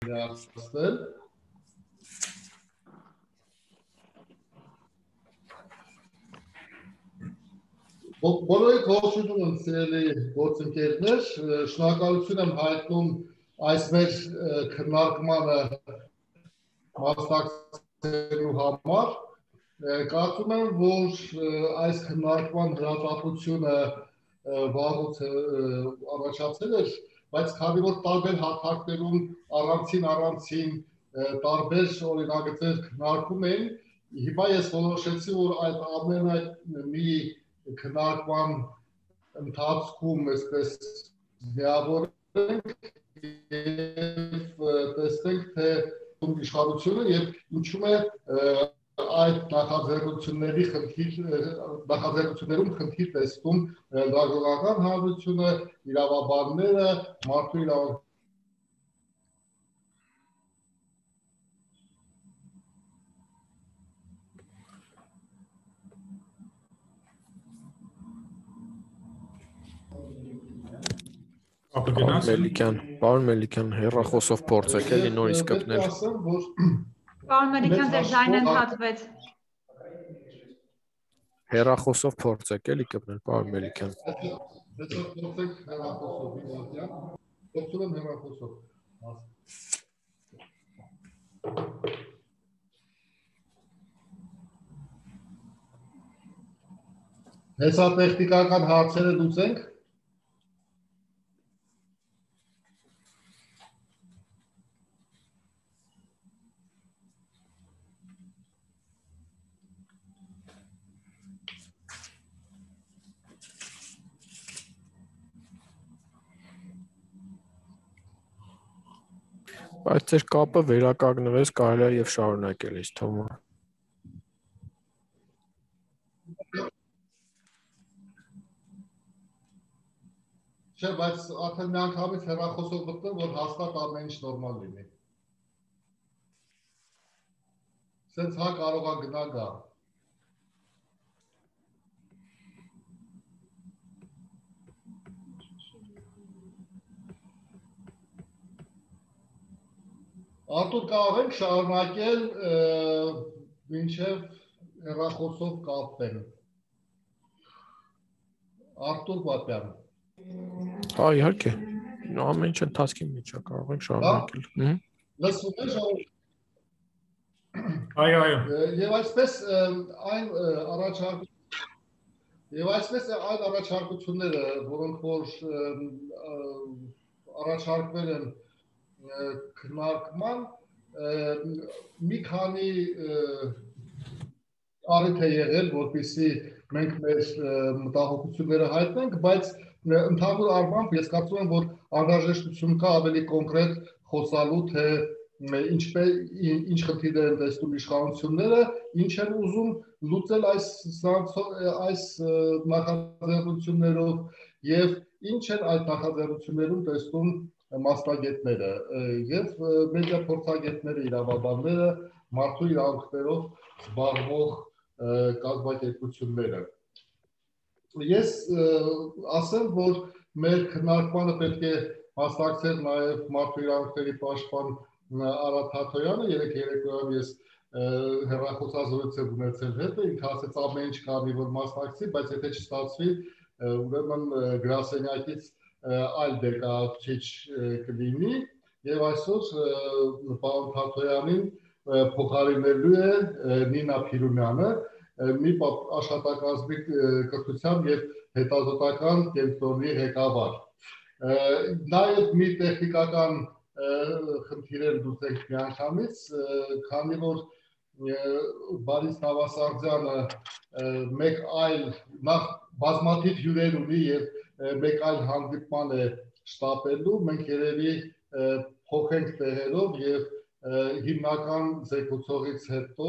ներկայացնել։ Բոլորի կողքություն եմ սիրելի գործընկերներ, շնորհակալություն եմ հայտնում այս մեր քննարկմանը մասնակցելու համար։ Կարծում եմ, որ այս քննարկման հրատապությունը վաղուց առաջացել էր, բայց քանի որ տարբեր հարթակներում առանցին տարբեր օրինագծեր քննարկում էին, հիմա ես որոշեցի, որ այդ ամենը մի քննարկման ընթացքում այսպես միավորենք և տեսնենք, թե իշխանությունը և ինչու է այդ նախաձեռնություններում խնդիր տեսնում լրագրողական հանրությունը, իրավաբանները, մարդու իրավունքները Պարոն Մելիքյան, հեռախոսով փորձեք էլի նորից կպնել։ Պարոն Մելիքյան, ձեր ձայնը ընդհատվեց։ Հեռախոսով փորձեք էլի կպնել, պարոն Մելիքյան։ Հեսա տեխնիկական հարցերը լուծենք։ Բայց ձեր կապը վերականգնվեց, կարելի է և շարունակել ինձ թվում է։ Չէ, բայց արդեն միանգամից հեռախոսով մտնեմ, որ հաստատ ամեն ինչ նորմալ լինի։ Սենց հա կարող է գնա գա։ Արտուր կարող ենք շարունակել մինչև հեռախոսով կապվեն։ Արտուր Բատյան։ Հա, իհարկե, ամեն ինչ ընթացքի մեջ է, կարող ենք շարունակել։ Լսվում է ժողովուրդ։ Այո։ Եվ այսպես այն առաջարկությունները, որոնք որ առաջարկվել են քննարկման, մի քանի առիթ է եղել, որպեսզի մենք մեր մտահոգությունները հայտնենք, բայց ընդհանուր առմամբ ես կարծում եմ, որ անհրաժեշտություն կա ավելի կոնկրետ խոսալու, թե ինչ խնդիրներ են տեսնում իշխանությունները, ինչ են ուզում լուծել այս նախաձեռնություններով և ինչ են այդ նախաձեռնություններում տեսնում մասնագետները և մեդիա փորձագետները, իրավաբանները, մարդու իրավունքներով զբաղվող կազմակերպությունները։ Ես ասեմ, որ մեր քննարկմանը պետք է մասնակցեր նաև մարդու իրավունքների պաշտպան Արադ Թաթոյանը, երեկ երեկոյան ես հեռախոսազրույց եմ ունեցել հետը, ինքը ասեց ամեն ինչ կարելի որ մասնակցի, բայց եթե չստացվի, ուրեմն գրասենյակից այլ ներկայացուցիչ կլինի և այսօր պարոն Թաթոյանին փոխարինելու է Նինա Փիրումյանը, մի աշխատակազմի կրթության և հետազոտական կենտրոնի ղեկավար։ Նաև մի տեխնիկական խնդիր էլ լուծենք միանգամից, քանի որ Բարիս Նավասարդյանը մեկ այլ բազմաթիվ հյուրեր ունի և մեկ այլ հանդիպման է շտապելու, մենք երևի փոխենք տեղերով և հիմնական զեկուցողից հետո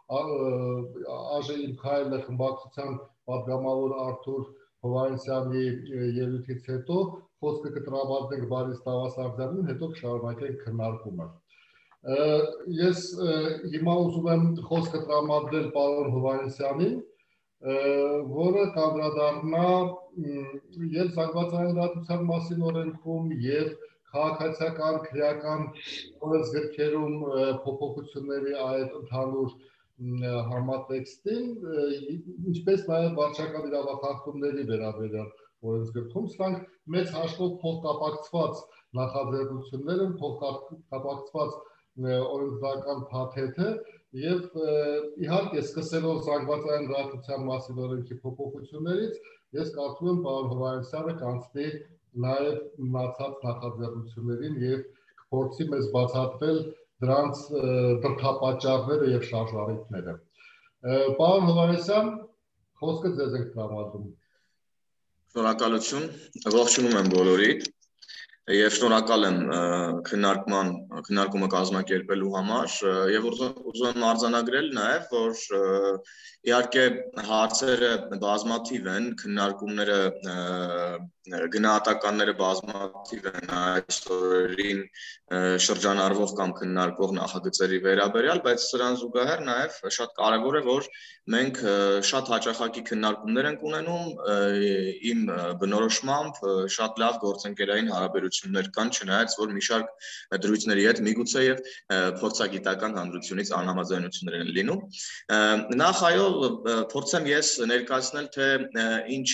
Իմ քայլը խմբակցության պատգամավոր Արթուր Հովհաննիսյանի ելույթից հետո խոսքը կտրամադրենք Բարիս Նավասարդյանին, հետո կշարունակենք քննարկումը։ Ես հիմա ուզում եմ խոսքը տրամադրել պարոն Հովհաննիսյանին, որը կանդրադառնա և զանգվածային լրատվության մասին օրենքում, և քաղաքացիական, քրեական օրենսգրքերում փոփոխությունների այդ ընդհանուր համատեքստին, ինչպես նաև վարչական իրավախախտումների վերաբերյալ օրենսգրքում, սրանք մեծ հաշվով փոխկապակցված նախաձեռնություններ են, փոխկապակցված օրենսդրական փաթեթը եւ իհարկե սկսելով զանգվածային լրատվության մասին օրենքի փոփոխություններից, ես կարծում եմ պարոն Հովհաննիսյանը կանցնի նաև մնացած նախաձեռնություններին եւ կփորձի մեզ բացատրել դրանց դրդապատճառները եւ շարժառիթները։ Պարոն Հովհաննիսյան, խոսքը ձեզ ենք տրամադրում։ Շնորհակալություն, ողջունում եմ բոլորիդ եւ շնորհակալ եմ քննարկումը կազմակերպելու համար եւ ուզում եմ արձանագրել նաեւ որ իհարկե հարցերը բազմաթիվ են, քննարկումները գնահատականները բազմաթիվ են այս օրերին շրջանառվող կամ քննարկվող նախագծերի վերաբերյալ, բայց սրան զուգահեռ նաեւ շատ կարեւոր է որ մենք շատ հաճախակի քննարկումներ ենք ունենում իմ բնորոշմամբ շատ լավ գործընկերային հարաբերություններ կան, չնայած որ մի շարք դրույթների հետ միգուցե եւ փորձագիտական հանդրությունից անհամաձայնություններ են լինում։ Նախ այո, փորձեմ ես ներկայացնել թե ինչ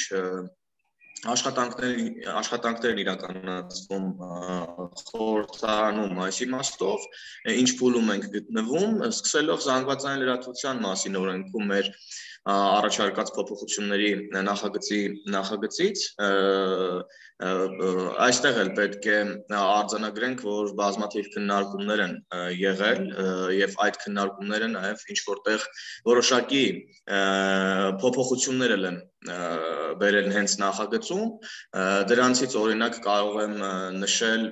աշխատանքներ իրականացվում խորհրդարանում այս իմաստով, ինչ փուլում ենք գտնվում, սկսելով զանգվածային լրատվության մասին օրենքում մեր առաջարկած փոփոխությունների նախագծից այստեղ էլ պետք է արձանագրենք, որ բազմաթիվ քննարկումներ են եղել եւ այդ քննարկումները նաեւ ինչ որտեղ որոշակի փոփոխություններ են բերել հենց նախագծում, դրանցից օրինակ կարող եմ նշել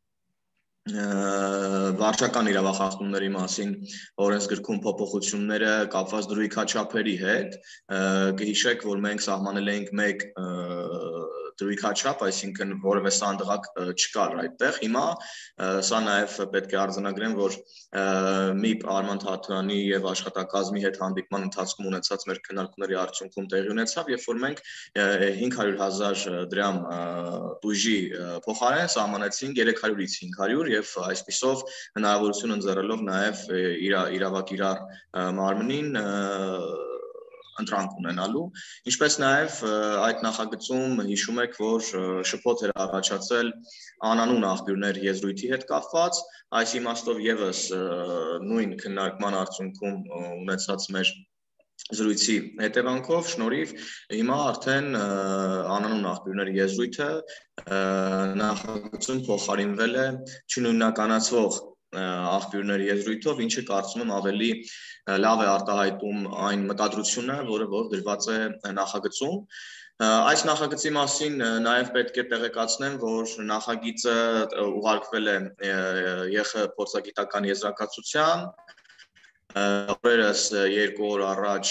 վարչական իրավախախտումների մասին օրենսգրքում փոփոխությունները կապված դրույքաչափերի հետ, կհիշեք, որ մենք սահմանել էինք մեկ դրույքաչափ, այսինքն որևէ սանդղակ չկար այդտեղ։ Հիմա սա նաև պետք է արձանագրեմ, որ ՄԻՊ Արման Թաթյանի եւ աշխատակազմի հետ հանդիպման ընթացքում ունեցած մեր քննարկումների արդյունքում տեղի ունեցավ, երբ որ մենք 500,000 դրամ բուժի փոխարեն սահմանեցինք 300-ից 500 եւ այսպիսով հնարավորություն ընձեռելով նաև իրավակիրառ մարմնին ընտրանք ունենալու, ինչպես նաև այդ նախագծում հիշում եք, որ շփոթ էր առաջացել անանուն աղբյուրներ եզրույթի հետ կապված, այս իմաստով եւս նույն քննարկման արդյունքում ունեցած մեր զրույցի հետևանքով շնորհիվ հիմա արդեն անանուն աղբյուրների եզրույթը նախագծում փոխարինվել է չնույնականացվող աղբյուրների եզրույթով, ինչը կարծում եմ ավելի լավ է արտահայտում այն մտադրությունը, որը որ դրված է նախագծում։ Այս նախագծի մասին նաև պետք է տեղեկացնեմ, որ նախագիծը ուղարկվել է ԵԽ փորձագիտական եզրակացության, օրերս 2 օր առաջ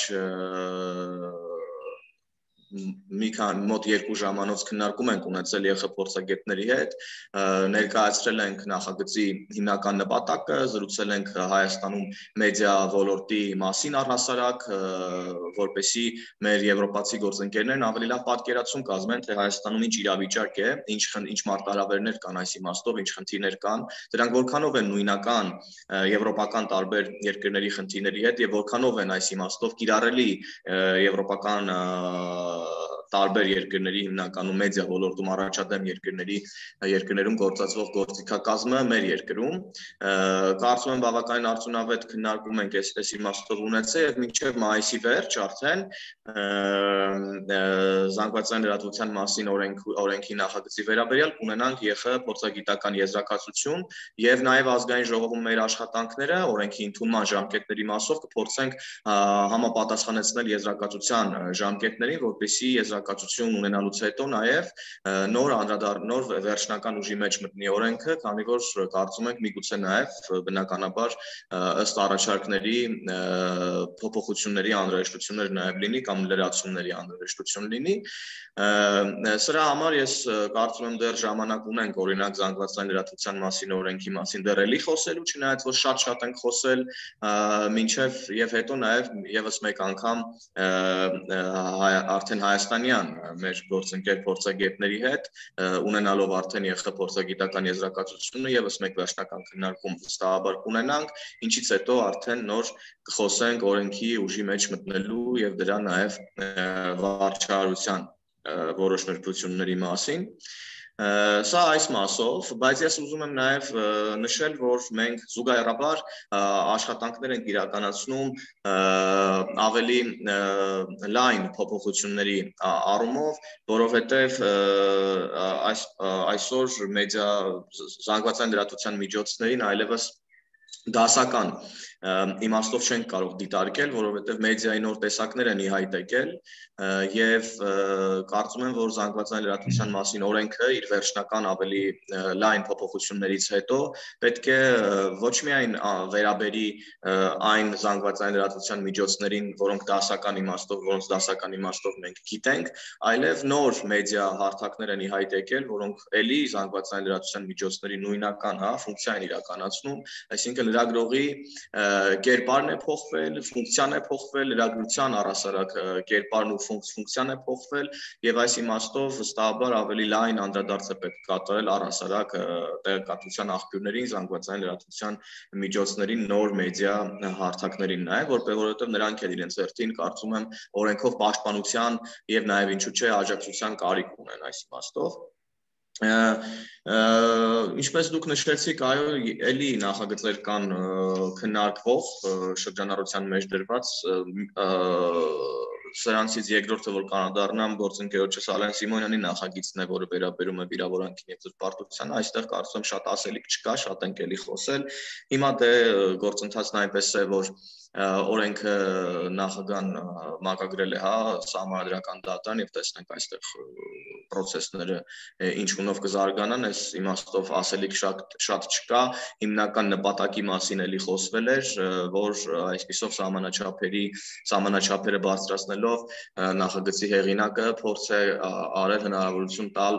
մոտ 2 ժամանոց քննարկում ենք ունեցել ԵԽ փորձագետների հետ, ներկայացրել ենք նախագծի հիմնական նպատակը, զրուցել ենք Հայաստանում մեդիա ոլորտի մասին առհասարակ, որպեսզի մեր եվրոպացի գործընկերներն ավելի լավ պատկերացում կազմեն, թե Հայաստանում ինչ իրավիճակ է, ինչ մարտահրավերներ կան այս իմաստով, ինչ խնդիրներ կան, դրանք որքանով են նույնական եվրոպական տարբեր երկրների խնդիրների հետ եւ որքանով են այս իմաստով կիրառելի եվրոպական տարբեր երկրների հիմնականում մեդիա ոլորտում առաջադեմ երկրներում գործածվող գործիքակազմը մեր երկրում կարծում եմ բավականին արդյունավետ քննարկում ենք այս իմաստով ունեցել եւ մինչեւ մայիսի վերջ արդեն զանգվածային լրատվության մասին օրենքի նախագծի վերաբերյալ կունենանք ԵԽ փորձագիտական եզրակացություն եւ նաեւ ազգային ժողովում մեր աշխատանքները օրենքի ընդունման ժամկետների մասով կփորձենք համապատասխանեցնել եզրակացության ժամկետներին, որպեսզի եզրակացություն ունենալուց հետո նաև նոր վերջնական ուժի մեջ մտնի օրենքը, քանի որ կարծում ենք միգուցե նաև բնականաբար ըստ առաջարկների փոփոխությունների անհրաժեշտություններ նաև լինի կամ լրացումների անհրաժեշտություն լինի։ Սրա համար ես կարծում եմ դեռ ժամանակ ունենք օրինակ զանգվածային լրատվության մասին օրենքի մասին դեռ էլի խոսելու, չնայած որ շատ ենք խոսել մինչև եւ հետո նաև եւս մեկ անգամ արդեն Հայաստանի Ալեքսանյան մեր գործընկեր փորձագետների հետ ունենալով արդեն ԵԽ փորձագիտական եզրակացությունը եւս մեկ վերջնական քննարկում վստահաբար կունենանք, ինչից հետո արդեն նոր կխոսենք օրենքի ուժի մեջ մտնելու եւ դրա նաեւ վարչարարության որոշ նրբությունների մասին Սա այս մասով, բայց ես ուզում եմ նաև նշել, որ մենք զուգահեռաբար աշխատանքներ ենք իրականացնում ավելի լայն փոփոխությունների առումով, որովհետև այսօր մեդիա զանգվածային լրատվության միջոցներին այլևս դասական իմաստով չենք կարող դիտարկել, որովհետև մեդիայի նոր տեսակներ են ի հայտ եկել եւ կարծում եմ, որ զանգվածային լրատվության մասին օրենքը իր վերջնական ավելի լայն փոփոխություններից հետո պետք է ոչ միայն վերաբերի այն զանգվածային լրատվության միջոցներին, որոնք դասական իմաստով մենք գիտենք, այլև նոր մեդիա հարթակներ են ի հայտ եկել, որոնք էլի զանգվածային լրատվության միջոցների նույնական ֆունկցիա են իրականացնում, այսինքն լրագրողի կերպարն է փոխվել, ֆունկցիան է փոխվել, լրագրության առհասարակ կերպարն ու ֆունկցիան է փոխվել եւ այս իմաստով վստահաբար ավելի լայն անդրադարձ է պետք կատարել առհասարակ տեղեկատվության աղբյուրներին, զանգվածային լրատվության միջոցներին, նոր մեդիա հարթակներին նաեւ, որովհետեւ նրանք էլ իրենց հերթին կարծում եմ օրենքով պաշտպանության եւ նաեւ ինչու՞ չէ աջակցության կարիք ունեն այս իմաստով Ինչպես դուք նշեցիք, այո, էլի նախագծեր կան քննարկվող շրջանառության մեջ դրված սրանցից երկրորդը որ կանադառնամ գործընկերոջս Ալեն Սիմոնյանի նախագիծն է, որը վերաբերում է վիրավորանքին եւ զրպարտությանը, այստեղ կարծում եմ շատ ասելիք չկա, շատ ենք էլի խոսել։ Հիմա դե գործընթացն այնպես է, որ օրենքը նախագահան մակագրել է, սահմանադրական դատան եւ տեսնենք այստեղ process-ները ինչ ունով կզարգանան, այս իմաստով ասելիք շատ չկա, հիմնական նպատակի մասին էլի խոսվել էր, որ այսպիսով սահմանաչափերը բարձրացնելով նախագծի հեղինակը փորձ է արել հնարավորություն տալ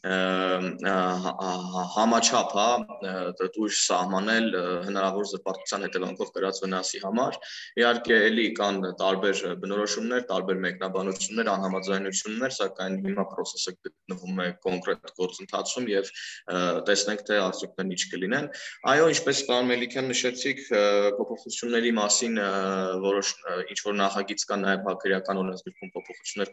համաչափ, տույժ սահմանել հնարավոր զրպարտության հետևանքով կրած վնասի համար Իհարկե էլի կան տարբեր բնորոշումներ, տարբեր մեկնաբանություններ, անհամաձայնություններ, սակայն հիմա process-ը գտնվում է կոնկրետ գործընթացում եւ տեսնենք թե արդյունքներն ինչ կլինեն։ Այո, ինչպես պարոն Մելիքյան նշեցիք, փոփոխությունների մասին որոշ ինչ որ նախագիծ կա նաեւ հակերական օրենսգրքում փոփոխություններ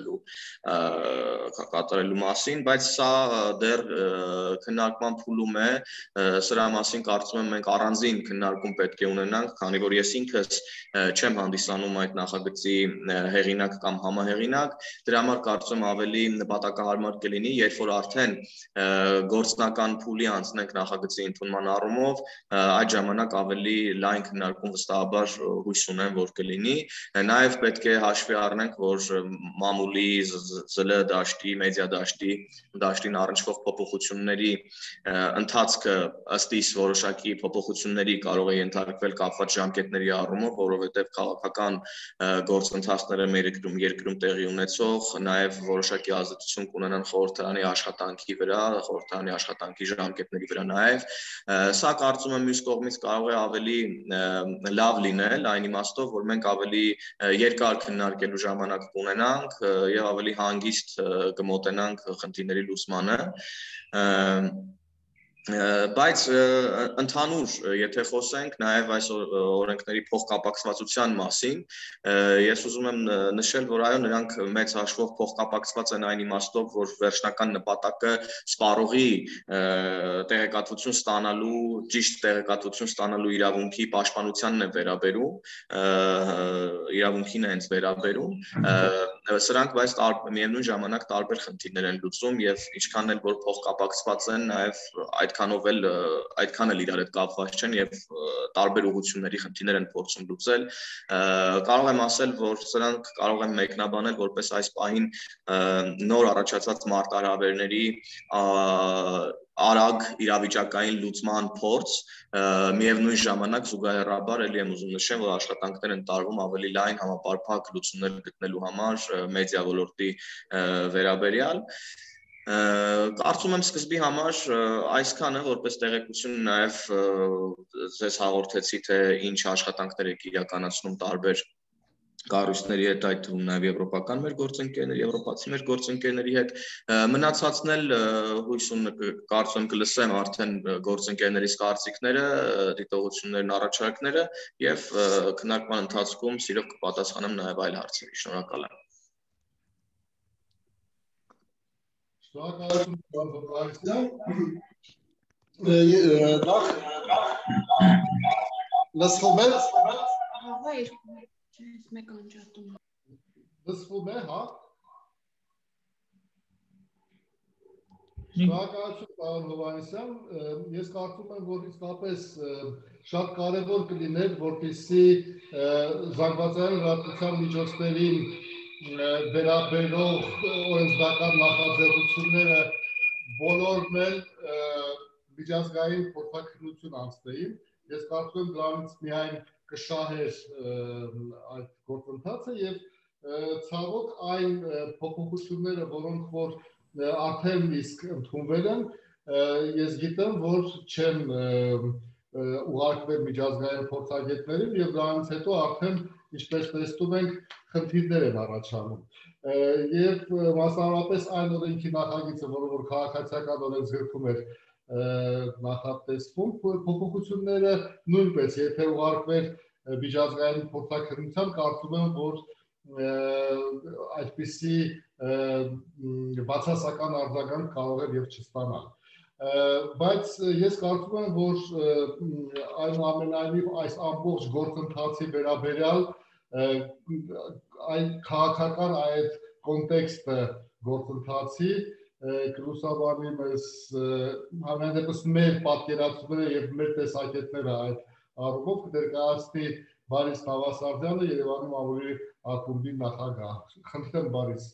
կատարելու մասին, բայց սա դեռ քննարկման փուլում է, սրա մասին կարծում եմ մենք առանձին քննարկում պետք է ունենանք, քանի որ ես ինքս չեմ հանդիսանում այդ նախագծի հեղինակ կամ համահեղինակ, դրա համար կարծում ավելի նպատակահարմար կլինի, երբ որ արդեն գործնական փուլի անցնենք նախագծի ընդունման առումով, այդ ժամանակ ավելի լայն քննարկում վստահաբար հույս ունեմ, որ կլինի, նաև պետք է հաշվի առնենք, որ մամուլի ԶԼ դաշտի, մեդիա դաշտին առնչվող փոփոխությունների ընթացքը ըստ իս որոշակի փոփոխությունների կարող է ենթարկվել կապված ժամկետների առումով, որովհետև քաղաքական գործընթացները մեր երկրում տեղի ունեցող նաև որոշակի ազդեցություն կունենան խորհրդարանի աշխատանքի վրա, խորհրդարանի աշխատանքի ժամկետների վրա նաև։ Սա կարծում եմ մյուս կողմից կարող է ավելի լավ լինել, այն իմաստով, որ մենք ավելի երկար քննարկելու ժամանակ կունենանք եւ ավելի հանգիստ կմոտենանք խնդիրների լուծմանը Բայց ընդհանուր, եթե խոսենք նաև այս օրենքների փոխկապակցվածության մասին, ես ուզում եմ նշել, որ այո, նրանք մեծ հաշվով փոխկապակցված են այն իմաստով, որ վերջնական նպատակը սպառողի տեղեկատվություն ստանալու, ճիշտ տեղեկատվություն ստանալու իրավունքի պաշտպանությանն է վերաբերում, իրավունքին է հենց վերաբերում, սրանք բայց միևնույն ժամանակ տարբեր խնդիրներ են լուծում եւ ինչքան էլ որ փոխկապակցված են, նաև այդքան էլ իրար հետ կապված չեն եւ տարբեր ուղղությունների խնդիրներ են փորձում լուծել կարող եմ ասել որ սրանք կարող են մեկնաբանել որպես այս պահին նոր առաջացած մարտահրավերների արագ իրավիճակային լուծման փորձ միևնույն ժամանակ զուգահեռաբար էլի եմ ուզում նշեմ որ աշխատանքներ են տարվում ավելի լայն համապարփակ լուծումներ գտնելու համար մեդիա ոլորտի վերաբերյալ Կարծում եմ սկզբի համար այսքանը որպես տեղեկություն նաև ձեզ հաղորդեցի թե ինչ աշխատանքներ եք իրականացնում տարբեր կառույցների հետ, այդ թվում նաև եվրոպական մեր գործընկերներ, եվրոպացի մեր գործընկերների հետ, մնացածն էլ հույս կարծում կլսեմ արդեն գործընկերներիս կարծիքները, դիտողություններն, առաջարկները եւ քննարկման ընթացքում սիրով կպատասխանեմ նաև այլ հարցերի։ Շնորհակալ եմ։ Շնորհակալություն, պարոն Հովհաննիսյան։ Լսվում է։ Լսվում է, հա։ Շնորհակալություն, պարոն Հովհաննիսյան։ Ես կարծում եմ, որ իսկապես շատ կարևոր կլիներ, որպեսզի զանգվածային լրատվության միջոցներին վերաբերող օրենսդրական նախաձեռնությունները բոլորն էլ միջազգային փորձաքննություն անցնեին։ Ես կարծում եմ դրանից միայն կշահեր այդ գործընթացը եւ ցավոք այն փոփոխությունները, որոնք որ արդեն իսկ ընդունվել են, ես գիտեմ, որ չեն ուղարկվել միջազգային փորձագետներին եւ դրանից հետո արդեն, ինչպես տեսնում ենք, խնդիրներ են առաջանում։ Եվ մասնավորապես այն օրենքի նախագիծը, որը որ քաղաքացիական օրենսգրքում էր նախատեսվում, փոփոխությունները նույնպես, եթե ուղարկվեր միջազգային փորձաքննության, կարծում եմ, որ այդպիսի բացասական արձագանք կարող էր եւ չստանալ։ Բայց ես կարծում եմ, որ այնուամենայնիվ այս ամբողջ գործընթացի վերաբերյալ այն քաղաքական այդ կոնտեքստը գործընթացի կլուսաբանի մեզ համենայնդեպս մեր պատկերացումները եւ մեր տեսակետները այդ առումով կներկայացնի Բարիս Նավասարդյանը, Երևանի մամուլի ակումբի նախագահ։ Խնդրեմ Բարիս։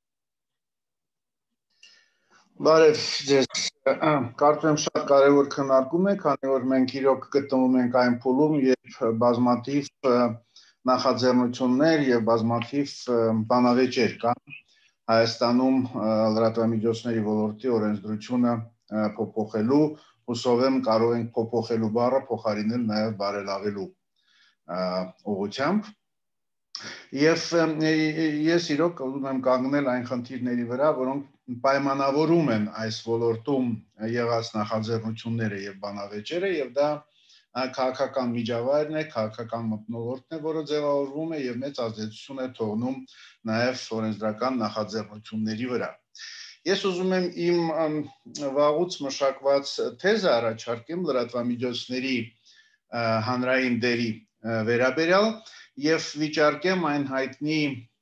Բարև ձեզ, կարծում եմ շատ կարևոր քննարկում է, քանի որ մենք իրոք գտնվում ենք այն փուլում, երբ բազմաթիվ նախաձեռնություններ եւ բազմաթիվ բանավեճեր կան Հայաստանում լրատվամիջոցների ոլորտի օրենսդրությունը փոփոխելու, հուսով եմ կարող ենք փոփոխելու բառը փոխարինել նաեւ բարելավելու ուղղությամբ։ Եվ ես իրոք ուզում եմ կանգնել այն խնդիրների վրա, որոնք պայմանավորում են այս ոլորտում եղած նախաձեռնությունները եւ բանավեճերը, եւ դա քաղաքական միջավայրն է, քաղաքական մթնոլորտն է, որը ձևավորվում է եւ մեծ ազդեցություն է թողնում նաեւ օրենսդրական նախաձեռնությունների վրա։ Ես ուզում եմ իմ վաղուց մշակված թեզը առաջարկեմ լրատվամիջոցների հանրային դերի վերաբերյալ եւ վիճարկեմ այն հայտնի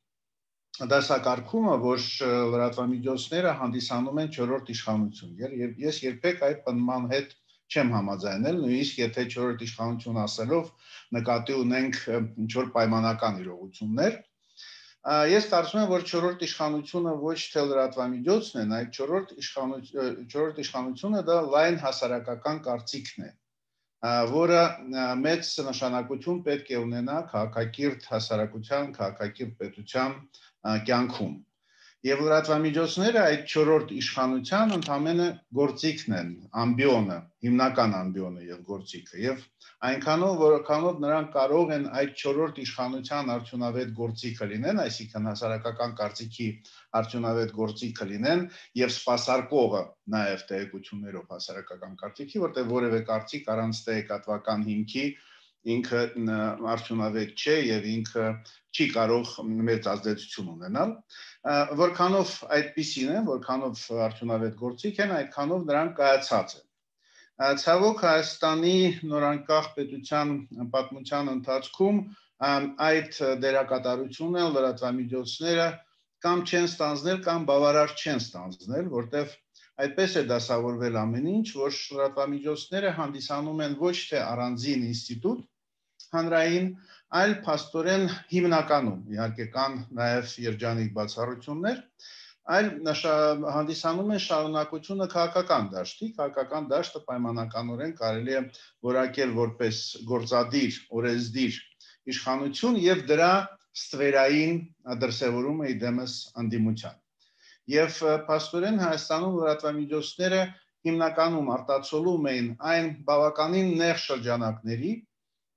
դասակարգումը, որ լրատվամիջոցները հանդիսանում են չորրորդ իշխանություն։ Ես երբեք այդ պնդման հետ չեմ համաձայնել, նույնիսկ եթե չորրորդ իշխանություն ասելով նկատի ունենք ինչ-որ պայմանական իրողություններ։ Ես կարծում եմ, որ չորրորդ իշխանությունը ոչ թե լրատվամիջոցն է, այլ չորրորդ իշխանությունը դա լայն հասարակական կարծիքն է, որը մեծ նշանակություն պետք է ունենա քաղաքակիրթ հասարակության, քաղաքակիրթ պետության կյանքում։ Եվ լրատվամիջոցները այդ չորրորդ իշխանության ընդամենը գործիքն են, ամբիոնը, հիմնական ամբիոնը եւ գործիքը։ Եվ այնքանով, որքանով նրանք կարող են այդ չորրորդ իշխանության արդյունավետ գործիքը լինեն, այսինքն հասարակական կարծիքի արդյունավետ գործիքը լինեն եւ սպասարկողը նաեւ տեղեկություններով հասարակական կարծիքի, որտեղ որևէ կարծիք առանց տեղեկատվական հիմքի ինքը արդյունավետ չէ եւ ինքը չի կարող մեծ ազդեցություն ունենալ, որքանով այդպիսին է, որքանով արդյունավետ գործիք են, այդքանով նրանք կայացած են։ Ցավոք Հայաստանի նորանկախ պետության պատմության ընթացքում այդ դերակատարությունը լրատվամիջոցները կամ չեն ստանձնել, կամ բավարար չեն ստանձնել, որտեղ այդպես է դասավորվել ամեն ինչ, որ լրատվամիջոցները հանդիսանում են ոչ թե առանձին ինստիտուտ հանրային, այլ փաստորեն հիմնականում, իհարկե կան նաև երջանիկ բացառություններ, այլ հանդիսանում են շարունակությունը քաղաքական դաշտի, քաղաքական դաշտը պայմանականորեն կարելի է որակել որպես գործադիր, օրենսդիր իշխանություն եւ դրա ստվերային դրսևորումը իդեմս ընդդիմության։ Եվ փաստորեն Հայաստանում լրատվամիջոցները հիմնականում արտացոլում էին այն բավականին նեղ շրջանակների,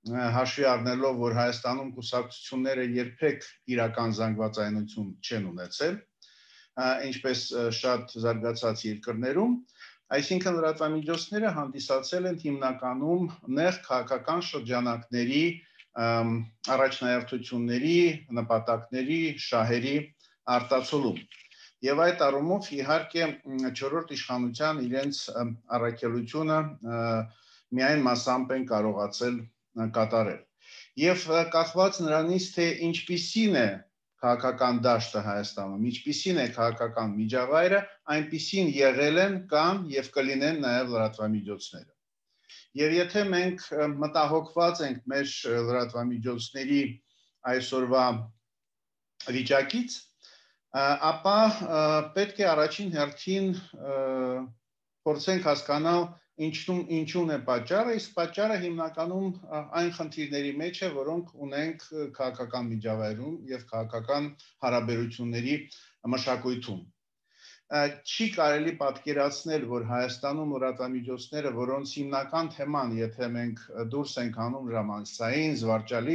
հաշվի առնելով, որ Հայաստանում կուսակցությունները երբեք իրական զանգվածայնություն չեն ունեցել, ինչպես շատ զարգացած երկրներում, այսինքն լրատվամիջոցները հանդիսացել են հիմնականում նեղ քաղաքական շրջանակների առաջնահերթությունների, նպատակների, շահերի արտացոլում։ Եվ այդ առումով իհարկե չորրորդ իշխանության իրենց առաքելությունը միայն մասամբ են կարողացել կատարել։ Եվ կախված նրանից, թե ինչպիսին է քաղաքական դաշտը Հայաստանում, ինչպիսին է քաղաքական միջավայրը, այնպիսին եղել են կամ եւ կլինեն նաեւ լրատվամիջոցները։ Եվ եթե մենք մտահոգված ենք մեր լրատվամիջոցների այսօրվա վիճակից, ապա պետք է առաջին հերթին փորձենք հասկանալ ինչուն է պատճառը, իսկ պատճառը հիմնականում այն խնդիրների մեջ է, որոնք ունենք քաղաքական միջավայրում եւ քաղաքական հարաբերությունների մշակույթում։ Չի կարելի պատկերացնել, որ Հայաստանում լրատվամիջոցները, որոնց հիմնական թեման, եթե մենք դուրս ենք անում ժամանցային, զվարճալի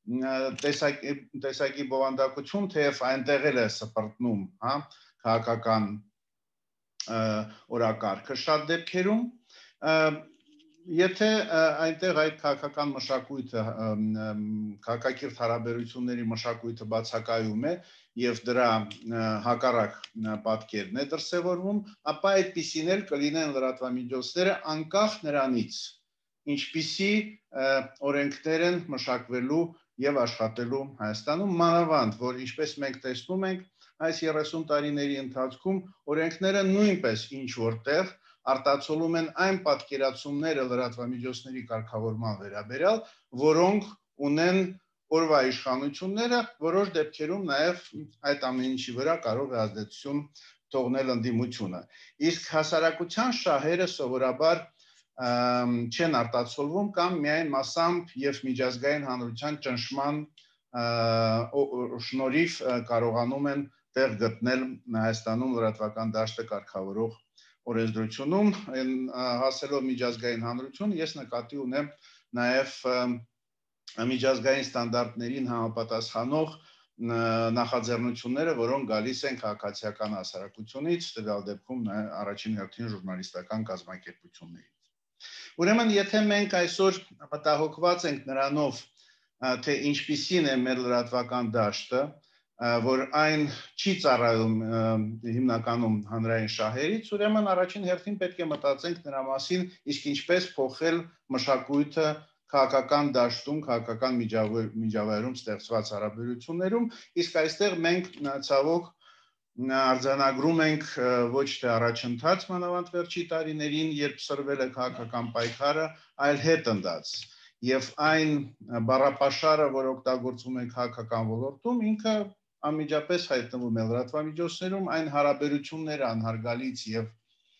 տեսակի բովանդակություն, թեև այնտեղ էլ է սպրտնում, հա, քաղաքական օրակարգը շատ դեպքերում, եթե այնտեղ այդ քաղաքական մշակույթը, քաղաքակիրթ հարաբերությունների մշակույթը բացակայում է եւ դրա հակառակ պատկերն է դրսեւորվում, ապա այդպիսին էլ կլինեն լրատվամիջոցները անկախ նրանից, ինչպիսի օրենքներ են մշակվելու եւ աշխատելու Հայաստանում, մանավանդ, որ ինչպես մենք տեսնում ենք, այս 30 տարիների ընթացքում օրենքները նույնպես ինչ որտեղ արտացոլում են այն պատկերացումները լրատվամիջոցների կարգավորման վերաբերյալ, որոնք ունեն օրվա իշխանությունները, որոշ դեպքերում նաեւ այդ ամեն ինչի վրա կարող է ազդեցություն թողնել ընդդիմությունը։ Իսկ հասարակության շահերը սովորաբար չեն արտացոլվում կամ միայն մասամբ եւ միջազգային հանրության ճնշման շնորհիվ կարողանում են տեղ գտնել Հայաստանում լրատվական դաշտը կարգավորող օրենսդրությունում, հասելով միջազգային հանրություն, ես նկատի ունեմ նաեւ միջազգային ստանդարտներին համապատասխանող նախաձեռնությունները, որոնք գալիս են քաղաքացիական հասարակությունից, տվյալ դեպքում առաջին հերթին ժուրնալիստական կազմակերպություններից։ Ուրեմն, եթե մենք այսօր մտահոգված ենք նրանով, թե ինչպիսին է մեր լրատվական դաշտը, որ այն չի ծառայում հիմնականում հանրային շահերից, ուրեմն առաջին հերթին պետք է մտածենք նրա մասին, իսկ ինչպես փոխել մշակույթը քաղաքական դաշտում, քաղաքական միջավայրում ստեղծված հարաբերություններում, իսկ այստեղ մենք ցավոք արձանագրում ենք ոչ թե առաջընթաց մանավանդ վերջի տարիներին, երբ սրվել է քաղաքական պայքարը, այլ հետընթաց։ Եվ այն բառապաշարը, որ օգտագործում են քաղաքական ոլորտում, ինքը անմիջապես հայտնվում է լրատվամիջոցներում, այն հարաբերությունները անհարգալից եւ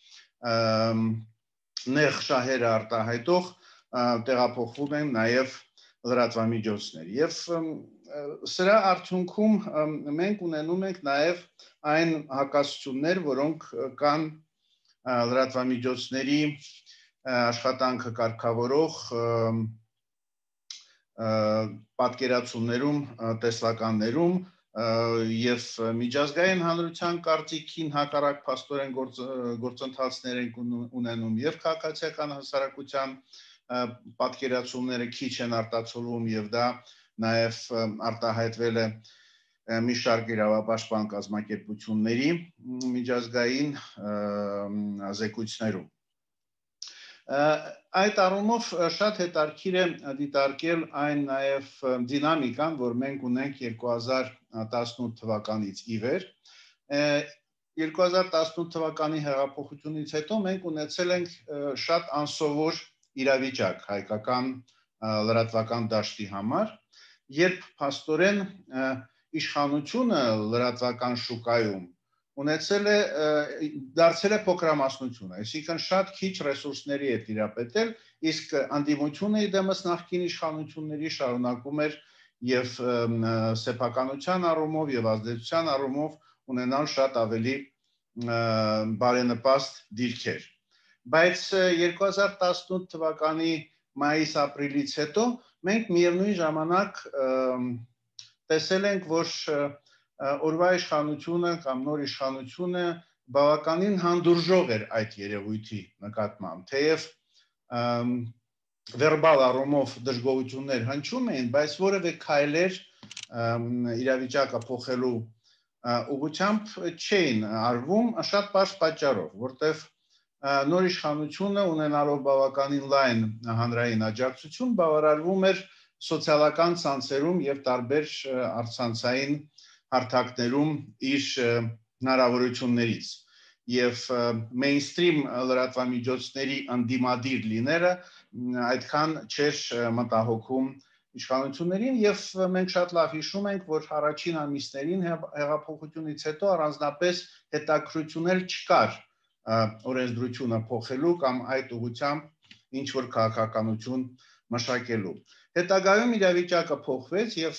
նեղ շահերը արտահայտող տեղափոխվում են նաեւ լրատվամիջոցներ։ Եվ սրա արդյունքում մենք ունենում ենք նաեւ այն հակասություններ, որոնք կան լրատվամիջոցների աշխատանքը կարգավորող պատկերացումներում, տեսլականներում եւ միջազգային հանրության կարծիքին հակառակ փաստորեն գործընթացներ են ունենում եւ քաղաքացիական հասարակության պատկերացումները քիչ են արտացոլվում եւ դա նաեւ արտահայտվել է մի շարք իրավապաշտպան կազմակերպությունների միջազգային զեկույցներում։ Այդ առումով շատ հետաքրքիր է դիտարկել այն նաև դինամիկան, որ մենք ունենք 2018 թվականից ի վեր։ 2018 թվականի հեղափոխությունից հետո մենք ունեցել ենք շատ անսովոր իրավիճակ հայկական լրատվական դաշտի համար, երբ փաստորեն իշխանությունը լրատվական շուկայում ունեցել է դարձել է փոքրամասնություն, այսինքն շատ քիչ ռեսուրսների է տիրապետել, իսկ անդիմությունը դեմս նախկին իշխանությունների շարունակում էր եւ սեփականության առումով եւ ազդեցության առումով ունենալ շատ ավելի բարենպաստ դիրքեր։ Բայց 2018 թվականի մայիս-ապրիլից հետո մենք միևնույն ժամանակ տեսել ենք, որ օրվա իշխանությունը կամ նոր իշխանությունը բավականին հանդուրժող էր այդ երևույթի նկատմամբ, թեև վերբալ առումով դժգոհություններ հնչում էին, բայց որևէ քայլեր իրավիճակը փոխելու ուղղությամբ չէին արվում շատ պարզ պատճառով, որտեղ նոր իշխանությունը ունենալով բավականին լայն հանրային աջակցություն բավարարվում էր սոցիալական ցանցերում եւ տարբեր առցանցային հարթակներում իր հնարավորություններից եւ mainstream լրատվամիջոցների անդիմադիր լինելը այդքան չէր մտահոգում իշխանություններին եւ մենք շատ լավ հիշում ենք, որ առաջին ամիսներին հեղափոխությունից հետո առանձնապես հետաքրություն չկար օրենսդրությունը փոխելու կամ այդ ուղղությամբ ինչ որ քաղաքականություն մշակելու։ Հետագայում իրավիճակը փոխվեց եւ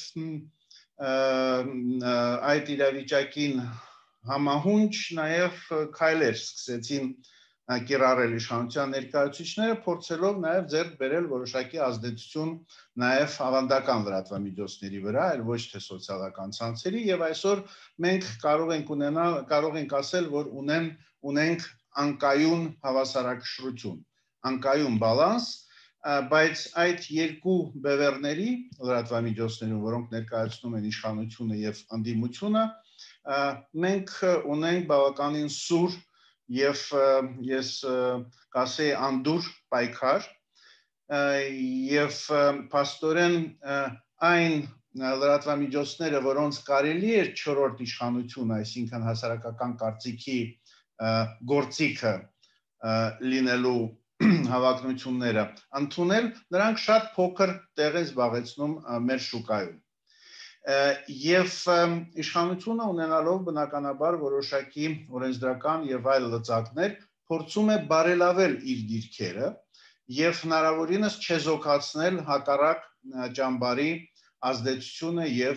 այդ իրավիճակին համահունչ նաեւ քայլեր սկսեցին կիրառել իշխանության ներկայացուցիչները, փորձելով նաեւ ձեռք բերել որոշակի ազդեցություն նաեւ ավանդական լրատվամիջոցների վրա, այլ ոչ թե սոցիալական ցանցերի, եւ այսօր մենք կարող ենք ասել, որ ունենք անկայուն հավասարակշռություն, անկայուն բալանս, բայց այդ երկու բևեռների լրատվամիջոցներում, որոնք ներկայացնում են իշխանությունը եւ ընդդիմությունը, մենք ունենք բավականին սուր եւ ես կասեի անդուր պայքար եւ փաստորեն այն լրատվամիջոցները, որոնց կարելի էր չորրորդ իշխանությունը, այսինքն հասարակական կարծիքի գործիքը լինելու հավակնությունները ընդունել, նրանք շատ փոքր տեղ են զբաղեցնում մեր շուկայում։ Եվ իշխանությունը ունենալով բնականաբար որոշակի օրենսդրական եւ այլ լծակներ, փորձում է բարելավել իր դիրքերը եւ հնարավորինս չեզոքացնել հակառակ ճամբարի ազդեցությունը եւ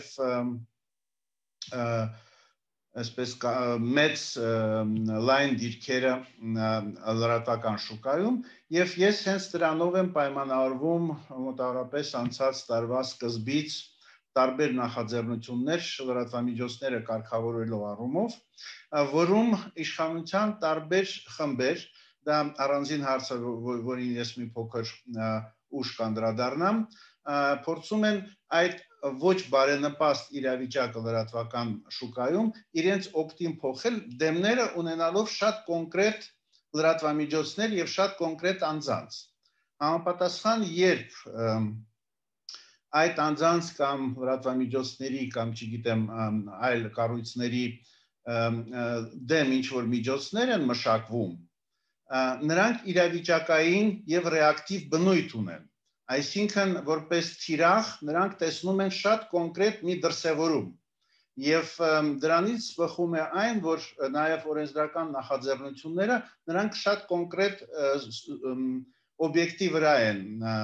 այսպես մեծ լայն դիրքերը լրատվական շուկայում եւ ես հենց դրանով եմ պայմանավորվում մոտավորապես անցած տարվա սկզբից տարբեր նախաձեռնություններ լրատվամիջոցները կարգավորելու առումով, որում իշխանության տարբեր խմբեր, դա առանձին հարց է, որին ես մի փոքր ուշ կանդրադառնամ, փորձում են այդ ոչ բարենպաստ իրավիճակը լրատվական շուկայում իրենց օգտին փոխել դեմները ունենալով շատ կոնկրետ լրատվամիջոցներ եւ շատ կոնկրետ անձանց։ Համապատասխան երբ այդ անձանց կամ լրատվամիջոցների կամ չգիտեմ այլ կառույցների դեմ ինչ որ միջոցներ են մշակվում, նրանք իրավիճակային եւ ռեակտիվ բնույթ ունեն։ Այսինքն որպես թիրախ նրանք տեսնում են շատ կոնկրետ մի դրսևորում եւ դրանից բխում է այն, որ նաեւ օրենսդրական նախաձեռնությունները նրանք շատ կոնկրետ օբյեկտի վրա են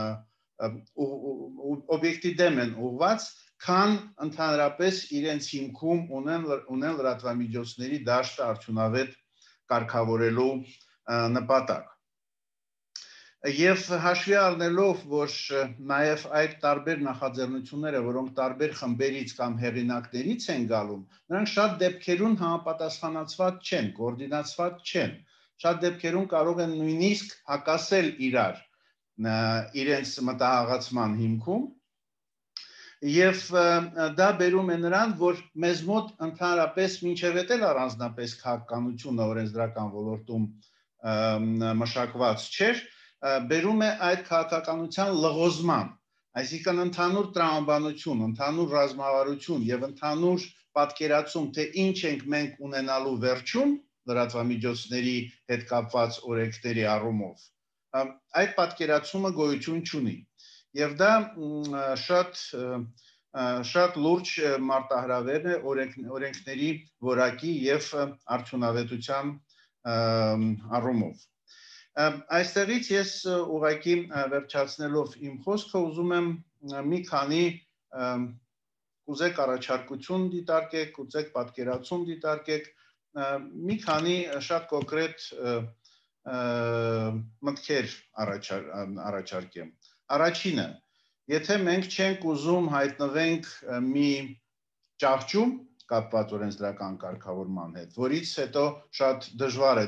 օբյեկտի դեմ են ուղղված, քան ընդհանրապես իրենց հիմքում ունեն լրատվամիջոցների դաշտը արդյունավետ կարգավորելու նպատակ։ Եվ հաշվի առնելով, որ նաև այդ տարբեր նախաձեռնությունները, որոնք տարբեր խմբերից կամ հեղինակներից են գալում, նրանք շատ դեպքերում համապատասխանացված չեն, կոորդինացված չեն, շատ դեպքերում կարող են նույնիսկ հակասել իրար իրենց մտահղացման հիմքում, եւ դա բերում է նրան, որ մեզ մոտ ընդհանրապես մինչև էլ առանձնապես քաղաքականությունը օրենսդրական ոլորտում մշակված չէր, բերում է այդ քաղաքականության լղոզման, այսինքն ընդհանուր տրամաբանություն, ընդհանուր ռազմավարություն եւ ընդհանուր պատկերացում, թե ինչ ենք մենք ունենալու վերջում լրատվամիջոցների հետ կապված օրենքների առումով, այդ պատկերացումը գոյություն չունի եւ դա շատ լուրջ մարտահրավեր է օրենքների որակի եւ արդյունավետության առումով։ Այստեղից ես ուղղակի վերջացնելով իմ խոսքը ուզում եմ մի քանի կուզեք առաջարկություն դիտարկեք, կուզեք պատկերացում դիտարկեք, մի քանի շատ կոնկրետ մտքեր առաջարկեմ։ Առաջինը, Եթե մենք չենք ուզում հայտնվենք մի ճահճում կապված օրենսդրական կարգավորման հետ, որից հետո շատ դժվար է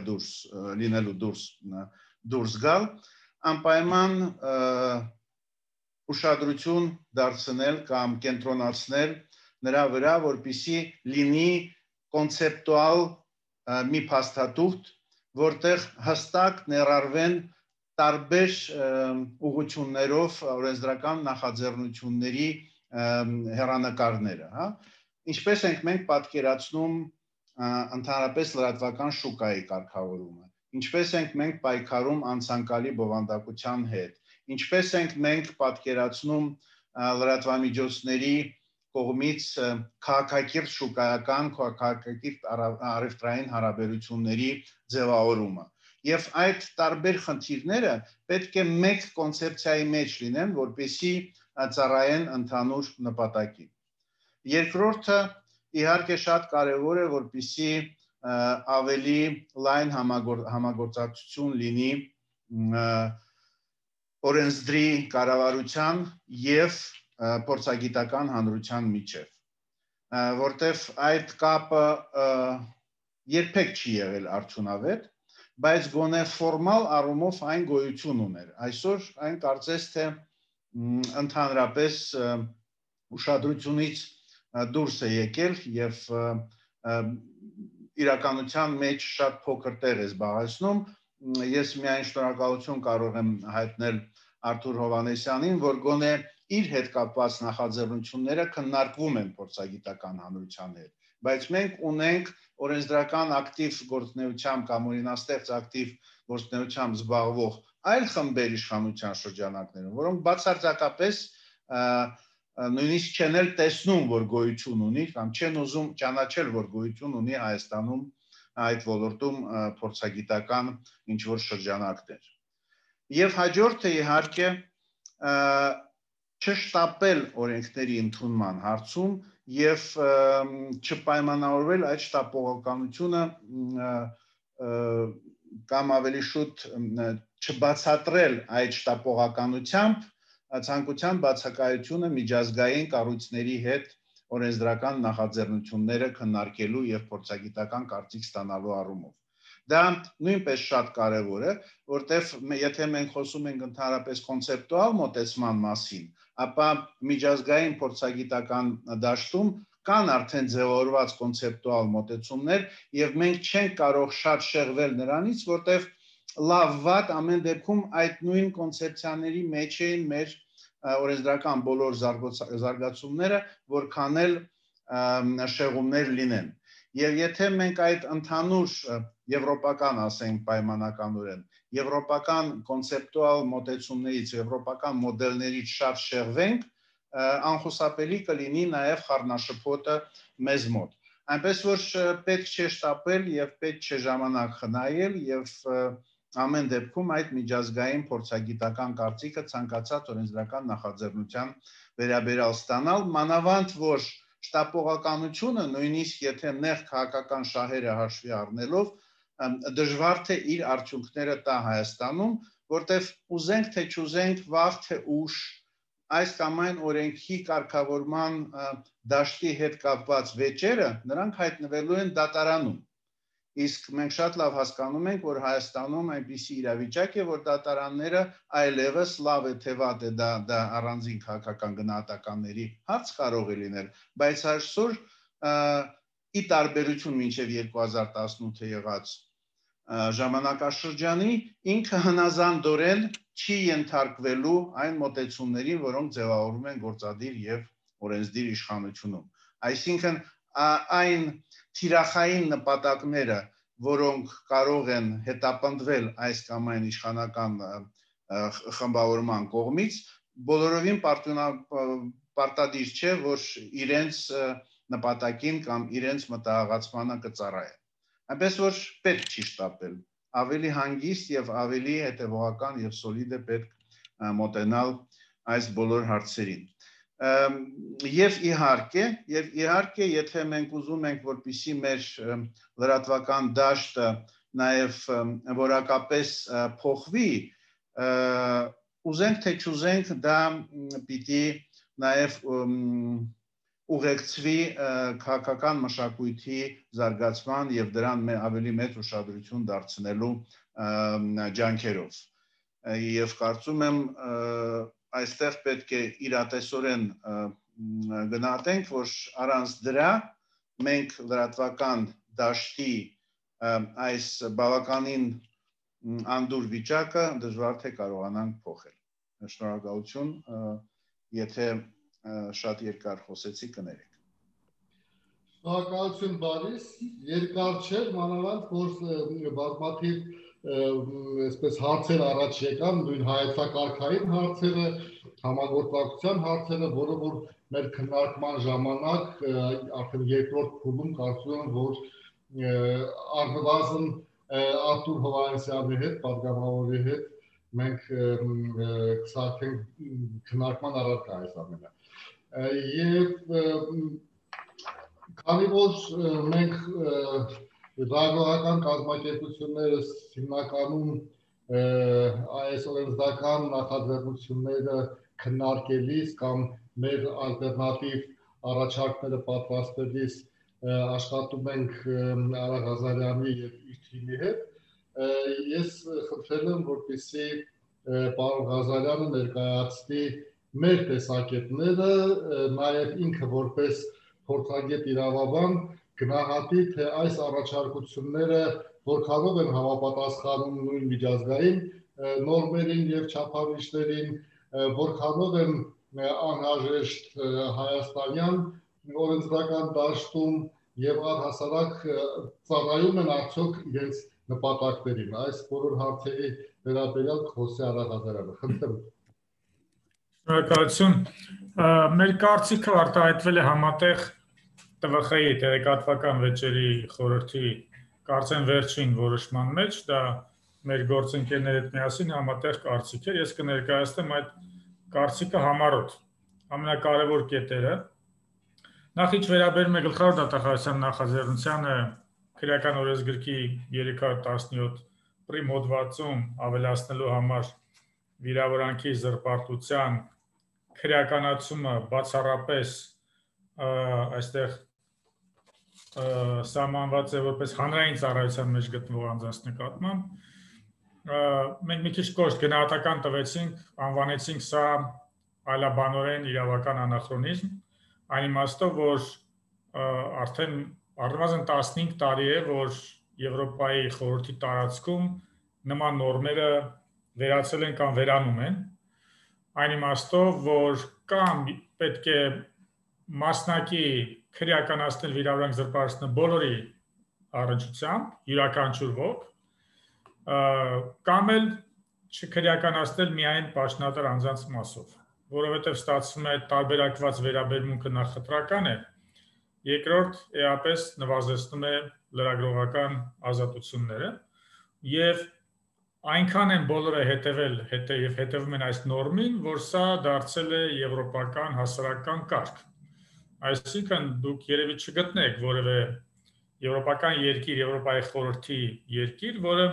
դուրս գալ, անպայման ուշադրություն դարձնել կամ կենտրոնացնել նրա վրա, որպեսզի լինի կոնցեպտուալ մի փաստաթուղթ, որտեղ հստակ ներառվեն տարբեր ուղղություններով օրենսդրական նախաձեռնությունների հեռանկարները, հա։ Ինչպես ենք մենք պատկերացնում ընդհանրապես լրատվական շուկայի կարգավորումը, ինչպես ենք մենք պայքարում անցանկալի բովանդակության հետ, ինչպես ենք մենք պատկերացնում լրատվամիջոցների կողմից քաղաքակիրթ շուկայական, քաղաքակիրթ առևտրային հարաբերությունների ձևավորումը։ Եվ այդ տարբեր խնդիրները պետք է մեկ կոնցեպցիայի մեջ լինեն, որպեսզի ծառայեն ընդհանուր նպատակին։ Երկրորդը իհարկե շատ կարևոր է, որպեսզի ավելի լայն համագործակցություն լինի օրենսդրի կառավարության եւ փորձագիտական հանրության միջև, որտեղ այդ կապը երբեք չի եղել արդյունավետ, բայց գոնե ֆորմալ առումով այն գոյություն ուներ։ Այսօր այն կարծես թե ընդհանրապես ուշադրությունից դուրս է եկել եւ իրականության մեջ շատ փոքր տեղ է զբաղեցնում։ Ես միայն շնորհակալություն կարող եմ հայտնել Արթուր Հովհաննիսյանին, որ գոնե իր հետ կապված նախաձեռնությունները քննարկվում են փորձագիտական հանրության հետ, բայց մենք ունենք օրենսդրական ակտիվ գործունեությամբ կամ օրինաստեղծ ակտիվ գործունեությամբ զբաղվող այլ խմբեր իշխանության շրջանակներում, որոնք բացարձակապես նույնիսկ չեն էլ տեսնում, որ գոյություն ունի կամ չեն ուզում ճանաչել, որ գոյություն ունի Հայաստանում այդ ոլորտում փորձագիտական ինչ-որ շրջանակներ։ Եվ հաջորդը իհարկե չշտապել օրենքների ընդունման հարցում եւ չպայմանավորվել այդ շտապողականությունը կամ ավելի շուտ չբացատրել այդ շտապողականությամբ ցանկության բացակայությունը միջազգային կառույցների հետ օրենսդրական նախաձեռնությունները քննարկելու եւ փորձագիտական կարծիք ստանալու առումով։ Դա նույնպես շատ կարևոր է, որտեղ եթե մենք խոսում ենք ընդհանրապես կոնցեպտուալ մոտեցման մասին, ապա միջազգային փորձագիտական դաշտում կան արդեն ձևավորված կոնցեպտուալ մոտեցումներ եւ մենք չենք կարող շատ շեղվել նրանից, որտեղ լավ վատ ամեն դեպքում այդ նույն կոնցեպցիաների մեջ էին մեր օրենսդրական բոլոր զարգացումները, որքան էլ շեղումներ լինեն։ Եվ եթե մենք այդ ընդհանուր եվրոպական, ասենք պայմանականորեն, եվրոպական կոնցեպտուալ մոտեցումներից, եվրոպական մոդելներից շատ շեղվենք, անխուսափելի կլինի նաև խառնաշփոթը մեզ մոտ։ Այնպես որ պետք չէ շտապել եւ պետք չէ ժամանակ խնայել եւ ամեն դեպքում այդ միջազգային փորձագիտական կարծիքը ցանկացած օրենսդրական նախաձեռնության վերաբերյալ ստանալ, մանավանդ որ շտապողականությունը նույնիսկ եթե նեղ քաղաքական շահերը հաշվի առնելով դժվար թե իր արդյունքները տա Հայաստանում, որտեղ ուզենք թե չուզենք, վաղ թե ուշ այս կամ այն օրենքի կարգավորման դաշտի հետ կապված վեճերը նրանք հայտնվելու են դատարանում։ Իսկ մենք շատ լավ հասկանում ենք, որ Հայաստանում այնպիսի իրավիճակ է, որ դատարանները այլևս լավ է թե վատ է դա առանձին քաղաքական գնահատականների հարց կարող է լինել, բայց այսօր ի տարբերություն մինչև 2018 եղած ժամանակաշրջանի ինքը հնազանդորեն չի ենթարկվելու այն մոտեցումներին, որոնք ձևավորվում են գործադիր եւ օրենսդիր իշխանությունում։ Այսինքն այն թիրախային նպատակները, որոնք կարող են հետապնդվել այս կամ այն իշխանական խմբավորման կողմից, բոլորովին պարտադիր չէ, որ իրենց նպատակին կամ իրենց մտահղացմանը կծառայեն։ Այնպես որ պետք չի շտապել, ավելի հանգիստ եւ ավելի հետեւողական եւ սոլիդ է պետք մոտենալ այս բոլոր հարցերին։ Եվ իհարկե, եթե մենք ուզում ենք, որպեսզի մեր լրատվական դաշտը նաև որակապես փոխվի, ուզենք թե չուզենք դա պիտի նաև ուղեկցվի քաղաքական մշակույթի զարգացման եւ դրան ավելի մեծ ուշադրություն դարձնելու ջանքերով եւ կարծում եմ այստեղ պետք է իրատեսորեն գնահատենք որ առանց դրա մենք լրատվական դաշտի այս բավականին անդուր վիճակը դժվար թե կարողանանք փոխել շնորհակալություն եթե շատ երկար խոսեցի կներեք։ Շնորհակալություն Բարիս, երկար չէր, մանավանդ որ բազմաթիվ այսպես հարցեր առաջ եկան, նույն հայեցակարգային հարցերը, համագործակցության հարցերը, որը որ մեր քննարկման ժամանակ արդեն երկրորդ փուլում կարծում եմ, որ առնվազն Արտուր Հովհաննիսյանի հետ, պատգամավորի հետ մենք կսարքենք քննարկման առարկա այս ամենը։ Եվ քանի որ մենք ռադիոական կազմակերպություններս հիմնականում այս օրենսդրական նախաձեռնությունները քննարկելիս կամ մեր ալտերնատիվ առաջարկները պատրաստելիս աշխատում ենք Արա Ղազարյանի եւ իր թիմի հետ, ես խնդրել եմ, որպեսզի պարոն Ղազարյանը ներկայացնի մեր տեսակետները, նաև ինքը որպես փորձագետ իրավաբան գնահատի, թե այս առաջարկությունները որքանով են համապատասխանում նույն միջազգային նորմերին եւ չափանիշներին, որքանով են անհրաժեշտ հայաստանյան օրենսդրական դաշտում եւ առհասարակ ծառայում են արդյոք իրենց նպատակներին։ Այս բոլոր հարցերի վերաբերյալ խոսի Արա Ղազարյանը։ Խնդրում եմ։ Շնորհակալություն։ Մեր կարծիքը արտահայտվել է համատեղ ՏՎԽ-ի տեղեկատվական վեճերի խորհրդի կարծեմ վերջին որոշման մեջ, դա մեր գործընկերների հետ միասին համատեղ կարծիք է։ Ես կներկայացնեմ այդ կարծիքը համառոտ։ Ամենակարևոր կետերը նախ ինչ վերաբերում է գլխավոր դատախազության նախաձեռնությանը քրեական օրենսգրքի 317 պրիմ հոդվածում ավելացնելու համար վիրավորանքի զրպարտության քրեականացումը բացառապես այստեղ սահմանված է որպես հանրային ծառայության մեջ գտնվող անձանց նկատմամբ մենք մի քիչ կոշտ գնահատական տվեցինք, անվանեցինք սա այլաբանորեն իրավական անախրոնիզմ, այն իմաստով, որ արդեն առնվազն 15 տարի է, որ Եվրոպայի խորհրդի տարածքում նման նորմերը վերացել են կամ վերանում են, այն իմաստով, որ կամ պետք է մասնակի քրեականացնել վիրավորանք զրպարտությունը բոլորի առնչությամբ, յուրաքանչյուր ոք, կամ էլ չքրեականացնել միայն պաշտոնատար անձանց մասով, որովհետև ստացվում է տարբերակված վերաբերմունքը նախ խտրական է, երկրորդ էապես նվազեցնում է լրագրողական ազատությունները եւ այնքան են բոլորը հետևում են այս նորմին, որ սա դարձել է եվրոպական հասարակական կարգ։ Այսինքն դուք երևի չգտնեք որևէ եվրոպական երկիր, Եվրոպայի խորհրդի երկիր, որը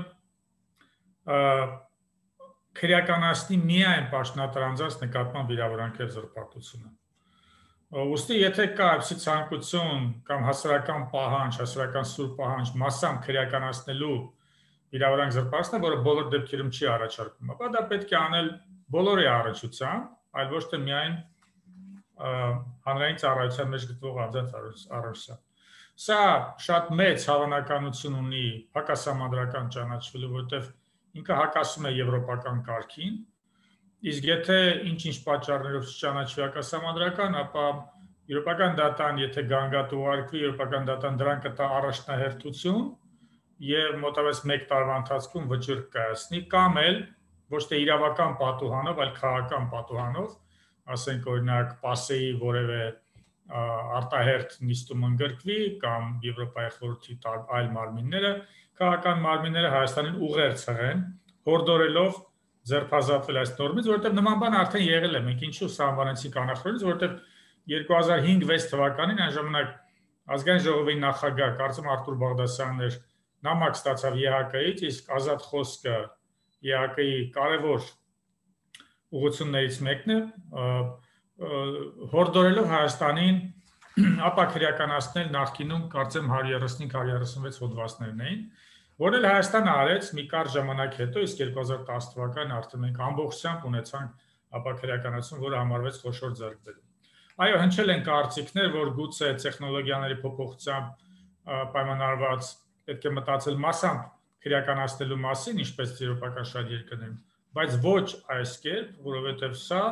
քրեականացնի միայն պաշտոնատար անձանց նկատմամբ վիրավորանքի զրպարտությունը։ Ուստի եթե կա այդպիսի ցանկություն կամ հասարակական պահանջ, հասարակական սուր պահանջ մասամբ քրեականացնելու վիրավորանք զրպարտությունը, որը բոլոր դեպքերում չի առաջարկվում, ապա դա պետք է անել բոլորի առնչությամբ, այլ ոչ թե միայն հանրային ծառայության մեջ գտնվող անձանց առնչությամբ։ Սա շատ մեծ հավանականություն ունի հակասահմանադրական ճանաչվելու, որտեղ ինքը հակասում է եվրոպական կարգին, իսկ եթե ինչ-ինչ պատճառներով չճանաչվի հակասահմանադրական, ապա եվրոպական դատան, եթե գանգատ ուղարկվի, եվրոպական դատան դրան կտա առաջնահերթություն եւ մոտավորապես 1 տարվա ընթացքում վճիռ կայացնի, կամ էլ ոչ թե իրավական պատուհանով, այլ քաղաքական պատուհանով, ասենք օրինակ ՊԱՍԵ-ի որևէ արտահերթ նիստում ընդգրկվի կամ Եվրոպայի խորհրդի այլ մարմինները, քաղաքական մարմինները Հայաստանին ուղերձ հղեն, հորդորելով ձերբազատվել այս նորմից, որովհետև նման բան արդեն եղել է, մենք ինչու սա անվանեցինք անախորոն, որովհետև 2005-6 թվականին այն ժամանակ ազգային ժողովի նախագահ, կարծում Արտուր Բաղդասյանն էր, նամակ ստացավ ԵՀԿ-ից, իսկ ազատ խոսքը ԵՀԿ-ի կարևոր ուղղություններից մեկն է հորդորելով Հայաստանին ապա քրեականացնել նախկինում կարծեմ 135-136 հոդվածներն էին, որ էլ Հայաստանը արեց մի կարճ ժամանակ հետո, իսկ 2010 թվականին արդեն մենք ամբողջությամբ ունեցանք ապա քրեականացում, որը համարվեց խոշոր ձեռքբերում։ Այո, հնչել են կարծիքներ, որ գուցե տեխնոլոգիաների փոփոխությամբ պայմանավորված պետք է մտածել մասամբ քրեականացնելու մասին, ինչպես եվրոպական շատ երկրներում, բայց ոչ այս կերպ, որովհետև սա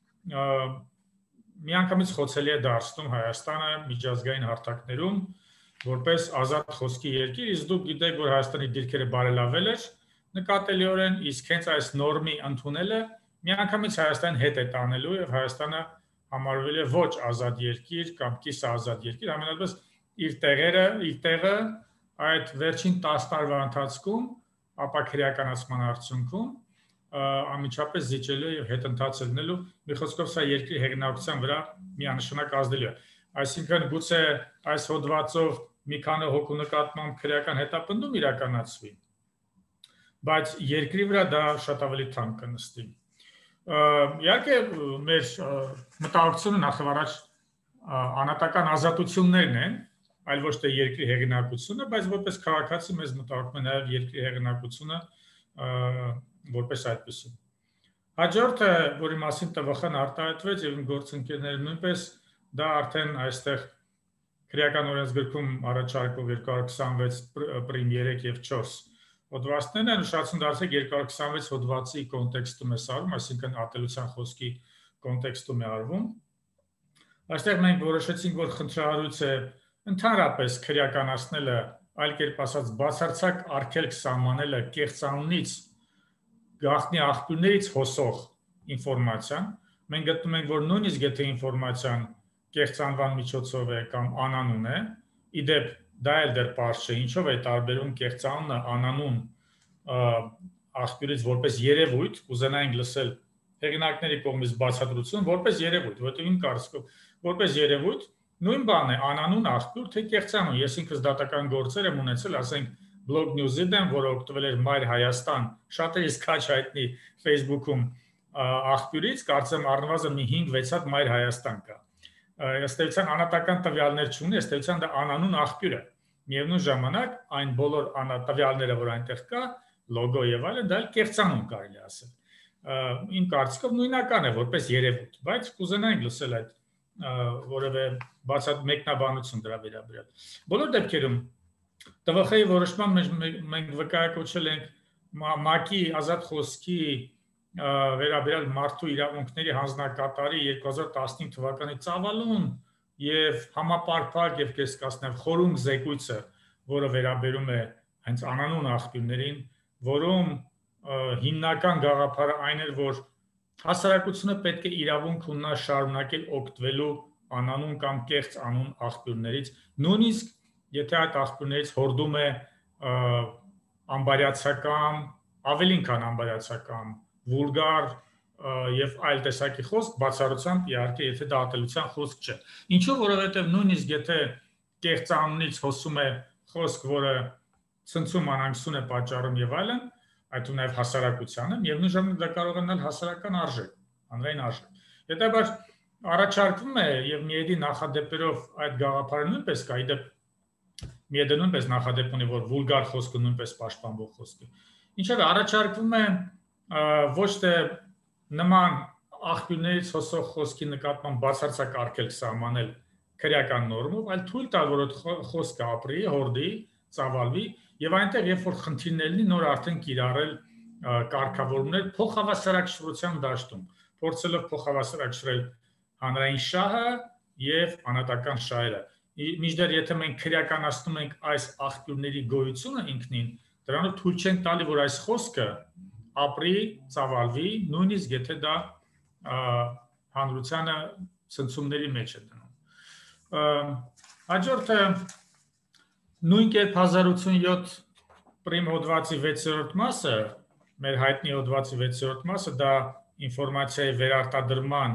միանգամից խոցելի է դարձնում Հայաստանը միջազգային հարթակներում որպես ազատ խոսքի երկիր, իսկ դուք գիտեք, որ Հայաստանի դիրքերը բարելավել էր նկատելիորեն, իսկ հենց այս նորմի ընդունելը միանգամից Հայաստանին հետ է տանելու եւ Հայաստանը համարվել է ոչ ազատ երկիր կամ կիսաազատ երկիր, ամենալավս իր տեղը այդ վերջին 10 տարվա ընթացքում ապա քրեականացման արդյունքում անմիջապես զիջելու եւ հետընթաց լինելու, մի խոսքով սա երկրի հեղինակության վրա միանշանակ ազդելու է։ Այսինքն գուցե այս հոդվածով մի քանի հոգու նկատմամբ քրեական հետապնդում իրականացվի, բայց երկրի վրա դա շատ ավելի թանկ կնստի։ Իհարկե մեր մտահոգությունը նախավարած անհատական ազատություններն են, այլ ոչ թե երկրի հեղինակությունը, բայց որպես քաղաքացի մեզ մտահոգում է նաև երկրի հեղինակությունը որպես այդպեսին։ Հաջորդը, որի մասին ՏՎԽ-ն արտահայտվեց եւ գործընկերները նույնպես դա արդեն այստեղ քրեական օրենսգրքում առաջարկվող 226 պրիմ 3 եւ 4 հոդվածներն են նշանակում դարձել 226 հոդվածի կոնտեքստում է արվում, այսինքն ատելության խոսքի կոնտեքստում է արվում։ Այստեղ մենք որոշեցինք, որ խնդրահարույց է ընդհանրապես քրեականացնելը, այլ կերպ ասած, բացարձակ արգելք սահմանելը կեղծանունից գաղտնի աղբյուրներից հոսող ինֆորմացիան, մենք գտնում ենք, որ նույնիսկ եթե ինֆորմացիան կեղծանվան միջոցով է կամ անանուն է, իդեպ դա էլ դեռ պարզ չէ, ինչով է տարբերում կեղծանունը անանուն աղբյուրից որպես երևույթ, կուզենայինք լսել հեղինակների կողմից բացատրություն, որպես երևույթ, որտեղ իմ կարծիքով որպես երևույթ նույն բանն է անանուն աղբյուր, թե կեղծանուն։ Ես ինքս դատական գործեր եմ ունեցել, ասենք Blog News-ին, որը օգտվել էր Մայր Հայաստան, շատերիս քաչ հայտնի Facebook-ում աղբյուրից, կարծեմ առնվազն մի 5-6 հատ Մայր Հայաստան կա։ Ըստ էության անհատական տվյալներ չունի, ըստ էության դա անանուն աղբյուր է։ Միևնույն ժամանակ այն բոլոր տվյալները, որ այնտեղ կա, լոգո եւ այլն, դա կեղծանուն կարելի ասել։ Իմ կարծիքով նույնական է որպես երևույթ, բայց կուզենայինք լսել այդ որևէ բացատ մեկնաբանություն դրա վերաբերյալ։ Բոլոր դեպքերում ՏՎԽ-ի որոշման մենք վկայակոչել ենք ՄԱԿ-ի ազատ խոսքի վերաբերյալ մարդու իրավունքների հանձնակատարի 2015 թվականի ծավալուն եւ համապարփակ եւ կեսկասնավ խորհուրդ զեկույցը, որը վերաբերում է հենց անանուն աղբյուրներին, որում հիմնական գաղափարը այն էր, որ հասարակությունը պետք է իրավունք ունենա շարունակել օգտվելու անանուն կամ կեղծ անուն աղբյուրներից, նույնիսկ եթե այդ աղբյուրներից հորդում է ամբարյացական, ավելին քան ամբարյացական, վուլգար եւ այլ տեսակի խոսք, բացառությամբ իհարկե եթե դա ատելության խոսք չէ։ Ինչու, որովհետեւ նույնիսկ եթե կեղծ անունից հոսում է խոսք, որը ցնցում անհանգստություն է պատճառում եւ այլն, այդ ու նաեւ հասարակությանը, եւ նույն ժամանակ դա կարող է լինել հասարակական արժեք, հանրային արժեք։ Հետաբար առաջարկվում է եւ միեդի նախադեպերով այդ գաղափարը նույնպես կա, իդեպ միեդը նույնպես նախադեպ ունի, որ վուլգար խոսքը նույնպես պաշտպանվող խոսք է։ Ինչեւ առաջարկվում է ոչ թե նման աղբյուրներից հոսող խոսքի նկատմամբ բացարձակ արգելք սահմանել քրեական նորմով, այլ թույլ տալ, որ այդ խոսքը ապրի, հորդի, ծավալվի եւ այնտեղ երբ որ խնդիրներ լինի, նոր արդեն կիրառել կարգավորումներ փոխհավասարակշռության դաշտում, փորձելով փոխհավասարակշռել հանրային շահը եւ անհատական շահերը։ Մինչդեռ եթե մենք քրեականացնում ենք այս աղբյուրների գոյությունը ինքնին, դրանով թույլ չենք տալի, որ այս խոսքը ապրի, ծավալվի, նույնիսկ եթե դա հանրությանը ցնցումների մեջ է դնում։ Հաջորդը նույն կերպ 1087 պրիմ հոդվածի 6-րդ մասը, մեր հայտնի հոդվածի 6-րդ մասը, դա ինֆորմացիայի վերարտադրման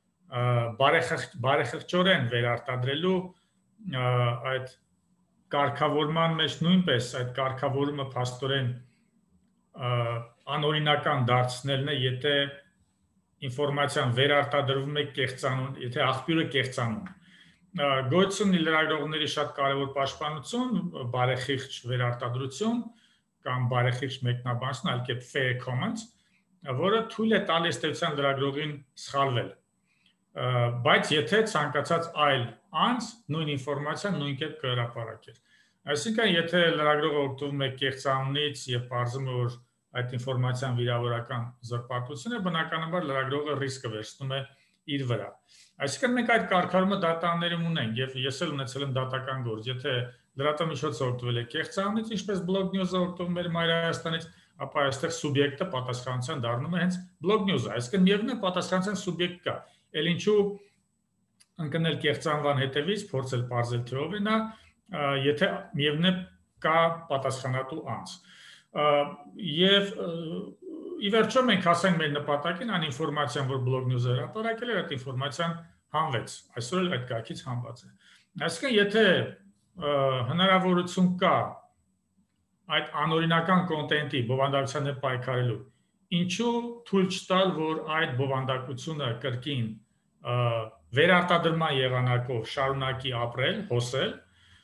բարեխղճորեն վերարտադրելու այդ կարգավորման մեջ նույնպես այդ կարգավորումը փաստորեն անօրինական դարձնելն է, եթե ինֆորմացիան վերարտադրվում է կեղծանուն, եթե աղբյուրը կեղծանուն։ Գոյություն ունի լրագրողների շատ կարևոր պաշտպանություն, բարեխիղճ վերարտադրություն կամ բարեխիղճ մեկնաբանություն, այլ կերպ fair comments, որը թույլ է տալիս տվյալ լրագրողին սխալվել։ Բայց եթե ցանկացած այլ անձ նույն ինֆորմացիան նույն կերպ կհրապարակեր։ Այսինքն, եթե լրագրողը օգտվում է կեղծանունից եւ պարզում է, որ այդ ինֆորմացիան վիրավորական զրպարտություն է, բնականաբար լրագրողը ռիսկը վերցնում է իր վրա։ Այսինքն, մենք այդ կարգավորումը դատաներում ունենք եւ ես էլ ունեցել եմ դատական գործ։ Եթե լրատվամիջոցը օգտվել է կեղծանունից, ինչպես Blog News-ը օգտվում էր Մայր Հայաստանից, ապա այստեղ սուբյեկտը պատասխանատվության դառնում է հենց Blog News-ը։ Այսինքն, միևնույն պատասխանատվության սուբյեկտ կա։ Էլ ինչու ընկնել կեղծանվան հետևից, փորձել պարզել թե ով է նա, եթե միևնույն կա պատասխանատու անձ։ Եվ ի վերջո մենք հասանք մեր նպատակին, այն ինֆորմացիան, որ Blog News-ը հրապարակել էր, այդ ինֆորմացիան հանվեց։ Այսօր էլ այդ կարգից հանված է։ Այսինքն, եթե հնարավորություն կա այդ անօրինական կոնտենտի բովանդակության հետ պայքարելու, ինչու թույլ չտալ, որ այդ բովանդակությունը կրկին վերարտադրման եղանակով շարունակի ապրել, հոսել,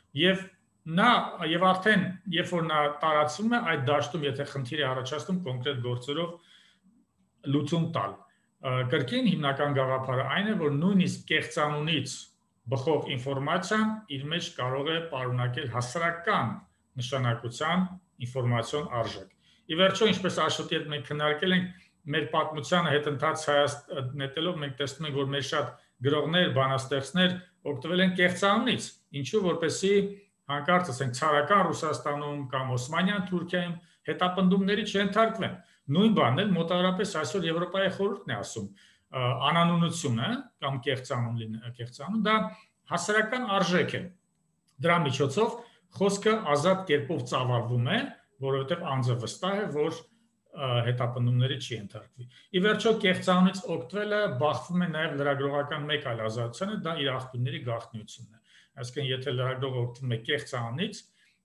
եւ արդեն երբ որ նա տարածվում է, այդ դաշտում, եթե խնդիր է առաջացնում, կոնկրետ գործերով լուծում տալ։ Կրկին հիմնական գաղափարը այն է, որ նույնիսկ կեղծանունից բխող ինֆորմացիան իր մեջ կարող է պարունակել հասարակական նշանակության ինֆորմացիոն արժեք։ Ի վերջո, ինչպես Աշոտի հետ մենք քննարկել ենք, մեր պատմությանը հետընթաց նետելով մենք տեսնում ենք, որ մեր շատ գրողներ, բանաստեղծներ օգտվել են կեղծանունից, ինչու որպեսզի հանկարծ ասենք ցարական Ռուսաստանում կամ Օսմանյան Թուրքիայում հետապնդումների չընթարկվեն։ Նույն բանն էլ մոտավորապես այսօր Եվրոպայի խորհուրդն է ասում, անանունությունը կամ կեղծանուն դա հասարակական արժեք է։ Դրա միջոցով խոսքը ազատ կերպով ծավալվում է, որովհետև անձը վստահ է, որ հետապնդումների չի ընթարկվի։ Ի վերջո կեղծանունից օգտվելը բախվում է նաև լրագրողական մեկ այլ ազատությանը, դա իր աղբյուրների գաղտնիությունն է։ Այսինքն, եթե լրագրողը օգտվում է կեղծանունից,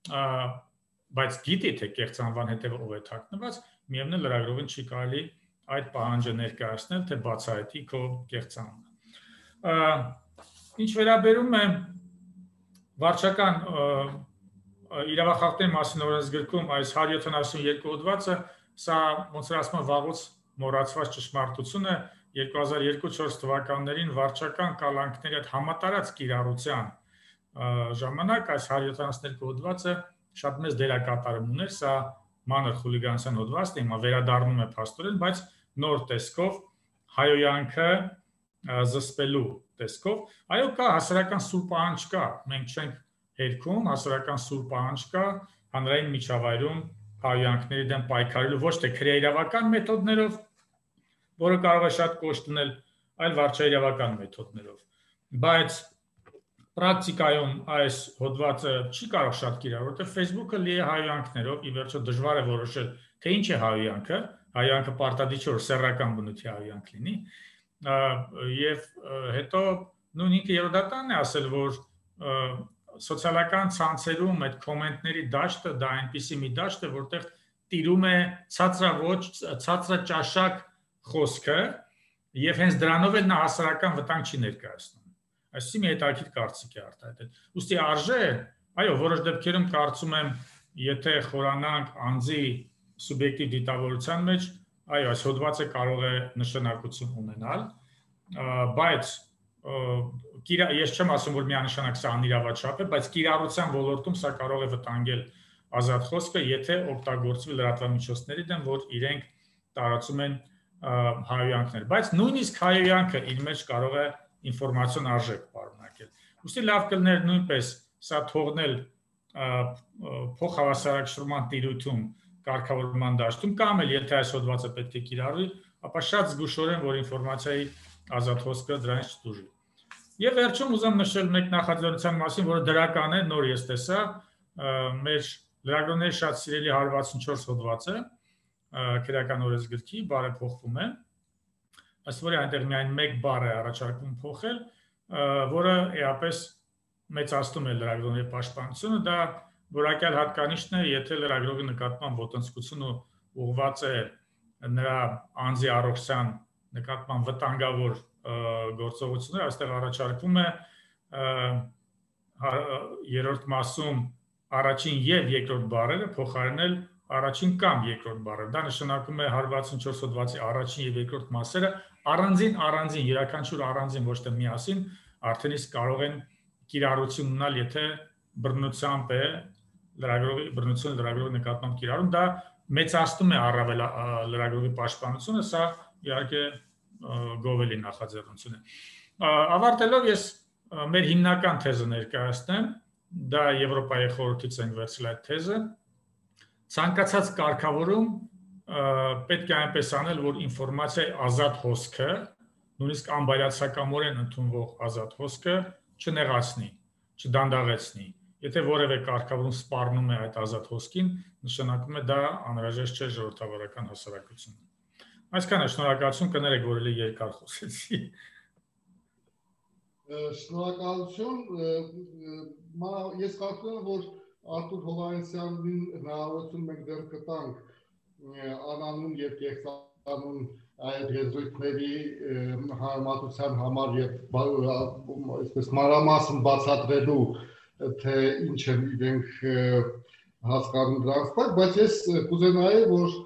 բայց գիտի թե կեղծանվան հետևը ով է թաքնված, միևնույն լրագրողին չի կարելի այդ պահանջը ներկայացնել, թե բացահայտի քո կեղծանունը։ Ինչ վերաբերում է վարչական իրավախախտների մասին օրենսգրքում այս 172 հոդվածը, սա ոնց որ ասում են վաղուց մոռացված ճշմարտություն է, 2002-2004 թվականներին վարչական կալանքների հետ համատարած կիրառության ժամանակ այս 172 հոդվածը շատ մեծ դերակատարում ուներ, սա մանր խուլիգանության հոդվածն է, հիմա վերադառնում է փաստորեն, բայց նոր տեսքով հայոյանքը զսպելու տեսքով, այո, կա հասարակական սուր պահանջ կա, մենք չենք հերքում, հասարակական սուր պահանջ կա հանրային միջավայրում հայոյանքների դեմ պայքարելու ոչ թե քրեաիրավական մեթոդներով, որը կարող է շատ կոշտ լինել, այլ վարչաիրավական մեթոդներով, բայց պրակտիկայում այս հոդվածը չի կարող շատ կիրառել, որովհետև Facebook-ը լի է հայոյանքներով, ի վերջո դժվար է որոշել, թե ինչ է հայոյանքը, հայոյանքը պարտադիր չէ որ սեռական բնույթի հայոյանք լինի, եւ հետո նույն ինքը Երոդատանն է ասել, որ սոցիալական ցանցերում այդ կոմենտների դաշտը դա այնպիսի մի դաշտ է, որտեղ տիրում է ցածրաճաշակ խոսքը եւ հենց դրանով էլ նա հասարակական վտանգ չի ներկայացնում։ Այսինքն մի հետաքրքիր կարծիք է արտահայտել։ Ուստի արժե, այո, որոշ դեպքերում կարծում եմ, եթե խորանանք անձի սուբյեկտիվ դիտավորության մեջ, այո, այս հոդվածը կարող է նշանակություն ունենալ, բայց ես չեմ ասում, որ միանշանակ սա անիրավաչափ է, բայց կիրառության ոլորտում սա կարող է վտանգել ազատ խոսքը, եթե օգտագործվի լրատվամիջոցների դեմ, որ իրենք տարածում են հայոյանքներ, բայց նույնիսկ հայոյանքը իր մեջ կարող է ինֆորմացիոն արժեք պարունակել։ Ուստի լավ կլներ նույնպես սա թողնել փոխհավասարակշռման տիրույթում կարգավորման դաշտում կամ էլ եթե այս հոդվածը պետք է կիրառվի, ապա շատ զգուշորեն, որ ինֆորմացիայի ազատ խոսքը դրանից չտուժի։ Եվ վերջում ուզում նշել մեկ նախաձեռնության մասին, որը դրական է, նոր ես տեսա, մեր լրագրողների շատ սիրելի 164 հոդվածը քրեական օրենսգրքի բարեփոխվում է, ըստ որի այնտեղ միայն մեկ բառ է առաջարկվում փոխել, որը էապես մեծացնում է լրագրողների պաշտպանությունը, դա որակյալ հատկանիշն է, եթե լրագրողի նկատմամբ ոտնձգությունը ուղղված է նրա անձի առողջության նկատմամբ վտանգավոր գործողություններ, այստեղ առաջարկվում է երրորդ մասում առաջին եւ երկրորդ բառերը փոխարինել առաջին կամ երկրորդ բառերը։ Դա նշանակում է 164 հոդվածի առաջին եւ երկրորդ մասերը առանձին յուրաքանչյուր առանձին ոչ թե միասին արդեն իսկ կարող են կիրառություն ունենալ, եթե բռնությամբ է բռնությունը լրագրողի նկատմամբ կիրառում, դա մեծացնում է առավել լրագրողի պաշտպանությունը, սա իհարկե գովելի նախաձեռնություն է։ Ավարտելով ես մեր հիմնական թեզը ներկայացնեմ, դա Եվրոպայի խորհրդից ենք վերցրել այդ թեզը։ Ցանկացած կարգավորում պետք է այնպես անել, որ ինֆորմացիայի ազատ հոսքը, նույնիսկ անբայրացակամորեն ընդունվող ազատ հոսքը չնեղացնի, չդանդաղեցնի։ Եթե որևէ կարգավորում սպառնում է այդ ազատ հոսքին, նշանակում է դա անհրաժեշտ չէ ժողովրդավարական հասարակություն։ Այսքանը, շնորհակալություն, կներեք, որ էլի երկար խոսեցի։ Շնորհակալություն, ես կարծում եմ, որ Արտուր Հովհաննիսյանին հնարավորություն մենք դեռ կտանք անանուն եւ կեղծանուն այդ եզրույթների համատության համար եւ այսպես մանրամասն բացատրելու, թե ինչ են իրենք հասկանում դրանց տակ, բայց ես կուզենայի, որ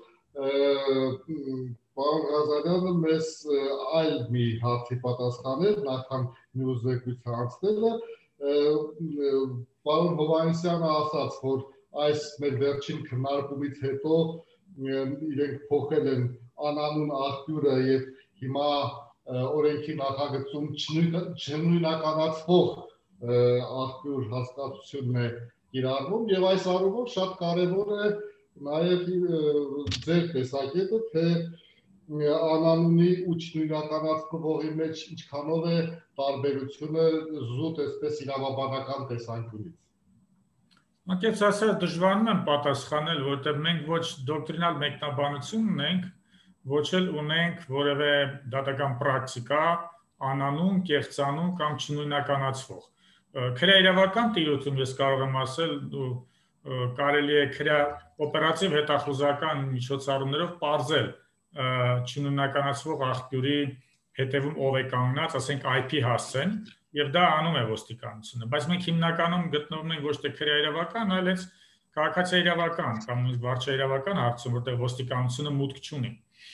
պարոն Ղազարյանը մեզ այլ մի հարցի պատասխաներ, նախքան մյուս զեկույցը անցնելը, պարոն Հովհաննիսյանը ասաց, որ այս մեր վերջին քննարկումից հետո իրենք փոխել են անանուն աղբյուրը եւ հիմա օրենքի նախագծում չնույնականացվող աղբյուր հասկացությունն է կիրառվում եւ այս առումով շատ կարեւոր է նաեւ ձեր տեսակետը, թե անանունի ու չնույնականացվողի մեջ ինչքանով է տարբերությունը զուտ այսպես իրավաբանական տեսանկյունից։ Անկեղծ ասած դժվարում եմ պատասխանել, որովհետև մենք ոչ դոկտրինալ մեկնաբանություն ունենք, ոչ էլ ունենք որևէ դատական պրակտիկա, անանուն, կեղծանուն կամ չնույնականացվող։ Քրեաիրավական տիրույթում ես կարող եմ ասել, կարելի է օպերատիվ հետախուզական միջոցառումներով պարզել չնույնականացվող աղբյուրի հետևում ով է կանգնած, ասենք IP հասցեն, եւ դա անում է ոստիկանությունը, բայց մենք հիմնականում գտնվում ենք ոչ թե քրեաիրավական, այլ հենց քաղաքացիաիրավական կամ նույնիսկ վարչաիրավական հարցում, որտեղ ոստիկանությունը մուտք չունի։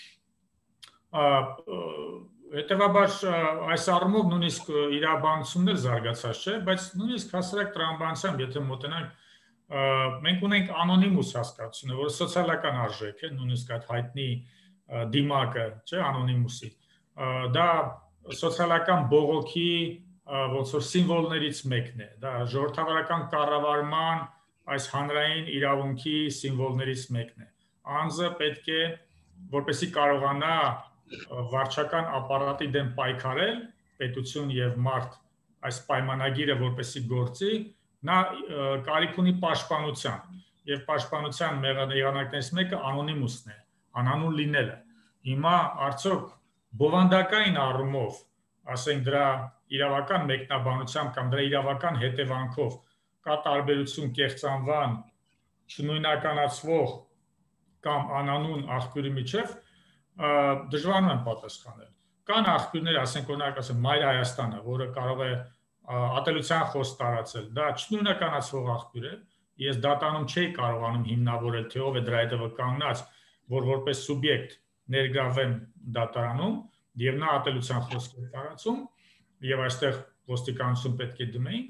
Հետևաբար այս առումով նույնիսկ իրավաբանությունն էլ զարգացած չէ, բայց նույնիսկ հասարակ տրամաբանությամբ, եթե մոտենանք, մենք ունենք անոնիմուս հասկացությունը, որը սոցիալական արժեք է, նույնիսկ այդ հայտնի դիմակը, չէ, անոնիմուսի։ Դա սոցիալական բողոքի ոնց որ սիմվոլներից մեկն է, դա ժողովրդավարական կառավարման այս հանրային իրավունքի սիմվոլներից մեկն է։ Անձը պետք է, որպեսզի կարողանա վարչական ապարատի դեմ պայքարել, պետություն եւ մարդ այս պայմանագիրը որպեսզի գործի, նա կարիք ունի պաշտպանության, եւ պաշտպանության եղանակներից մեկը անոնիմուսն է, անանուն լինելը։ Հիմա արդյոք բովանդակային առումով, ասենք դրա իրավական մեկնաբանությամբ կամ դրա իրավական հետևանքով կա տարբերություն կեղծանվան, չնույնականացվող կամ անանուն աղբյուրի միջև, դժվարում եմ պատասխանել։ Կան աղբյուրներ, ասենք օրինակ ասեմ Մայր Հայաստանը, որը կարող է ատելության խոսք տարածել, դա չնույնականացվող աղբյուր է, ես դատանում չէի կարողանում հիմնավորել, թե ով է դրա հետևը կանգնած, որ որպես սուբյեկտ ներգրավեմ դատարանում եւ նա ատելության խոսք է տարածում եւ այստեղ ոստիկանություն պետք է դիմեին,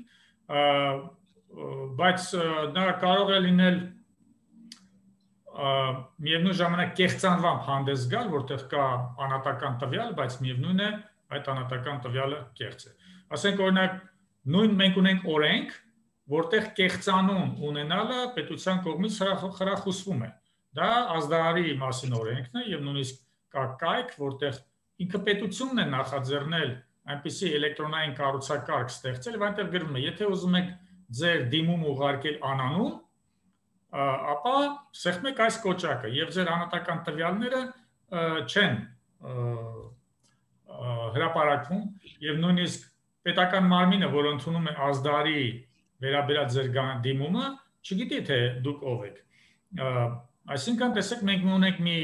բայց դա կարող է լինել միևնույն ժամանակ կեղծանվամբ հանդես գալ, որտեղ կա անհատական տվյալ, բայց միևնույն է այդ անհատական տվյալը կեղծ է։ Ասենք օրինակ մենք ունենք օրենք, որտեղ կեղծանուն ունենալը պետության կողմից խրախուսվում է։ Դա ազդարարի մասին օրենքն է եւ նույնիսկ կա կայք, որտեղ ինքը պետությունն է նախաձեռնել այնպիսի էլեկտրոնային կառուցակարգ ստեղծել, եւ այնտեղ գրվում է, եթե ուզում եք ձեր դիմում ուղարկել անանուն, ապա սեղմեք այս կոճակը եւ ձեր անհատական տվյալները չեն հրապարակվում եւ նույնիսկ պետական մարմինը, որ ընդունում է ազդարի վերաբերած ձեր դիմումը, չգիտի թե դուք ով եք։ Այսինքն տեսեք մենք ունենք մի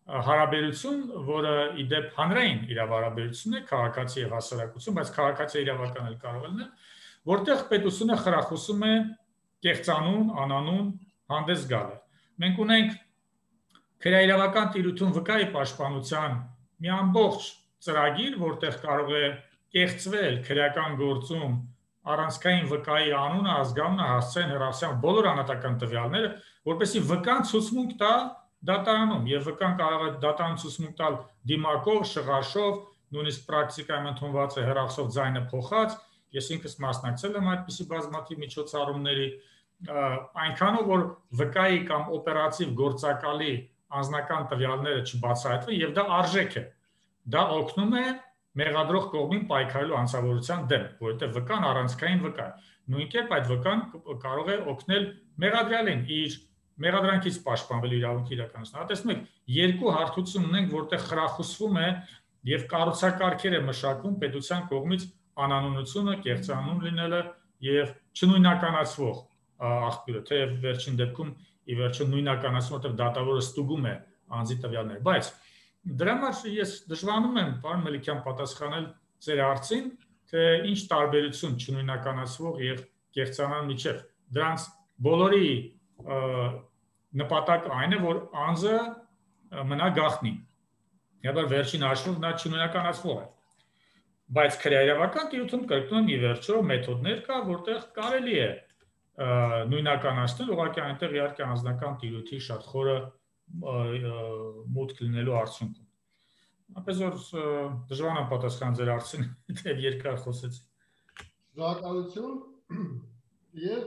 հարաբերություն, որը ի դեպ հանրային իրավահարաբերություն է, քաղաքացի եւ հասարակություն, բայց քաղաքացի իրավական էլ կարող է լինել, որտեղ պետությունը խրախուսում է կեղծանուն, անանուն հանդես գալը։ Մենք ունենք քրեաիրավական տիրություն վկայի պաշտպանության մի ամբողջ ծրագիր, որտեղ կարող է կեղծվել քրեական գործում առանցքային վկայի անունը, ազգանունը, հասցեն, հեռախոսյան բոլոր անհատական տվյալները, որպեսզի վկան ցուցմունք տա դատարանում եւ վկան կարող է դատարան ցուցմունք տալ դիմակով, շղարշով, նույնիսկ պրակտիկայում ընդունված է հեռախոսով ձայնը փոխած, ես ինքս մասնակցել եմ այդպիսի բազմաթիվ միջոցառումների, այնքանով որ վկայի կամ օպերատիվ գործակալի անձնական տվյալները չբացահայտվեն եւ դա արժեք է։ Դա օգնում է մեղադրող կողմին պայքարելու անձնավորության դեմ, որովհետեւ վկան առանցքային վկա է։ Նույն կերպ այդ վկան կարող է օգնել մեղադրյալին իր մեղադրանքից պաշտպանվել իրավունքի իրականացնելը։ Տեսնում եք, երկու հարթություն ունենք, որտեղ խրախուսվում է եւ կառուցակարգեր է մշակվում պետության կողմից անանունությունը, կեղծանուն լինելը եւ չնույնականացվող աղբյուրը, թեև վերջին դեպքում ի վերջո նույնականացում, որտեղ դատավորը ստուգում է անձի տվյալները, բայց դրա համար ես դժվարանում եմ, պարոն Մելիքյան, պատասխանել ձեր հարցին, թե ինչ տարբերություն չնույնականացվող եւ կեղծանան միջև։ Դրանց բոլորի նպատակը այն է, որ անձը մնա գաղտնի։ Եվ վերջին հաշվով նա չնույնականացվող է։ Բայց քրեաիրավական տիրույթում կրկնում եմ ի վերջո մեթոդներ կա, որտեղ կարելի է նույնականացնել, ուղղակի այնտեղ իհարկե անձնական տիրույթի շատ խորը մուտք լինելու արդյունքում։ Այնպես որ դժվար է պատասխանել ձեր հարցին, թեև երկար խոսեցի։ Շնորհակալություն եւ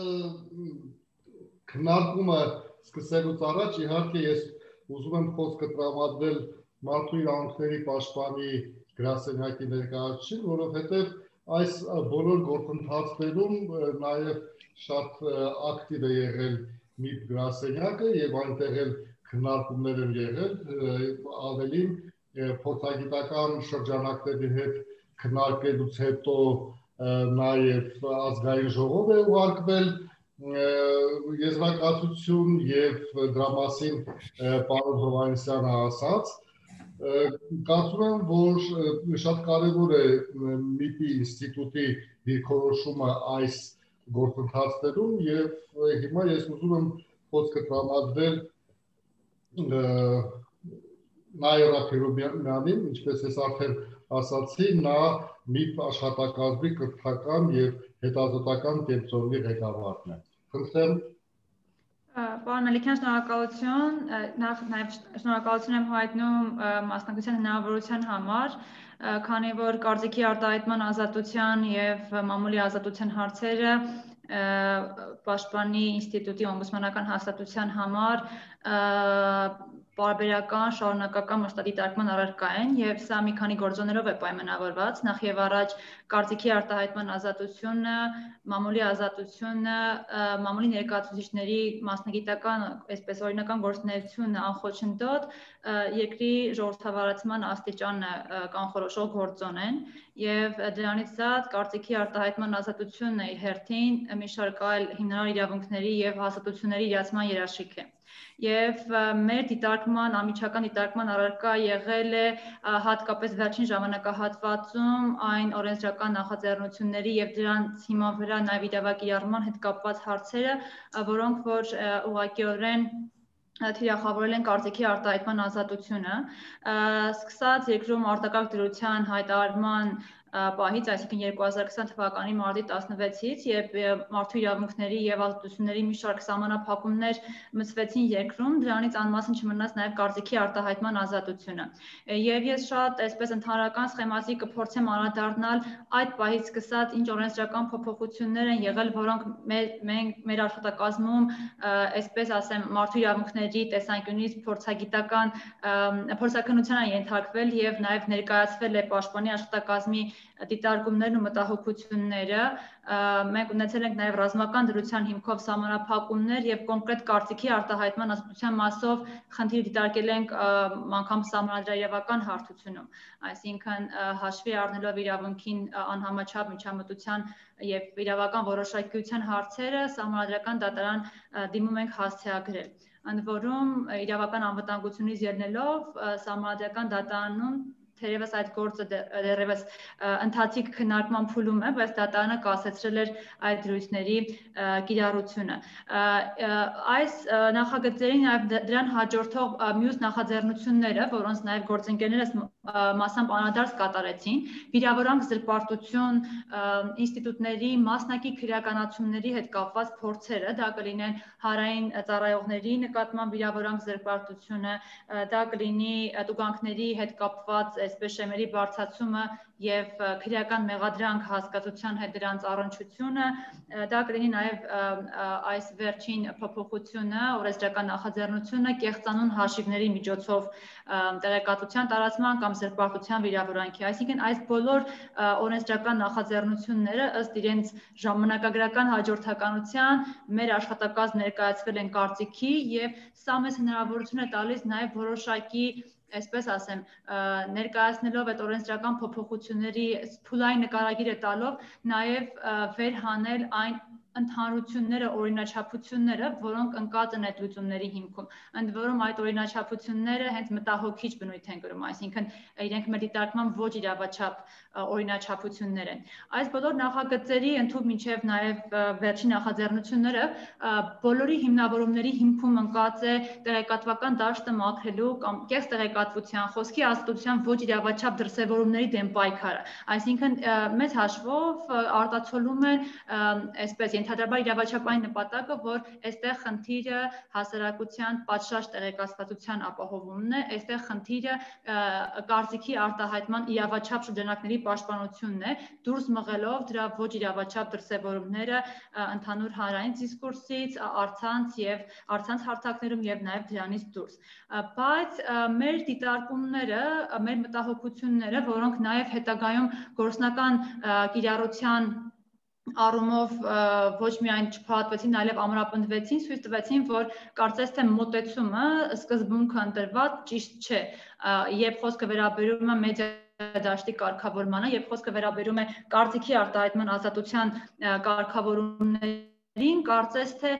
քննարկումը սկսելուց առաջ իհարկե ես ուզում եմ խոսքը տրամադրել մարդու իրավունքների պաշտպանի գրասենյակի ներկայացուցիչին, որովհետեւ այս բոլոր գործընթացներում նաեւ շատ ակտիվ է եղել ՄԻՊ գրասենյակը եւ այնտեղ էլ քննարկումներ են եղել, ավելին փորձագիտական շրջանակների հետ քննարկելուց հետո նաեւ ազգային ժողով է ուղարկվել եզրակացություն եւ դրա մասին պարոն Հովհաննիսյանը ասաց, կարծում եմ, որ շատ կարևոր է ՄԻՊ-ի ինստիտուտի դիրքորոշումը այս գործընթացներում եւ հիմա ես ուզում եմ խոսքը տրամադրել Նաիրա Փիրոզյանին, ինչպես ես արդեն ասացի, նա ՄԻՊ աշխատակազմի կրթական եւ հետազոտական կենտրոնի ղեկավարն է։ Խնդրեմ Պարոն Մելիքյան, շնորհակալություն, նախ նաև շնորհակալություն եմ հայտնում մասնակցության հնարավորության համար, քանի որ կարծիքի արտահայտման ազատության եւ մամուլի ազատության հարցերը պաշտպանի ինստիտուտի օմբուդսմանական հաստատության համար պարբերական, շարունակական մշտադիտարկման առարկա են եւ սա մի քանի գործոններով է պայմանավորված, նախ եւ առաջ կարծիքի արտահայտման ազատությունը, մամուլի ազատությունը, մամուլի ներկայացուցիչների մասնագիտական, այսպես օրինական գործունեությունը անխոչնդոտ երկրի ժողովրդավարացման աստիճանը կանխորոշող գործոն են եւ դրանից զատ կարծիքի արտահայտման ազատությունն է իր հերթին մի շարք այլ հիմնարար իրավունքների եւ հաստատությունների իրացման երաշխիք է։ Եվ մեր դիտարկման, անմիջական դիտարկման առարկա եղել է հատկապես վերջին ժամանակահատվածում այն օրենսդրական նախաձեռնությունների եւ դրանց հիման վրա նաեւ իրավակիրառման հետ կապված հարցերը, որոնք որ ուղղակիորեն թիրախավորել են կարծիքի արտահայտման ազատությունը, սկսած երկրում արտակարգ դրության հայտարարման պահից, այսինքն 2020 թվականի մարտի 16-ից, երբ մարդու իրավունքների եւ ազատությունների մի շարք սահմանափակումներ մտցվեցին երկրում, դրանից անմասն չմնաց նաեւ կարծիքի արտահայտման ազատությունը։ Եվ ես շատ այսպես ընդհանրական սխեմատիկ կփորձեմ անդրադառնալ այդ պահից սկսած ինչ օրենսդրական փոփոխություններ են եղել, որոնք մեր աշխատակազմում, այսպես ասեմ, մարդու իրավունքների տեսանկյունից փորձաքննության են ենթարկվել եւ նաեւ ներկայացվել է պաշտպանի աշխատակազմի դիտարկումներն ու մտահոգությունները, մենք ունեցել ենք նաև ռազմական դրության հիմքով սահմանափակումներ եւ կոնկրետ կարծիքի արտահայտման ազատության մասով խնդիր դիտարկել ենք անգամ սահմանադրայավական հարթությունում, այսինքն հաշվի առնելով իրավունքին անհամաչափ միջամտության եւ իրավական որոշակիության հարցերը սահմանադրական դատարան դիմում ենք հասցեագրել։ ընդ որում իրավական անվտանգությունից ելնելով Սահմանադրական դատարանում թերևս այդ գործը դեռևս ընթացիկ քննարկման փուլում է, բայց դատարանը կասեցրել էր այդ դրույթների կիրառությունը։ Այս նախագծերին նաև դրան հաջորդող մյուս նախաձեռնությունները, որոնց նաև գործընկերներս մասամբ անդրադարձ կատարեցին, վիրավորանք զրպարտություն ինստիտուտների մասնակի քրեականացումների հետ կապված փորձերը, դա կլինեն հանրային ծառայողների նկատմամբ վիրավորանք զրպարտությունը, դա կլինի տուգանքների հետ կապված այսպես շեմերի բարձրացումը եւ քրեական մեղադրանք հասկացության հետ դրանց առնչությունը, դա կլինի նաև այս վերջին փոփոխությունը, օրենսդրական նախաձեռնությունը կեղծանուն հաշիվների միջոցով տեղեկատվության տարածման կամ զրպարտության վիրավորանքի, այսինքն այս բոլոր օրենսդրական նախաձեռնությունները ըստ իրենց ժամանակագրական հաջորդականության մեր աշխատակազմ ներկայացվել են կարծիքի եւ սա մեզ հնարավորություն է տալիս նաև որոշակի այսպես ասեմ, ներկայացնելով այդ օրենսդրական փոփոխությունների փուլային նկարագիրը տալով նաև վերհանել այն ընդհանրությունները, օրինաչափությունները, որոնք ընկած են այդ լուծումների հիմքում։ Ընդ որում այդ օրինաչափությունները հենց մտահոգիչ բնույթ են կրում, այսինքն իրենք մեր դիտարկման ոչ իրավաչափ օրինաչափություններ են։ Այս բոլոր նախագծերի ընդհանուր մինչև նաև վերջին նախաձեռնությունները բոլորի հիմնավորումների հիմքում ընկած է տեղեկատվական դաշտը մաքրելու կամ կեղծ տեղեկատվության, խոսքի ազատության ոչ իրավաչափ դրսևորումների դեմ պայքարը։ Այսինքն մեծ հաշվով արտացոլում են այսպես ենթադրաբար իրավաչափային նպատակը, որ այստեղ խնդիրը հասարակության պատշաճ տեղեկացվածության ապահովումն է, այստեղ խնդիրը կարծիքի արտահայտման իրավաչափ շրջանակների պաշտպանությունն է, դուրս մղելով դրա ոչ իրավաչափ դրսևորումները ընդհանուր հանրային դիսկուրսից, առցանց հարթակներում եւ նաեւ դրանից դուրս։ Բայց մեր դիտարկումները, մեր մտահոգությունները, որոնք նաեւ հետագայում գործնական կիրառության առումով ոչ միայն չփաթվեցին, այլև ամրապնդվեցին, ցույց տվեցին, որ կարծես թե մոտեցումը սկզբունքը ընտրված ճիշտ չէ, երբ խոսքը վերաբերում է մեդիա դաշտի կարգավորմանը, երբ խոսքը վերաբերում է կարծիքի արտահայտման ազատության կարգավորումներին, կարծես թե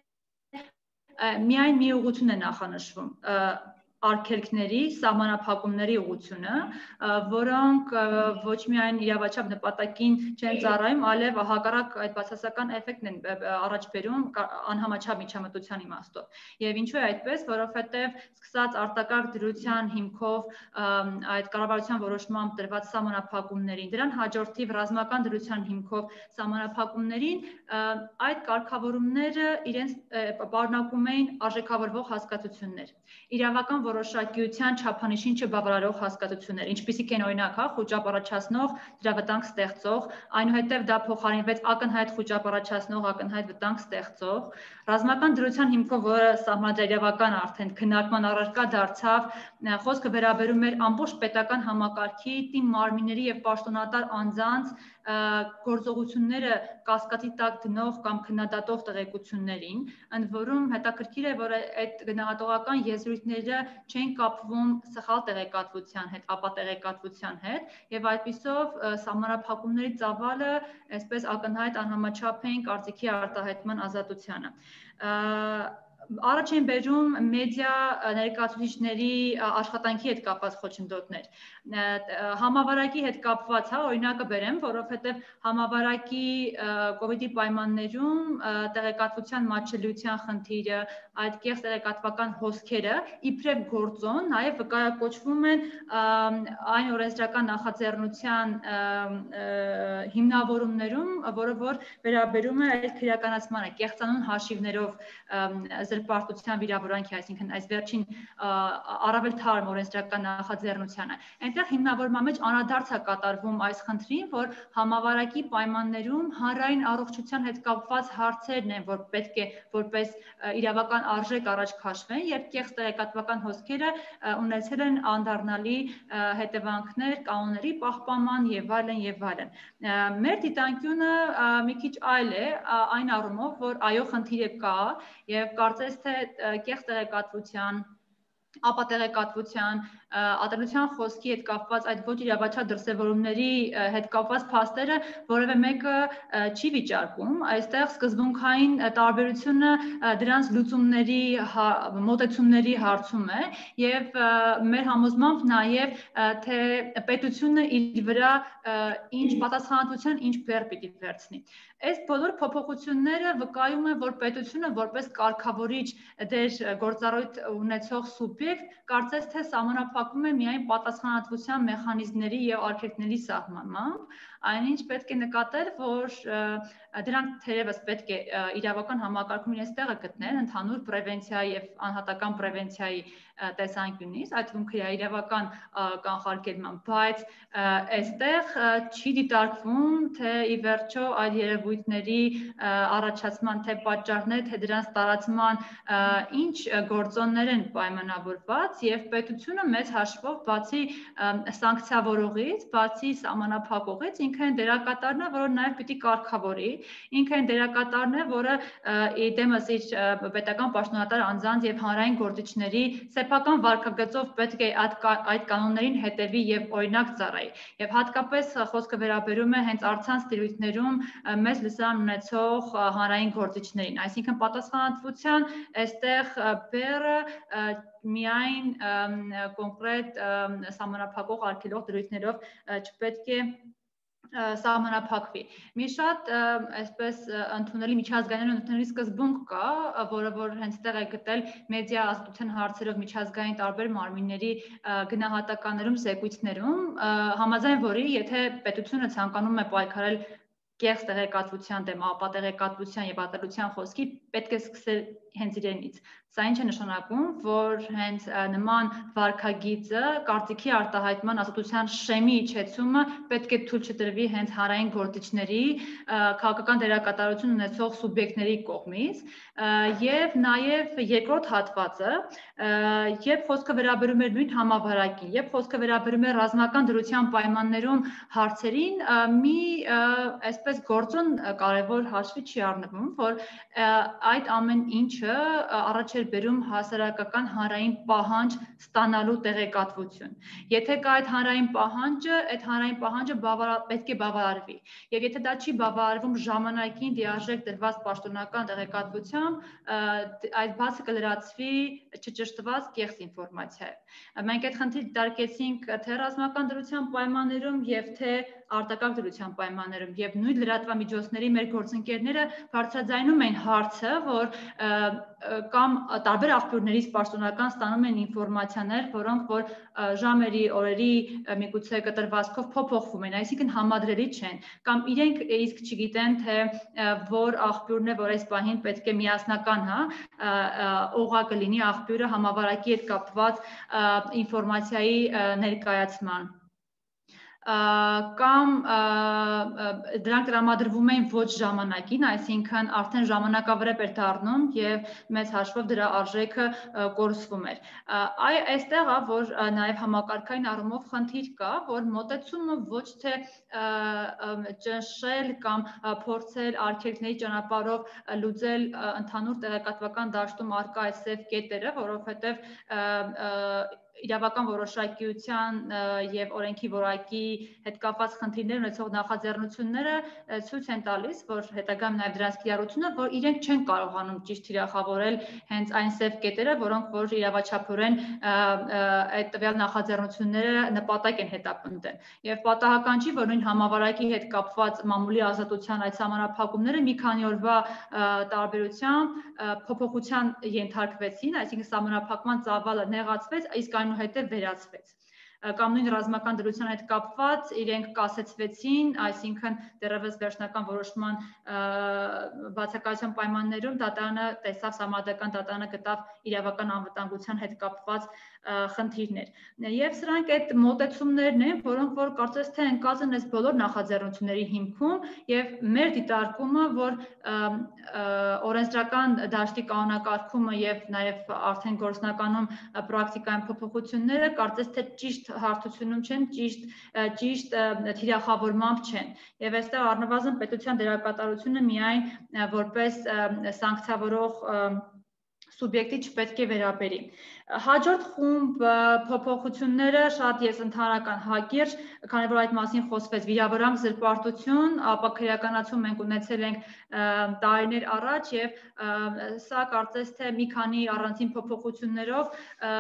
միայն մի ուղղություն է նախանշվում արգելքների, սահմանափակումների ուղղությունը, որոնք ոչ միայն իրավաչափ նպատակին չեն ծառայում, այլև հակառակ այդ բացասական էֆեկտն են առաջ բերում անհամաչափ միջամտության իմաստով։ Եվ ինչու է այդպես, որովհետև սկսած արտակարգ դրության հիմքով այդ կառավարության որոշմամբ տրված սահմանափակումներին, դրան հաջորդիվ ռազմական դրության հիմքով սահմանափակումներին, այդ կարգավորումները իրենց պարունակում էին արժեքավորվող հասկացություններ, իրավական որոշակիության չափանիշին չբավարարող հասկացություններ, ինչպիսիք են օրինակ, խուճապ առաջացնող, դրա վտանգ ստեղծող, այնուհետև դա փոխարինվեց ակնհայտ խուճապ առաջացնող, ակնհայտ վտանգ ստեղծող, ռազմական դրության հիմքով, որը սահմանադրական արդեն քննարկման առարկա դարձավ, խոսքը վերաբերում էր ամբողջ պետական համակարգի, թիմ մարմինների եւ պաշտոնատար անձանց գործողությունները կասկածի տակ դնող կամ քննադատող տեղեկություններին, ընդ որում հետաքրքիր է, որ այդ գնահատողական եզրույթները չեն կապվում սխալ տեղեկատվության հետ, ապա տեղեկատվության հետ, եւ այդպիսով սահմանափակումների ծավալը այսպես ակնհայտ անհամաչափ էին կարծիքի արտահայտման ազատությանը։ Առաջ են բերում մեդիա ներկայացուցիչների աշխատանքի հետ կապված խոչընդոտներ։ Համավարակի հետ կապված, օրինակը բերեմ, որովհետև համավարակի կոവിഡ്ի պայմաններում տեղեկատվության մատչելիության խնդիրը, այդ կեղծ տեղեկատվական հոսքերը իբրև գործոն նաև վկայակոչվում են այն օրենսդրական նախաձեռնության հիմնավորումներում, որը որ վերաբերում է այդ քրեականացմանը, կեղծանուն հաշիվներով զրպարտության վիրավորանքի, այսինքն այս վերջին առավել թարմ օրենսդրական նախաձեռնությանը։ Այնտեղ հիմնավորման մեջ անդրադարձ է կատարվում այս խնդրին, որ համավարակի պայմաններում հանրային առողջության հետ կապված հարցերն են, որ պետք է որպես իրավական արժեք առաջ քաշվեն, երբ կեղծ տեղեկատվական հոսքերը ունեցել են անդառնալի հետևանքներ կանոնների պահպանման եւ այլն եւ այլն։ Մեր դիտանկյունը մի քիչ այլ է այն առումով, որ այո, խնդիրը կա եւ կարծես թե կեղծ տեղեկատվության, ապատեղեկատվության, ատելության խոսքի հետ կապված այդ ոչ իրավաչափ դրսևորումների հետ կապված փաստերը որևէ մեկը չի վիճարկում, այստեղ սկզբունքային տարբերությունը դրանց լուծումների մոտեցումների հարցում է եւ մեր համոզմամբ նաեւ թե պետությունը իր վրա ինչ պատասխանատվության ինչ բեռ պիտի վերցնի։ Այս բոլոր փոփոխությունները վկայում են, որ պետությունը որպես կարգավորիչ դեր գործառույթ ունեցող սուբյեկտ կարծես թե սահմանափակվում է միայն պատասխանատվության մեխանիզմների եւ արգելքների սահմանմամբ, այնինչ պետք է նկատել, որ դրանք թերևս պետք է իրավական համակարգում իրենց տեղը գտնեն ընդհանուր պրևենցիայի եւ անհատական պրևենցիայի տեսանկյունից, այդ թվում քրեաիրավական կանխարգելման, բայց այստեղ չի դիտարկվում, թե ի վերջո այդ երևույթների առաջացման թե պատճառներ, թե դրանց տարածման ինչ գործոններ են պայմանավորված եւ պետությունը մեծ հաշվով բացի սանկցիավորողից, բացի սահմանափակողից ինքը այն դերակատարն է, որը նաեւ պիտի կարգավորի, ինքը այն դերակատարն է, որը դեմս իր պետական պաշտոնատար անձանց եւ հանրային գործիչների սեփական վարքագծով պետք է այդ կանոններին հետևի եւ օրինակ ծառայի։ Եվ հատկապես խոսքը վերաբերում է հենց առցանց տիրույթներում մեծ լսարան ունեցող հանրային գործիչներին, այսինքն պատասխանատվության այստեղ բեռը միայն կոնկրետ սահմանափակող արգելող դրույթներով չպետք է սահմանափակվի։ Մի շատ այսպես ընդունելի միջազգային ընդունելի սկզբունք կա, որը որ հենց տեղ է գտել մեդիա ազատության հարցերով միջազգային տարբեր մարմինների գնահատականներում, զեկույցներում, համաձայն որի եթե պետությունը ցանկանում է պայքարել կեղծ տեղեկատվության դեմ, ապատեղեկատվության եւ ատելության խոսքի, պետք է սկսել հենց իրենից։ Սա ինչ է նշանակում, որ հենց նման վարքագիծը կարծիքի արտահայտման ազատության շեմի իջեցումը պետք է թույլ չտրվի հենց հանրային գործիչների, քաղաքական դերակատարություն ունեցող սուբյեկտների կողմից, եւ նաեւ երկրորդ հատվածը, երբ խոսքը վերաբերում է նույն համավարակին, երբ խոսքը վերաբերում է ռազմական դրության պայմաններում հարցերին, մի այսպես գործոն կարևոր հաշվի չի առնվում, որ այդ ամեն ինչը առաջ էր բերում հասարակական հանրային պահանջ ստանալու տեղեկատվություն։ Եթե կա այդ հանրային պահանջը պետք է բավարարվի։ Եվ եթե դա չի բավարարվում ժամանակին դիարժեք դրված պաշտոնական տեղեկատվությամբ, այդ բացը կլրացվի չճշտված կեղծ ինֆորմացիայով։ Մենք այդ խնդիրը դիտարկեցինք թե ռազմական դրության պայմաններում եւ թե արտակարգ դրության պայմաններում եւ նույն լրատվամիջոցների մեր գործընկերները բարձրաձայնում են հարցը, որ կամ տարբեր աղբյուրներից պաշտոնական ստանում են ինֆորմացիաներ, որոնք որ ժամերի, օրերի, միգուցե կտրվածքով փոփոխվում են, այսինքն համադրելի չեն, կամ իրենք իսկ չգիտեն, թե որ աղբյուրն է, որ այս պահին պետք է միասնական, օղակը լինի աղբյուրը համավարակի հետ կապված ինֆորմացիայի ներկայացման կամ դրանք տրամադրվում են ոչ ժամանակին, այսինքն արդեն ժամանակավրեպ էր դառնում եւ մեծ հաշվով դրա արժեքը կորսվում էր։ Այստեղ է, որ նաեւ համակարգային առումով խնդիր կա, որ մոտեցումը ոչ թե ճնշել կամ փորձել արգելքների ճանապարհով լուծել ընդհանուր տեղեկատվական դաշտում առկա այս սև կետերը, որովհետեւ իրավական որոշակիության եւ օրենքի որակի հետ կապված խնդիրներ ունեցող նախաձեռնությունները ցույց են տալիս, որ հետագայում նաեւ դրանց կիրառությունը, որ իրենք չեն կարողանում ճիշտ թիրախավորել հենց այն սև կետերը, որոնք որ իրավաչափորեն այդ տվյալ նախաձեռնությունները նպատակ են հետապնդել։ Եվ պատահական չի, որ նույն համավարակի հետ կապված մամուլի ազատության այդ համանախապակումները մի քանի օրվա տարբերությամբ փոփոխության ենթարկվեցին, այսինքն համանախապակման ծավալը նեղացվեց, իսկ այնուհետև վերացվեց կամ նույն ռազմական դրության հետ կապված իրենք կասեցվեցին, այսինքն դեռևս վերջնական որոշման բացակայության պայմաններում դատարանը տեսավ սահմանադրական դատարանը գտավ իրավական անվտանգության հետ կապված խնդիրներ։ Եվ սրանք այդ մոտեցումներն են, որոնք որ կարծես թե ընկած են այս բոլոր նախաձեռնությունների հիմքում եւ մեր դիտարկումը, որ օրենսդրական դաշտի կանոնակարգումը եւ նաեւ արդեն գործնականում պրակտիկայում փոփոխությունները կարծես թե ճիշտ հարթությունում չեն, ճիշտ թիրախավորմամբ չեն։ Եվ այստեղ առնվազն պետության դերակատարությունը միայն որպես սանկցիավորող սուբյեկտի չպետք է վերաբերի։ Հաջորդ խումբ փոփոխությունները շատ ես ընդհանրական հակիրճ, քանի որ այդ մասին խոսվեց, վիրավորանք զրպարտություն, ապա քրեականացում մենք ունեցել ենք տարիներ առաջ եւ սա կարծես թե մի քանի առանձին փոփոխություններով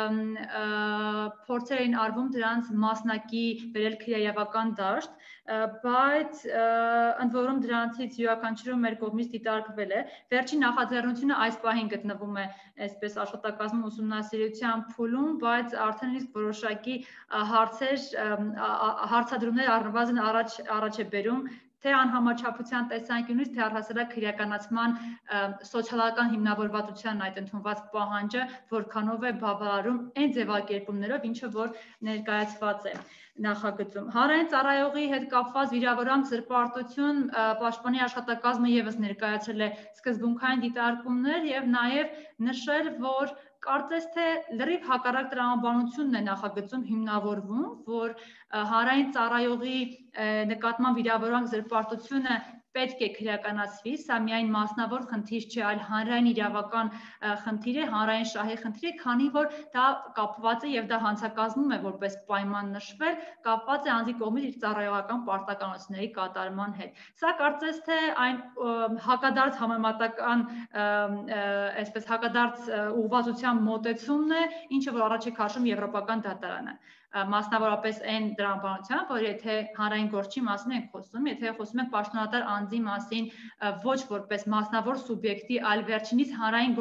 փորձեր էին արվում դրանց մասնակի վերել քրեավական դաշտ, բայց ընդ որում դրանցից յուրաքանչյուրը մեր կողմից դիտարկվել է։ Վերջին նախաձեռնությունը այս պահին գտնվում է այսպես աշխատակազմում ուսումնասիրության փուլում, բայց արդեն իսկ որոշակի հարցեր, հարցադրումներ առնվազն առաջ է բերում թե անհամաչափության տեսանկյունից, թե առհասարակ քրեականացման սոցիալական հիմնավորվածության այդ ընդունված պահանջը որքանով է բավարարում այն ձևակերպումներով, ինչը որ ներկայացված է նախագծում։ Հանրային ծառայողի հետ կապված վիրավորանք զրպարտություն պաշտպանի աշխատակազմը եւս ներկայացրել է սկզբունքային դիտարկումներ եւ նաեւ նշել, որ կարծես թե լրիվ հակառակ տրամաբանությունն է նախագծում հիմնավորվում, որ հանրային ծառայողի նկատմամբ վիրավորանք զրպարտությունը պետք է քրեականացվի, սա միայն մասնավոր խնդիր չէ, այլ հանրային իրավական խնդիր է, հանրային շահի խնդիր է, քանի որ դա կապված է եւ դա հանցակազմում է որպես պայման նշվել, կապված է անձի կողմից իր ծառայողական պարտականությունների կատարման հետ։ Սա կարծես թե այն հակադարձ համեմատական, այսպես հակադարձ ուղղվածության մոտեցումն է, ինչը որ առաջ է քաշում Եվրոպական դատարանը։ Մասնավորապես այն դրամաբանությամբ, որ եթե հանրային գործի մասին ենք խոսում, եթե խոսում ենք պաշտոնատար անձի մասին ոչ որպես մասնավոր սուբյեկտի, այլ վերջինիս հանրային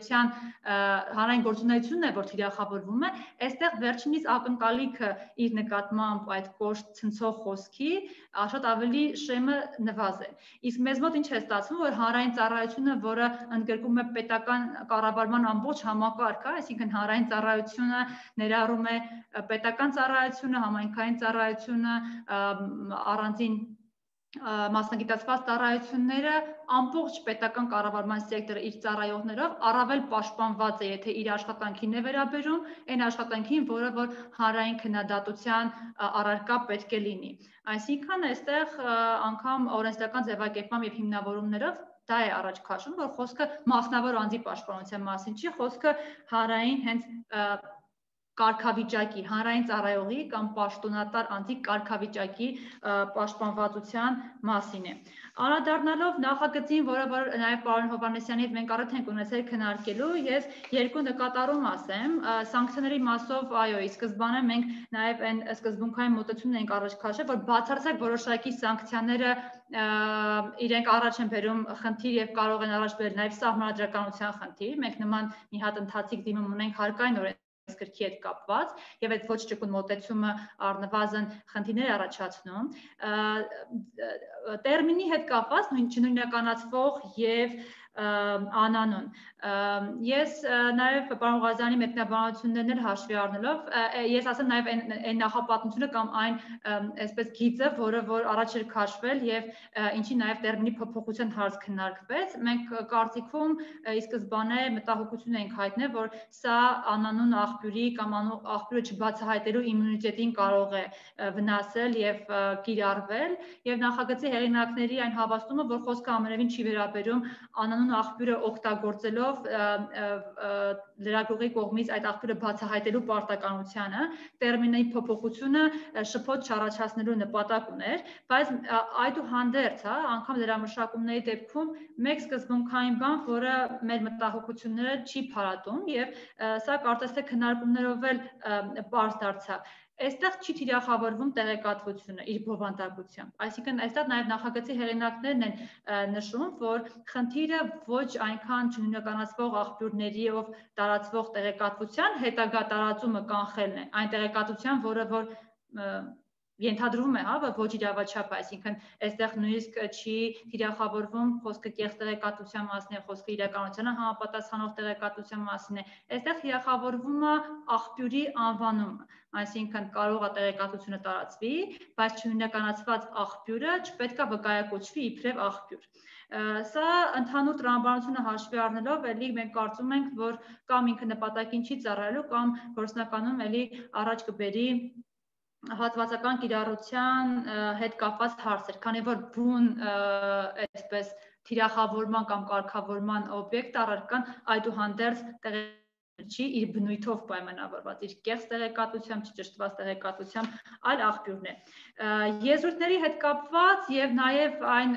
գործունեությունն է, որ թիրախավորվում է, այստեղ վերջինիս ակնկալիքը իր նկատմամբ այդ կոշտ ցնցող խոսքի շատ ավելի շեմը նվազ է։ Իսկ մեզ մոտ ինչ է ստացվում, որ հանրային ծառայությունը, որը ընդգրկում է պետական կառավարման ամբողջ համակարգը, այսինքն հանրային ծառայությունը ներառում է պետական ծառայությունը, համայնքային ծառայությունը, առանձին մասնագիտացված ծառայությունները, ամբողջ պետական կառավարման սեկտորը իր ծառայողներով առավել պաշտպանված է, եթե իր աշխատանքին է վերաբերում, այն աշխատանքին, որը որ հանրային քննադատության առարկա պետք է լինի։ Այսինքն այստեղ անգամ օրենսդրական ձևակերպման եւ հիմնավորումներով դա է առաջ քաշում, որ խոսքը մասնավոր անձի պաշտպանության մասին չի, խոսքը հանրային հենց կարգավիճակի, հանրային ծառայողի կամ պաշտոնատար անձի կարգավիճակի պաշտպանվածության մասին է։ Անդրադառնալով նախագծին, որը որ նաև պարոն Հովհաննիսյանի հետ մենք առիթ ենք ունեցել քննարկելու, ես երկու նկատառում ասեմ, սանկցիաների մասով, այո, ի սկզբանե մենք նաև այն սկզբունքային մոտեցումն ենք առաջ քաշել, որ բացարձակ որոշակի սանկցիաները իրենք առաջ են բերում խնդիր եւ կարող են առաջ բերել նաև սահմանադրականության խնդիր։ Մենք նման մի հատ ընթացիկ դիմում ունենք հարկային գրքի հետ կապված եւ այդ ոչ ճկուն մոտեցումը առնվազն խնդիրներ առաջացնում տերմինի հետ կապված նույնականացվող եւ անանուն ես նաեւ պարոն Ղազարյանի մեկնաբանություններն էլ հաշվի առնելով ես ասեմ նաեւ այն նախապատմությունը կամ այն այսպես գիծը որը որ առաջ էր քաշվել եւ ինչի նաեւ տերմինի փոփոխության հարց քննարկվեց մենք կարծիքում ի սկզբանե մտահոգություն ենք հայտնել որ սա անանուն աղբյուրի կամ աղբյուրը չբացահայտելու իմունիտետին կարող է վնասել եւ կիրառվել եւ նախագծի հեղինակների այն հավաստումը որ խոսքը ամենևին չի վերաբերում անանուն աղբյուրը օգտագործելով լրագրողի կողմից այդ աղբյուրը բացահայտելու պարտականությանը տերմինի փոփոխությունը շփոթ չառաջացնելու նպատակ ուներ բայց այդուհանդերձ անգամ լրամշակումների դեպքում մեկ սկզբունքային բան որը մեր մտահոգությունները չի փարատում եւ սա կարծես թե քննարկումներով էլ պարզ դարձավ Այստեղ չի թիրախավորվում տեղեկատվությունը իր բովանդակությամբ։ Այսինքն այստեղ նաև նախագծի հեղինակներն են նշում, որ խնդիրը ոչ այնքան չնույնականացվող աղբյուրներիով տարածվող տեղեկատվության հետագա տարածումը կանխելն է, այն տեղեկատվության, որը որ ենթադրվում է, որ ոչ իրավաչափ է, այսինքն այստեղ նույնիսկ չի թիրախավորվում խոսքը կեղծ տեղեկատվության մասին է, խոսքը իրականությանը համապատասխանող տեղեկատվության մասին է։ Այստեղ թիրախավորվում է աղբյուրի անվանումը, այսինքն կարող է տեղեկատվությունը տարածվի, բայց չնույնականացված աղբյուրը չպետք է վկայակոչվի իբրև աղբյուր։ Սա ընդհանուր տրամաբանությունը հաշվի առնելով, էլի մենք կարծում ենք, որ կամ ինքը նպատակին չի ծառայելու, կամ գործնականում էլի առաջ կբերի հատվածական կիրառության հետ կապված հարցեր, քանի որ բուն այսպես թիրախավորման կամ կարգավորման օբյեկտ առարկան այդուհանդերձ չի իր բնույթով պայմանավորված, իր կեղծ տեղեկատվությամբ, ճշտված տեղեկատվությամբ, այլ աղբյուրն է։ Եզրույթների հետ կապված եւ նաեւ այն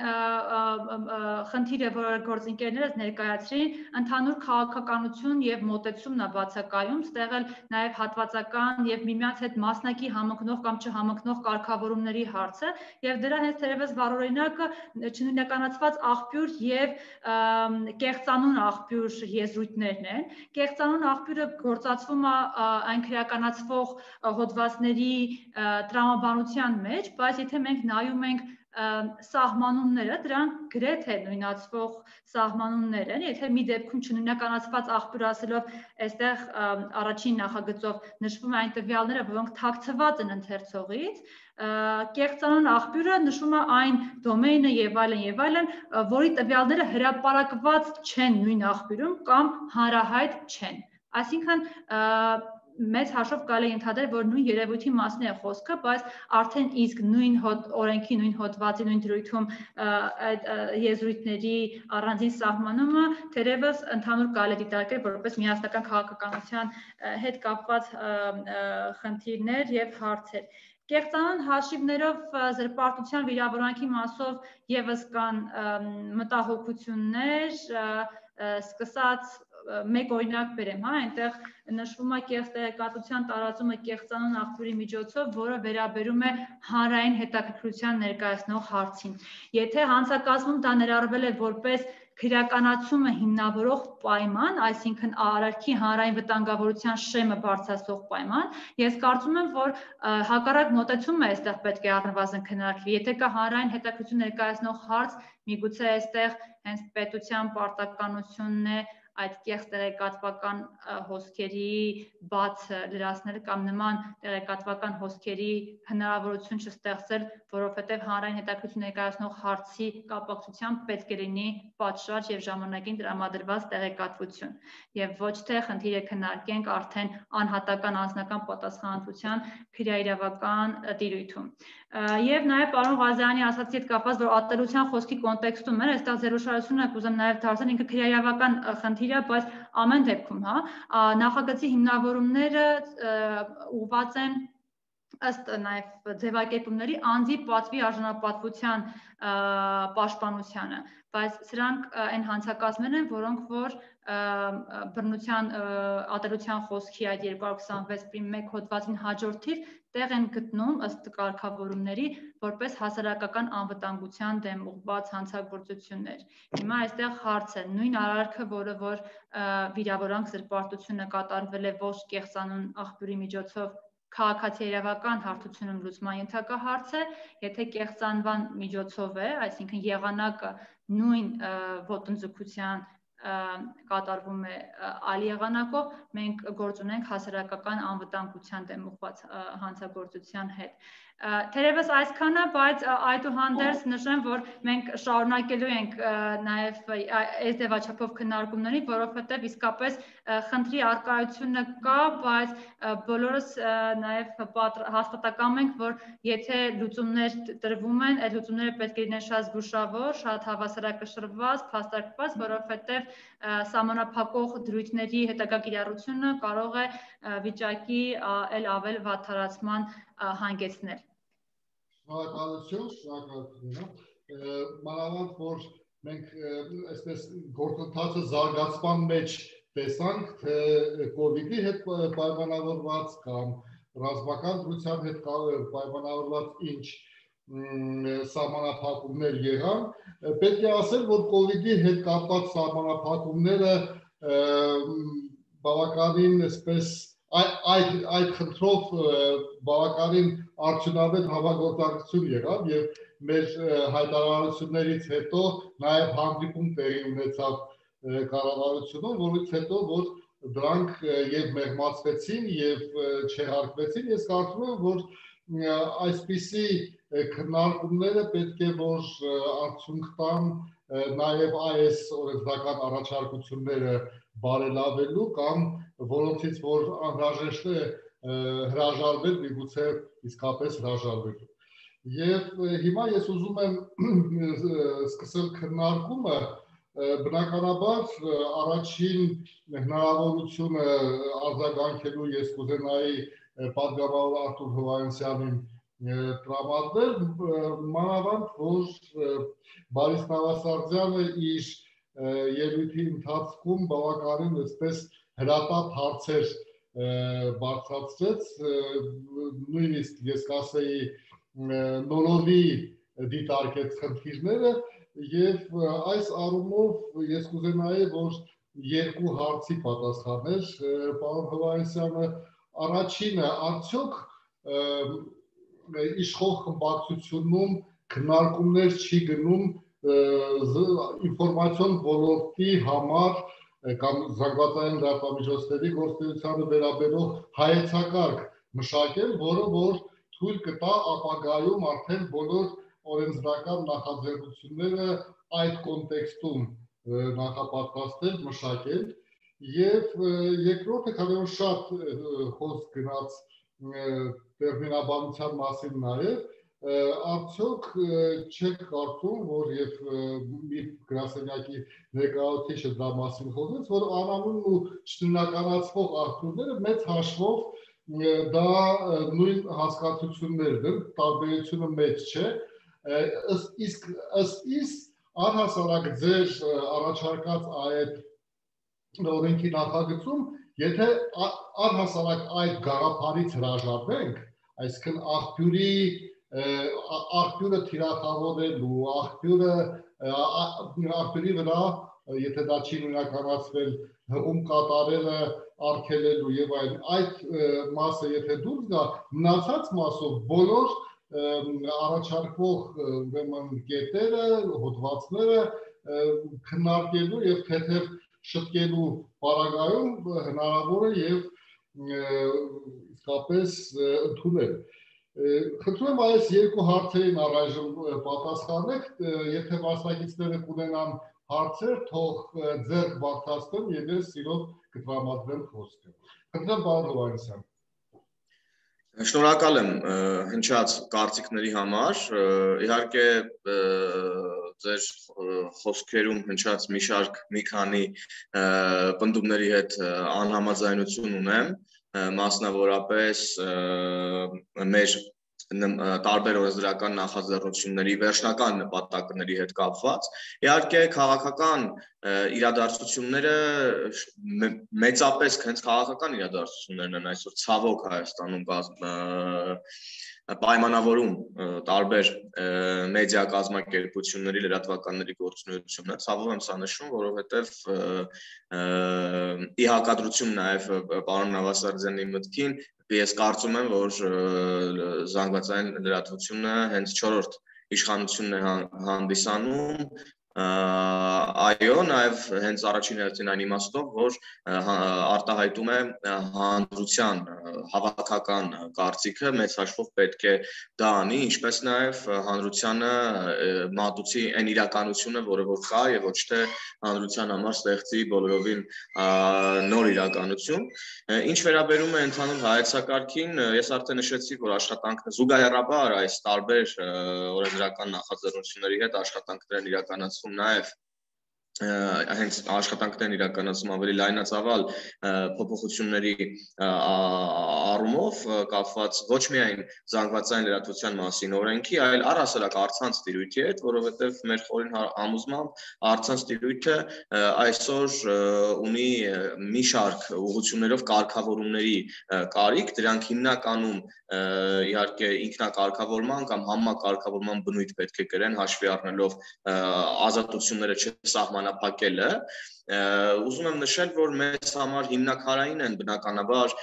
խնդիրը, որ գործընկերներս ներկայացրին, ընդհանուր քաղաքականություն եւ մոտեցումն է բացակայում, ստեղ էլ նաեւ հատվածական եւ միմյանց հետ մասնակի համընկնող կամ չհամընկնող կարգավորումների հարցը եւ դրա հենց թերևս վառօրինակը չնույնականացված աղբյուր եւ կեղծանուն աղբյուր եզրույթներն են։ Կեղծանուն աղբյուրը գործածվում է այն քրեականացվող հոդվածների տրամաբանության մեջ, բայց եթե մենք նայում ենք սահմանումները, դրանք գրեթե նույնացվող սահմանումներ են, եթե մի դեպքում չնույնականացված աղբյուր ասելով, այստեղ առաջին նախագծով նշվում է այն տվյալները, որոնք թաքցված են ընթերցողից, կեղծանուն աղբյուրը նշում է այն դոմեյնը եւ այլն, որի տվյալները հրապարակված չեն նույն աղբյուրում կամ հանրահայտ չեն։ Այսինքն մեծ հաշվով կարելի է ընդհանրել, որ նույն երևույթի մասն է խոսքը, բայց արդեն իսկ նույն օրենքի, նույն հոդվածի, նույն դրույթում այդ եզրույթների առանձին սահմանումը թերևս ընդհանուր կարելի է դիտարկել որպես միասնական քաղաքականության հետ կապված խնդիրներ եւ հարցեր։ Կեղծանուն հաշիվներով զրպարտության վիրավորանքի մասով եւս կան մտահոգություններ, սկսած մեկ օրինակ բերեմ, այնտեղ նշվում է կեղծ տեղեկատվության տարածումը կեղծանուն աղբյուրի միջոցով, որը վերաբերում է հանրային հետաքրքրության ներկայացնող հարցին։ Եթե հանցակազմում դա ներառվել է որպես քրեականացումը հիմնավորող պայման, այսինքն արարքի հանրային վտանգավորության շեմը բարձրացող պայման, ես կարծում եմ, որ հակառակ մոտեցումը այստեղ պետք է առնվազն քննարկվի։ Եթե կա հանրային հետաքրքրություն ներկայացնող հարց, միգուցե այստեղ հենց պետության պարտականությունն է այդ կեղծ տեղեկատվական հոսքերի բացը լրացնել կամ նման տեղեկատվական հոսքերի հնարավորություն չստեղծել, որովհետև հանրային հետաքրքրություն ներկայացնող հարցի կապակցությամբ պետք է լինի պատշաճ եւ ժամանակին տրամադրված տեղեկատվություն եւ ոչ թե խնդիրը քննարկենք արդեն անհատական անձնական պատասխանատվության քրեաիրավական տիրույթում։ Եվ նաև պարոն Ղազարյանի ասացի հետ կապված, որ ատելության խոսքի կոնտեքստում էր, այստեղ ձեր ուշադրությունը կուզեմ նաև դարձնել, ինքը քրեաիրավական խնդիր է, բայց ամեն դեպքում, նախագծի հիմնավորումները ուղղված են ըստ նաև ձևակերպումների անձի պատվի արժանապատվության պաշտպանությանը, բայց սրանք այն հանցակազմեր են, որոնք որ բռնության ատելության խոսքի այդ 226.1 հոդվածին հաջորդիվ տեղ են գտնում ըստ կարգավորումների որպես հասարակական անվտանգության դեմ ուղղված հանցագործություններ։ Հիմա այստեղ հարց է, նույն արարքը, որը որ վիրավորանք զրպարտությունը կատարվել է ոչ կեղծանուն աղբյուրի միջոցով քաղաքացիական հարթությունում լուծման ենթակա հարց է, եթե կեղծանվան միջոցով է, այսինքն եղանակը նույն ոտնձգության կատարվում է այլ եղանակով, մենք գործ ունենք հասարակական անվտանգության դեմ ուղղված հանցագործության հետ։ Թերևս այսքանը, բայց այդուհանդերձ նշեմ, որ մենք շարունակելու ենք նաև այս ձևաչափով քննարկումների, որովհետև իսկապես խնդրի առկայությունը կա, բայց բոլորս նաև հաստատակամ ենք, որ եթե լուծումներ տրվում են, այդ լուծումները պետք է լինեն շատ զգուշավոր, շատ հավասարակշռված, փաստարկված, որովհետև սահմանափակող դրույթների հետագա կիրառությունը կարող է վիճակի այլ ավել վատթարացման հանգեցնել։ Շնորհակալություն, մանավանդ որ մենք այսպես գործընթացը զարգացման մեջ տեսանք, թե կոവിഡ്ի հետ պայմանավորված կամ ռազմական դրության հետ պայմանավորված ինչ սահմանափակումներ եղան, պետք է ասել, որ կոവിഡ്ի հետ կապված սահմանափակումները բավականին այսպես այդ խնդրով բավականին արդյունավետ համագործակցություն եղավ եւ մեր հայտարարություններից հետո նաեւ հանդիպում տեղի ունեցավ կառավարությունում, որից հետո որ դրանք եւ մեղմացվեցին եւ չեղարկվեցին, ես կարծում եմ, որ այսպիսի քննարկումները պետք է որ արդյունք տան նաեւ այս օրենսդրական առաջարկությունները բարելավելու կամ որոնցից որ անհրաժեշտ է հրաժարվել, միգուցե իսկապես հրաժարվելու։ Եվ հիմա ես ուզում եմ սկսել քննարկումը բնականաբար առաջին հնարավորությունը արձագանքելու ես կուզենայի պատգամավոր Արտուր Հովհաննիսյանին տրամադրել, մանավանդ որ Բարիս Նավասարդյանը իր ելույթի ընթացքում բավականին այսպես հրատապ հարցեր բարձրացրեց, նույնիսկ ես կասեի նորովի դիտարկեց խնդիրները եւ այս առումով ես կուզենայի որ երկու հարցի պատասխաներ պարոն Հովհաննիսյանը առաջինը արդյոք իշխող խմբակցությունում քննարկումներ չի գնում ինֆորմացիոն ոլորտի համար կամ զանգվածային լրատվամիջոցների գործունեությանը վերաբերող հայեցակարգ մշակել, որը որ թույլ կտա ապագայում արդեն բոլոր օրենսդրական նախաձեռնությունները այդ կոնտեքստում նախապատրաստել, մշակել եւ երկրորդը, քանի որ շատ խոսք գնաց տերմինաբանության մասին նաեւ արդյոք չեք կարծում, որ եւ մի գրասենյակի ներկայացուցիչը դրա մասին խոսեց, որ անանուն ու չտնականացվող աղբյուրները մեծ հաշվով դա նույն հասկացություններն են, տարբերությունը մեծ չէ, իսկ առհասարակ ձեր առաջարկած այդ օրենքի նախագծում, եթե առհասարակ այդ գաղափարից հրաժարվենք, այսինքն աղբյուրը թիրախավորելու, աղբյուրի վրա, եթե դա չի նույնականացվել, հղում կատարելը արգելելու եւ այդ մասը եթե դուրս գա, մնացած մասով բոլոր առաջարկվող ուրեմն կետերը, հոդվածները քննարկելու եւ թեթև շտկելու պարագայում հնարավոր է եւ իսկապես ընդունել։ Խնդրում եմ այս երկու հարցերին առայժմ պատասխանեք, եթե մասնակիցները կունենան հարցեր, թող ձեռք բարձրացնեն եւ ես սիրով կտրամադրեմ խոսքը։ Խնդրեմ պարոն Հովհաննիսյան։ Շնորհակալ եմ հնչած կարծիքների համար, իհարկե ձեր խոսքերում հնչած մի քանի պնդումների հետ անհամաձայնություն ունեմ, մասնավորապես մեր տարբեր օրենսդրական նախաձեռնությունների վերջնական նպատակների հետ կապված։ Իհարկե քաղաքական իրադարձությունները մեծապես հենց քաղաքական իրադարձություններն են այսօր ցավոք Հայաստանում պայմանավորում տարբեր մեդիա կազմակերպությունների լրատվականների գործունեությունը, ցավով եմ սա նշում, որովհետև ի հակադրություն նաև պարոն Նավասարդյանի մտքին, ես կարծում եմ, որ զանգվածային լրատվությունը հենց 4-րդ իշխանությունն է հանդիսանում, այո, նաև հենց առաջին հերթին այն իմաստով, որ արտահայտում է հանրության հավաքական կարծիքը, մեծ հաշվով պետք է դա անի, ինչպես նաև հանրությանը մատուցի այն իրականությունը, որը որ կա եւ ոչ թե հանրության համար ստեղծի բոլորովին նոր իրականություն։ Ինչ վերաբերում է ընդհանուր հայեցակարգին, ես արդեն նշեցի, որ աշխատանքն զուգահեռաբար այս տարբեր օրենսդրական նախաձեռնությունների հետ աշխատանքներ են իրականացվում նաև հենց աշխատանքներն իրականացում ավելի լայնածավալ փոփոխությունների առումով կապված ոչ միայն զանգվածային լրատվության մասին օրենքի, այլ առհասարակ առցանց տիրույթի հետ, որովհետև մեր խորին համոզմամբ առցանց տիրույթը այսօր ունի մի շարք ուղղություններով կարգավորումների կարիք, դրանք հիմնականում իհարկե ինքնակարգավորման կամ համակարգավորման բնույթ պետք է կրեն, հաշվի առնելով ազատությունները չսահմանափակելը, ուզում եմ նշել, որ մեզ համար հիմնակարային են բնականաբար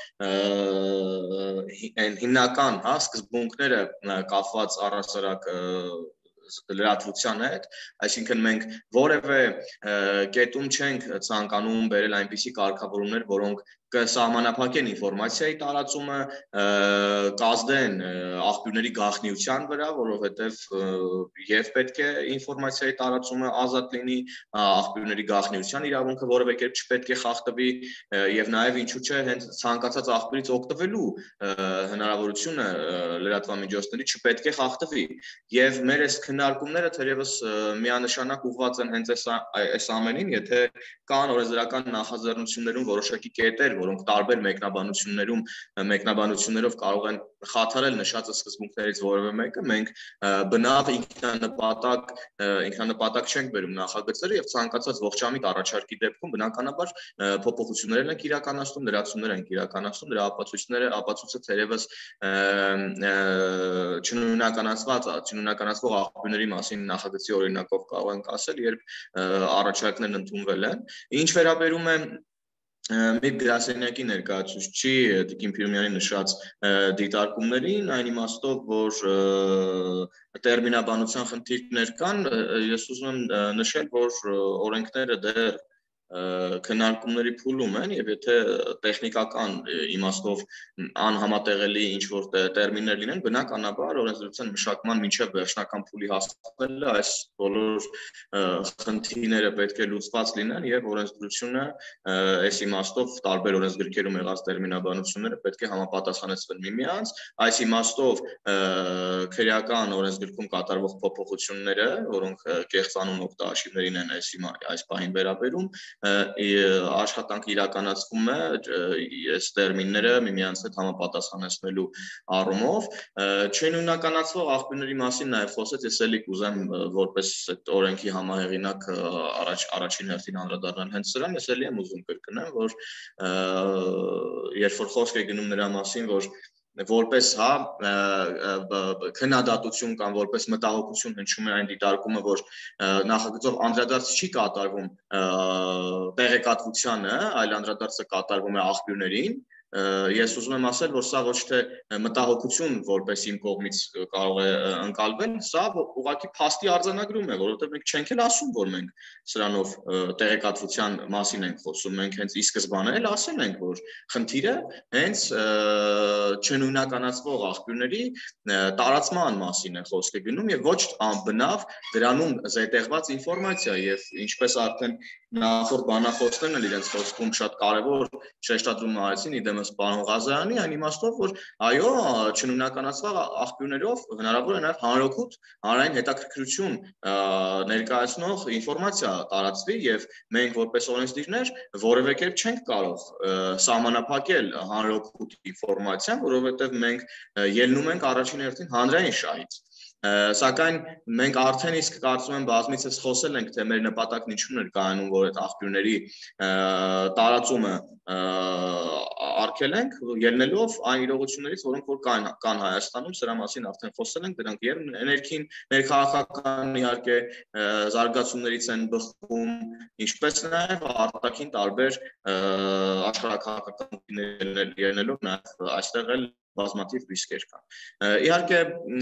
հիմնական սկզբունքները կապված առհասարակ լրատվության հետ, այսինքն մենք որևէ կետում չենք ցանկանում բերել այնպիսի կարգավորումներ, որոնք կսահմանափակեն ինֆորմացիայի տարածումը, կազդեն աղբյուրների գաղտնիության վրա, որովհետև եւ պետք է ինֆորմացիայի տարածումը ազատ լինի, աղբյուրների գաղտնիության իրավունքը որևէ կերպ չպետք է խախտվի եւ նաեւ ինչու՞ չէ հենց ցանկացած աղբյուրից օգտվելու հնարավորությունը լրատվամիջոցների չպետք է խախտվի եւ մեր այս քննարկումները թերևս միանշանակ ուղղված են հենց այս ամենին, եթե կան օրենսդրական նախաձեռնություններում որոշակի կետեր, որոնք տարբեր մեկնաբանություններով կարող են խաթարել նշած սկզբունքներից որևէ մեկը, մենք բնավ ինքնանպատակ չենք բերում նախագծերը եւ ցանկացած ողջամիտ առաջարկի դեպքում բնականաբար փոփոխություններ ենք իրականացնում, լրացումներ ենք իրականացնում, դրա ապացույցը թերևս չնույնականացվող աղբյուրների մասին նախագծի օրինակով կարող ենք ասել, երբ առաջարկներն ընդունվել են։ Ինչ վերաբերում է Միբ գրասենյակի ներկայացուցչի Տիկին Փիրումյանի նշած դիտարկումներին, այն իմաստով, որ տերմինաբանության խնդիրներ կան, ես ուզում եմ նշել, որ օրենքները դեռ քննարկումների փուլում են եւ եթե տեխնիկական իմաստով անհամատեղելի ինչ-որ տերմիններ լինեն, բնականաբար օրենսդրության մշակման մինչև վերջնական փուլի հասնելը այս բոլոր խնդիրները պետք է լուծված լինեն եւ օրենսդրությունը այս իմաստով տարբեր օրենսգրքերում եղած տերմինաբանությունները պետք է համապատասխանեցվեն միմյանց, այս իմաստով քրեական օրենսգրքում կատարվող փոփոխությունները, որոնք կեղծանունով տաշիվներին են այս պահին վերաբերում աշխատանք իրականացվում է այս տերմինները միմյանց հետ համապատասխանեցնելու առումով չնույնականացվող աղբյուրների մասին նաև խոսեց, ես էլի կուզեմ որպես այդ օրենքի համահեղինակ առաջին հերթին անդրադառնալ հենց սրան, ես էլի եմ ուզում կրկնեմ, որ երբ որ խոսք է գնում նրա մասին, որ որպես քննադատություն կամ որպես մտահոգություն հնչում է այն դիտարկումը, որ նախագծով անդրադարձ չի կատարվում տեղեկատվությանը, այլ անդրադարձը կատարվում է աղբյուրներին, ես ուզում եմ ասել, որ սա ոչ թե մտահոգություն որպես իմ կողմից կարող է ընկալվել, սա ուղղակի փաստի արձանագրում է, որովհետև մենք չենք էլ ասում, որ մենք սրանով տեղեկատվության մասին ենք խոսում, մենք հենց ի սկզբանե էլ ասել ենք, որ խնդիրը հենց չնույնականացվող աղբյուրների տարածման մասին է խոսքը գնում եւ ոչ անբնավ դրանում զետեղված ինֆորմացիա եւ ինչպես արդեն նախորդ բանախոսներն էլ իրենց խոսքում շատ կարևոր շեշտադրում արեցին իդեմս պարոն Ղազարյանի, այն իմաստով, որ այո, չնույնականացված աղբյուրներով հնարավոր է նաեւ հանրօգուտ, հանրային հետաքրքրություն ներկայացնող ինֆորմացիա տարածվի եւ մենք որպես օրենսդիրներ որևէ կերպ չենք կարող սահմանափակել հանրօգուտ ինֆորմացիան, որովհետեւ մենք ելնում ենք առաջին հերթին հանրային շահից Սակայն մենք արդեն իսկ կարծում եմ բազմիցս խոսել ենք, թե մեր նպատակն ինչու՞ն էր կայանում, որ այդ աղբյուրների տարածումը արգելենք, ելնելով այն իրողություններից, որոնք որ կան Հայաստանում, սրա մասին արդեն խոսել ենք, դրանք եւ ներքին ներքաղաքական իհարկե զարգացումներից են բխում, ինչպես նաեւ արտաքին տարբեր աշխարհակաղակական խնդիրներ ելնելով նաեւ այստեղ էլ բազմաթիվ ռիսկեր կան։ Իհարկե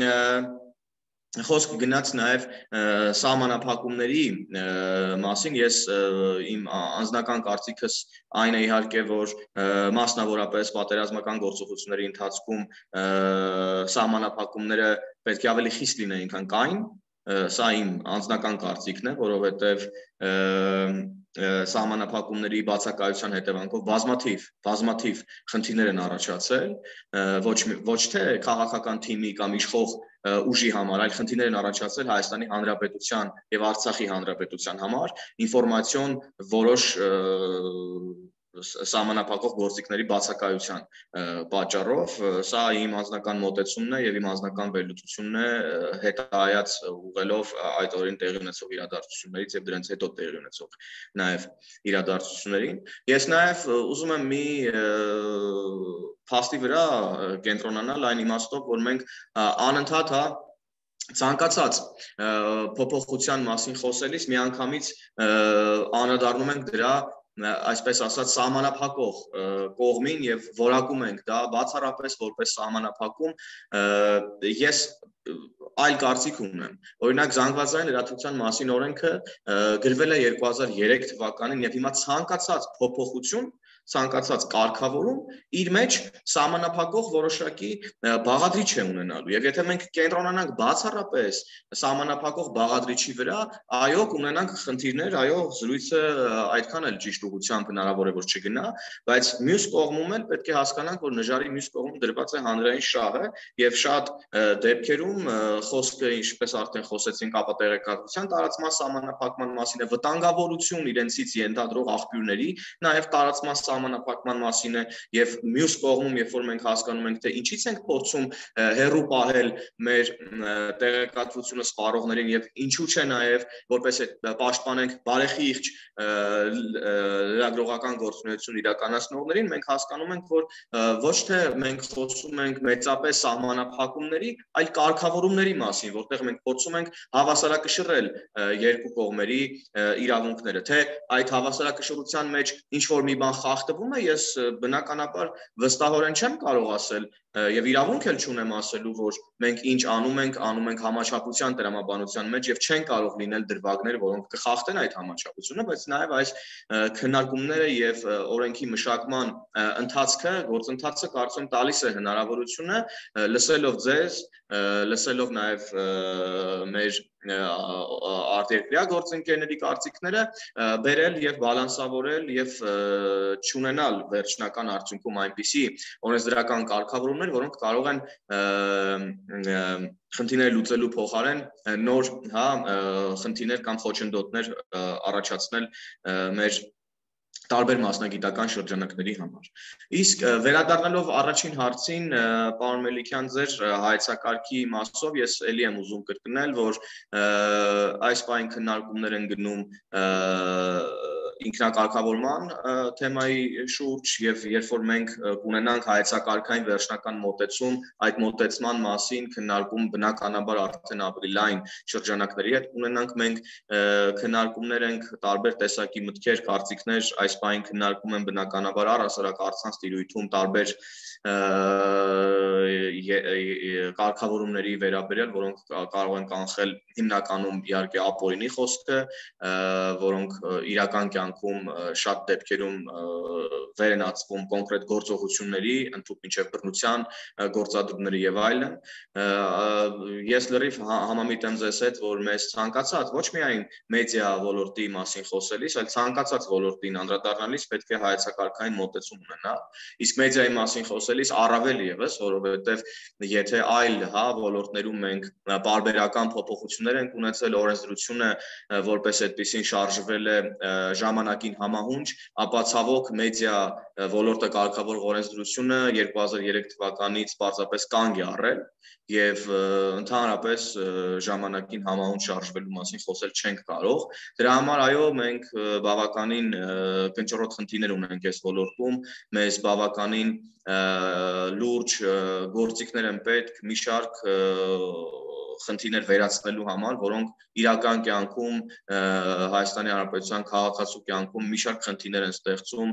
Խոսք գնաց նաև սահմանափակումների մասին, ես իմ անձնական կարծիքս այն է իհարկե, որ մասնավորապես պատերազմական գործողությունների ընթացքում սահմանափակումները պետք է ավելի խիստ լինեին, քան կային, սա իմ անձնական կարծիքն է, որովհետև սահմանափակումների բացակայության հետևանքով բազմաթիվ խնդիրներ են առաջացել, ոչ թե քաղաքական թիմի կամ իշխող ուժի համար, այլ խնդիրներ են առաջացել Հայաստանի Հանրապետության եւ Արցախի Հանրապետության համար, ինֆորմացիոն որոշ սահմանափակող գործիքների բացակայության պատճառով, սա իմ անձնական մոտեցումն է եւ իմ անձնական վերլուծությունն է հետայաց ուղղելով այդ օրին տեղի ունեցող իրադարձություններից եւ դրանց հետո տեղի ունեցող նաեւ իրադարձություններին։ Ես նաեւ ուզում եմ մի փաստի վրա կենտրոնանալ այն իմաստով, որ մենք անընդհատ ցանկացած փոփոխության մասին խոսելիս միանգամից անդրադառնում ենք դրա այսպես ասած սահմանափակող կողմին եւ որակում ենք դա բացառապես որպես սահմանափակում ես այլ կարծիք ունեմ օրինակ զանգվածային լրատվության մասին օրենքը գրվել է 2003 թվականին եւ հիմա ցանկացած փոփոխություն ցանկացած կարգավորում իր մեջ սահմանափակող որոշակի բաղադրիչ է ունենալու եւ եթե մենք կենտրոնանանք բացառապես սահմանափակող բաղադրիչի վրա, այո, կունենանք խնդիրներ, այո, զրույցը այդքան էլ ճիշտ ուղղությամբ հնարավոր է որ չգնա, բայց մյուս կողմում էլ պետք է հասկանանք, որ նժարի մյուս կողմում դրված է հանրային շահը եւ շատ դեպքերում խոսքը, ինչպես արդեն խոսեցինք, ապատեղեկատվության տարածման սահմանափակման մասին է, վտանգավորություն իրենցից ենթադրող աղբյուրների, նաեւ տարածման սահմանափակման մասին է եւ մյուս կողմում, երբ որ մենք հասկանում ենք, թե ինչից ենք փորձում հեռու պահել մեր տեղեկատվությունը սպառողներին եւ ինչու՞ չէ նաեւ որպես պաշտպանենք բարեխիղճ լրագրողական գործունեություն իրականացնողներին, մենք հասկանում ենք, որ ոչ թե մենք խոսում ենք մեծապես սահմանափակումների, այլ կարգավորումների մասին, որտեղ մենք փորձում ենք հավասարակշռել երկու կողմերի իրավունքները, թե այդ հավասարակշռության մեջ ինչ որ մի բան խախտվում է, ես բնականաբար վստահորեն չեմ կարող ասել եւ իրավունք էլ չունեմ ասելու, որ մենք ինչ անում ենք համաչափության տրամաբանության մեջ եւ չեն կարող լինել դրվագներ, որոնք կխախտեն այդ համաչափությունը, բայց նաեւ այս քննարկումները եւ օրենքի մշակման ընթացքը, գործընթացը կարծում տալիս է հնարավորությունը լսելով ձեզ, լսելով նաեւ մեր արտերկրյա գործընկերների կարծիքները բերել եւ բալանսավորել եւ չունենալ վերջնական արդյունքում այնպիսի օրենսդրական կարգավորումներ, որոնք կարող են խնդիրները լուծելու փոխարեն նոր, խնդիրներ կամ խոչընդոտներ առաջացնել մեր տարբեր մասնագիտական շրջանակների համար։ Իսկ վերադառնալով առաջին հարցին, պարոն Մելիքյան, ձեր հայեցակարգի մասով ես ելի եմ ուզում կրկնել, որ այս պահին քննարկումներ են գնում ինքնակարգավորման թեմայի շուրջ եւ երբ որ մենք կունենանք հայեցակարգային վերջնական մոտեցում, այդ մոտեցման մասին քննարկում բնականաբար արդեն ավելի լայն շրջանակների հետ ունենանք, մենք քննարկումներ ենք տարբեր տեսակի մտքեր, կարծիքներ այս պահին քննարկում են բնականաբար առհասարակ առցանց տիրույթում տարբեր կարգավորումների վերաբերյալ, որոնք կարող են կանխել հիմնականում իհարկե ապօրինի խոսքը, որոնք իրական կյանքում շատ դեպքերում վեր են ածվում կոնկրետ գործողությունների, ընդհանուր մինչև բռնության գործադրումների եւ այլն։ Ես լրիվ համամիտ եմ ձեզ հետ, որ մեզ ցանկացած ոչ միայն մեդիա ոլորտի մասին խոսելիս, այլ ցանկացած ոլորտին անդրադառնալիս պետք է հայեցակարգային մոտեցում ունենալ։ Իսկ մեդիայի մասին խոսելիս առավել եւս, որովհետեւ եթե այլ ոլորտներում մենք պարբերական փոփոխություններ ենք ունեցել, օրենսդրությունը որպես այդպեսին շարժվել է ժամանակին համահունչ, ապա ցավոք մեդիա ոլորտը կարգավորող օրենսդրությունը 2003 թվականից պարզապես կանգ է առել եւ ընդհանրապես ժամանակին համահունչ շարժվելու մասին խոսել չենք կարող։ Դրա համար այո, մենք բավականին կնճռոտ խնդիրներ ունենք այս ոլորտում, մեզ բավականին լուրջ գործիքներ են պետք մի շարք խնդիրներ վերացնելու համար, որոնք իրական կյանքում Հայաստանի Հանրապետության քաղաքացու կյանքում մի շարք խնդիրներ են ստեղծում,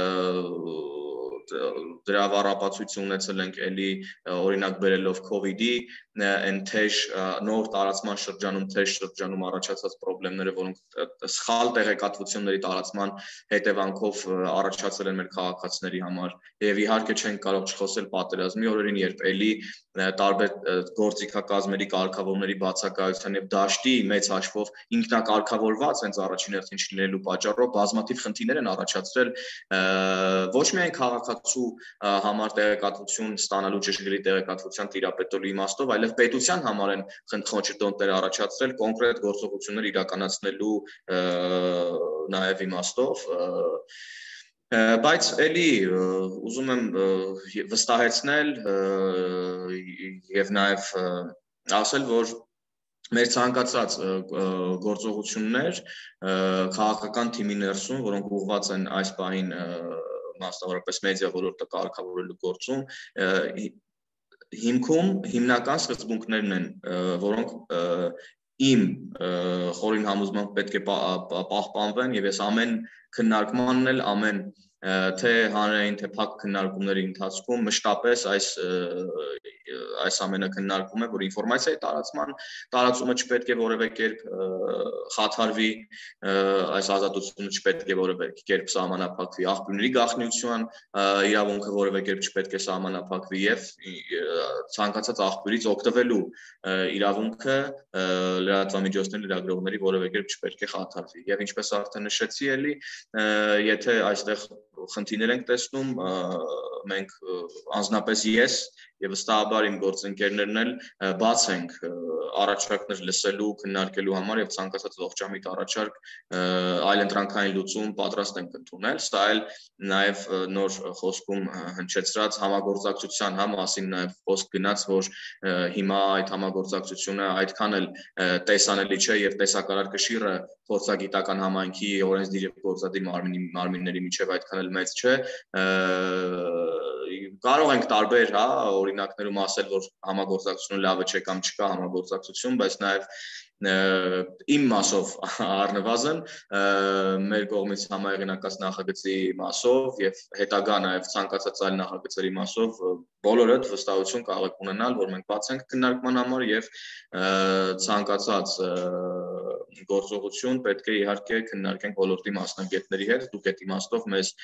դրա առապացույցը ունեցել ենք էլի օրինակ բերելով COVID-ի, այն թեժ նոր տարածման շրջանում, թեժ շրջանում առաջացած խնդիրները, որոնք սխալ տեղեկատվությունների տարածման հետևանքով առաջացել են մեր քաղաքացիների համար, եւ իհարկե չենք կարող չխոսել պատերազմի օրերին, երբ էլի տարբեր գործիքակազմերի կարգավորումների բացակայության եւ դաշտի մեծ հաշվով ինքնակարգավորված հենց առաջին հերթին չլինելու պատճառով բազմաթիվ խնդիրներ են առաջացրել ոչ միայն քաղաքացու համար տեղեկատվություն ստանալու ճշգրիտ տեղեկատվության տիրապետելու իմաստով, այլև պետության համար են խնդիրներ առաջացրել կոնկրետ գործողություններ իրականացնելու նաեւ իմաստով Բայց էլի ուզում եմ վստահեցնել եւ նաեւ ասել, որ մեր ցանկացած գործողություններ քաղաքական թիմի ներսում, որոնք ուղղված են այս պահին մասնավորապես մեդիա ոլորտը կարգավորելու գործում, հիմքում հիմնական սկզբունքներն են, որոնք իմ խորին համոզմամբ պետք է պահպանվեն եւ ես ամեն քննարկմանն էլ ամեն թե հանրային թե փակ քննարկումների ընթացքում մշտապես այս ամենը քննարկվում է, որ ինֆորմացիայի տարածումը չպետք է որևէ կերպ խաթարվի, այս ազատությունը չպետք է որևէ կերպ սահմանափակվի, աղբյուրների գաղտնիության իրավունքը որևէ կերպ չպետք է սահմանափակվի եւ ցանկացած աղբյուրից օգտվելու իրավունքը լրատվամիջոցների լրագրողների որևէ կերպ չպետք է խաթարվի։ Եվ ինչպես արդեն նշեցի էլի, եթե այստեղ խնդիրներ ենք տեսնում, մենք անձնապես ես եւ վստահաբար իմ գործընկերներն էլ բաց ենք առաջարկներ լսելու, քննարկելու համար եւ ցանկացած ողջամիտ առաջարկ այլընտրանքային լուծում պատրաստ ենք ընդունել։ Սա էլ նաեւ նոր խոսքում հնչեցրած համագործակցության մասին նաեւ խոսք գնաց, որ հիմա այդ համագործակցությունը այդքան էլ տեսանելի չէ եւ տեսակարար կշիռը փորձագիտական համայնքի օրենսդիր եւ գործադիր մարմինների միջեւ այդքան էլ մեծ չէ։ Կարող ենք տարբեր, օրինակներում ասել, որ համագործակցությունը լավ է չէ կամ չկա համագործակցություն, բայց նաեւ իմ մասով առնվազն մեր կողմից համահեղինակած նախագծի մասով եւ հետագա նաեւ ցանկացած այլ նախագծերի մասով բոլորդ վստահություն կարող եք ունենալ, որ մենք բաց ենք քննարկման համար եւ ցանկացած գործողություն պետք է իհարկե քննարկենք ոլորտի մասնագետների հետ, դուք այդ իմաստով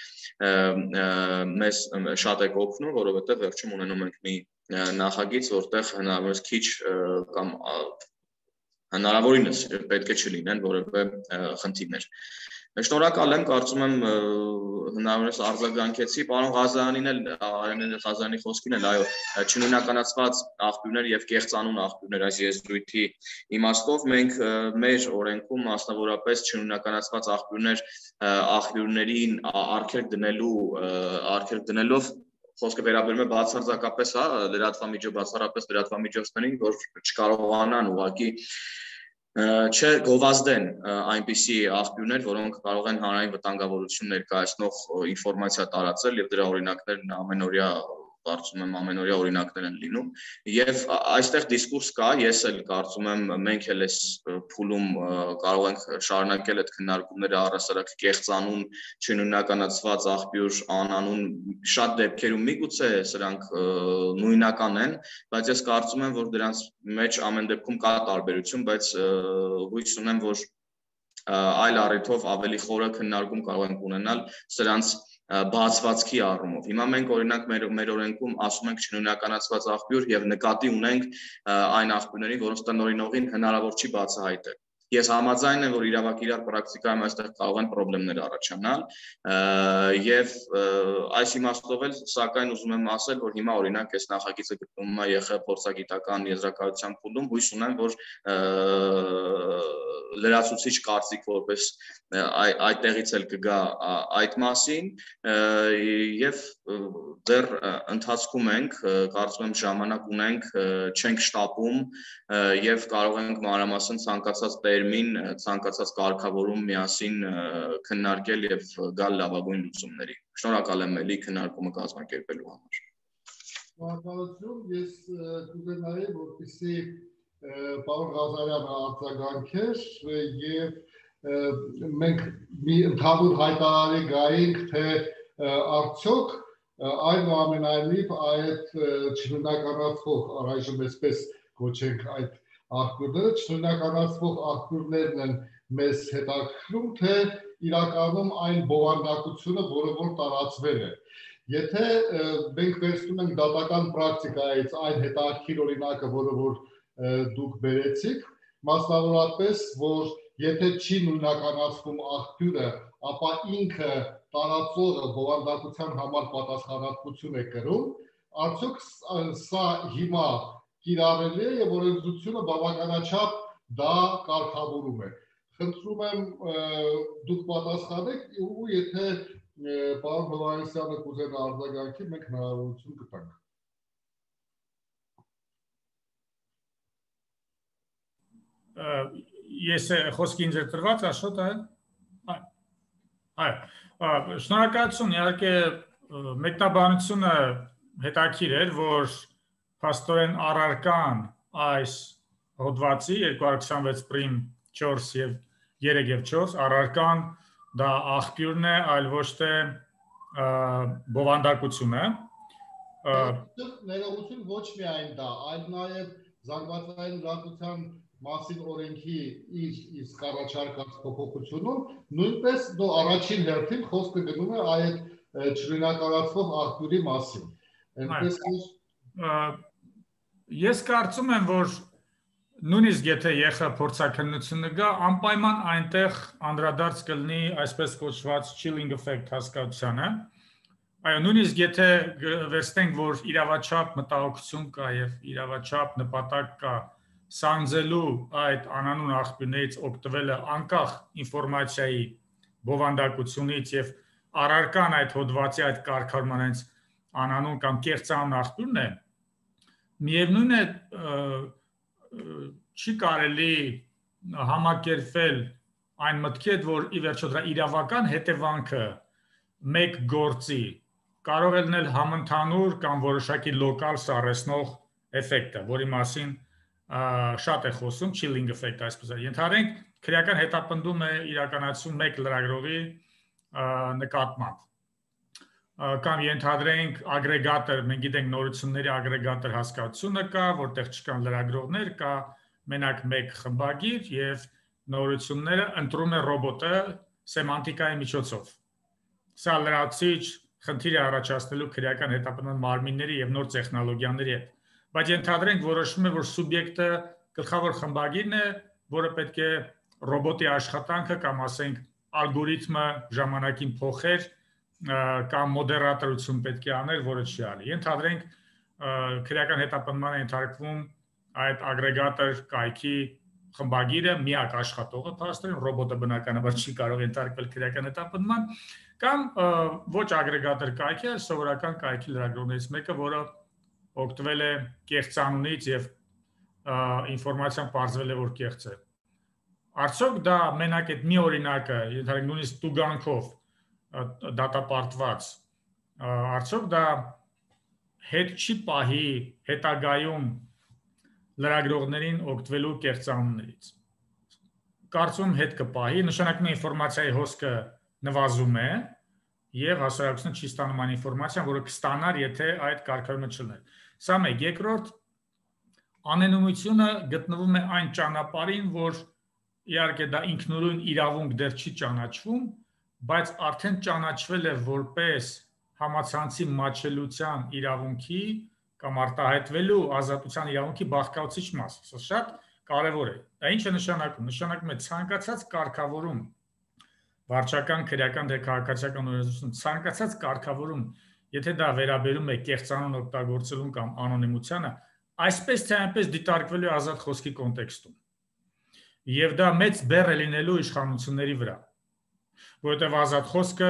մեզ շատ եք օգնում, որովհետեւ վերջում ունենում ենք մի նախագիծ, որտեղ հնարավորինս քիչ կամ հնարավորինս պետք է չլինեն որևէ խնդիրներ։ Շնորհակալ եմ, կարծում եմ հնարավորինս արձագանքեցի, պարոն Ղազարյանին էլ, Արենե Ղազարյանի խոսքին էլ, այո, չնույնականացված աղբյուրներ եւ կեղծանուն աղբյուրներ այս եզրույթի իմաստով մենք մեր օրենքում մասնավորապես չնույնականացված աղբյուրներին արգելք դնելով խոսքը վերաբերում է բացարձակապես բացառապես լրատվամիջոցներին, որ չկարողանան ուղղակի չգովազդեն այնպիսի աղբյուրներ, որոնք կարող են հանրային վտանգավորություն ներկայացնող ինֆորմացիա տարածել եւ դրա օրինակներն ամենօրյա կարծում եմ ամենօրյա օրինակներ են լինում եւ այստեղ դիսկուրս կա, ես էլ կարծում եմ մենք էլ այս փուլում կարող ենք շարունակել այդ քննարկումները առհասարակ կեղծանուն չնույնականացված աղբյուր անանուն շատ դեպքերում միգուցե սրանք նույնական են, բայց ես կարծում եմ, որ դրանց մեջ ամեն դեպքում կա տարբերություն, բայց հույս ունեմ, որ այլ առիթով ավելի խորը քննարկում կարող ենք ունենալ սրանց բացվածքի առումով։ Հիմա մենք օրինակ մեր օրենքում ասում ենք չնույնականացված աղբյուր եւ նկատի ունենք այն աղբյուրներին, որոնց տնօրինողին հնարավոր չի բացահայտել։ Ես համաձայն եմ, որ իրավակիրառ պրակտիկայում այստեղ կարող են խնդիրներ առաջանալ եւ այս իմաստով էլ սակայն ուզում եմ ասել, որ հիմա օրինակ այս նախագիծը գտնվում է ԵԽ փորձագիտական եզրակացության փուլում, հույս ունեմ, որ լրացուցիչ կարծիք որպես այդտեղից էլ կգա այդ մասին եւ դեռ ընթացքում ենք, կարծում եմ ժամանակ ունենք, չենք շտապում եւ կարող ենք մանրամասն ցանկացած տերմին, ցանկացած կարգավորում միասին քննարկել եւ գալ լավագույն լուծումների։ Շնորհակալ եմ էլի քննարկումը կազմակերպելու համար։ Շնորհակալություն, ես կուզենայի, որպեսզի պարոն Ղազարյանը արձագանքեր եւ մենք մի ընդհանուր հայտարարի գայինք, թե արդյոք այնուամենայնիվ այդ չնույնականացվող առայժմ այսպես կոչենք այդ աղբյուրները, չնույնականացվող աղբյուրներն են մեզ հետաքրքրում, թե իրականում այն բովանդակությունը, որը որ տարածվել է։ Եթե մենք վերցնում ենք դատական պրակտիկայից այն հետաքրքիր օրինակը, որը որ դուք բերեցիք, մասնավորապես, որ եթե չի նույնականացվում աղբյուրը, ապա ինքը տարածողը բովանդակության համար պատասխանատվություն է կրում, արդյոք սա հիմա կիրառելի է եւ օրենսդրությունը բավականաչափ դա կարգավորում է։ Խնդրում եմ դուք պատասխանեք ու եթե պարոն Հովհաննիսյանը կուզենա արձագանքի, մենք հնարավորություն կտանք։ Ես խոսքի ինձ տրված Աշոտ այո շնորհակալություն իհարկե մեկնաբանությունը հետաքրքիր էր որ փաստորեն առարկան այս հոդվածի 226 պրիմ 4 եւ 3 եւ 4 առարկան դա աղբյուրն է այլ ոչ թե բովանդակությունը ներողություն ոչ միայն դա, այլ նաև զանգվածային լրատվության մասին օրենքի իր իսկ առաջարկած փոփոխությունում նույնպես դու առաջին հերթին խոսքը գնում է այդ չօրինակացվող աղբյուրի մասին։ Ես կարծում եմ, որ նույնիսկ եթե ԵԽ փորձաքննությունը գա, անպայման այնտեղ անդրադարձ կլինի այսպես կոչված chilling effect հասկացությանը։ Այո, նույնիսկ եթե վերցնենք, որ իրավաչափ մտահոգություն կա եւ իրավաչափ նպատակ կա սանձելու այդ անանուն աղբյուրներից օգտվելը անկախ ինֆորմացիայի բովանդակությունից եւ առարկան այդ հոդվածի այդ կարգավորմանից անանուն կամ կեղծանուն աղբյուրն է, միևնույն է չի կարելի համակերպել այն մտքի հետ, որ ի վերջո դրա իրավական հետևանքը մեկ գործի կարող է լինել համընդհանուր կամ որոշակի լոկալ սառեցնող էֆեկտը, որի մասին շատ է խոսում chilling effect այսպես ենթադրենք քրեական հետապնդում է իրականացում մեկ լրագրողի նկատմամբ կամ ենթադրենք ագրեգատոր, մենք գիտենք նորությունների ագրեգատոր հասկացությունը կա, որտեղ չկան լրագրողներ, կա մենակ մեկ խմբագիր եւ նորությունները ընտրում է ռոբոտը սեմանտիկայի միջոցով։ Սա լրացիչ խնդիր է առաջացնելու քրեական հետապնդման մարմինների եւ նոր տեխնոլոգիաների հետ։ Բայց ենթադրենք որոշվում է, որ սուբյեկտը գլխավոր խմբագիրն է, որը պետք է ռոբոտի աշխատանքը կամ ասենք ալգորիթմը ժամանակին փոխեր կամ մոդերատորություն պետք է աներ, որը չի անի։ Ենթադրենք քրեական հետապնդման ենթարկվում այդ ագրեգատոր կայքի խմբագիրը միակ աշխատողը, փաստորեն ռոբոտը բնականաբար չի կարող ենթարկվել քրեական հետապնդման, կամ ոչ ագրեգատոր կայքի, այլ սովորական կայքի լրագրողներից մեկը, որը օգտվել է կեղծանունից եւ ինֆորմացիան պարզվել է, որ կեղծ է։ Արդյոք դա մենակ այդ մի օրինակը, ենթադրենք նույնիսկ տուգանքով դատապարտված, արդյոք դա հետ չի պահի հետագայում լրագրողներին օգտվելու կեղծանուններից։ Կարծում հետ կպահի, նշանակում է ինֆորմացիայի հոսքը նվազում է եւ հասարակությունը չի ստանում այն ինֆորմացիան, որը կստանար, եթե այդ կարգավորումը չլիներ։ Սա մեկ, երկրորդ անենոմությունը գտնվում է այն ճանապարհին, որ իհարկե դա ինքնուրույն իրավունք դեռ չի ճանաչվում, բայց արդեն ճանաչվել է որպես համացանցի մատչելիության իրավունքի կամ արտահայտվելու ազատության իրավունքի բաղկացուցիչ մաս։ Սա շատ կարևոր է։ Դա ինչ է նշանակում։ Նշանակում է ցանկացած կարգավորում, վարչական, քրեական թե քաղաքացիական օրենսդրություն, ցանկացած կարգավորում, եթե դա վերաբերում է կեղծանուն օգտագործելուն կամ անոնիմությանը, այսպես թե այնպես դիտարկվելու ազատ խոսքի կոնտեքստում։ Եվ դա մեծ բեռ է լինելու իշխանությունների վրա, որովհետև ազատ խոսքը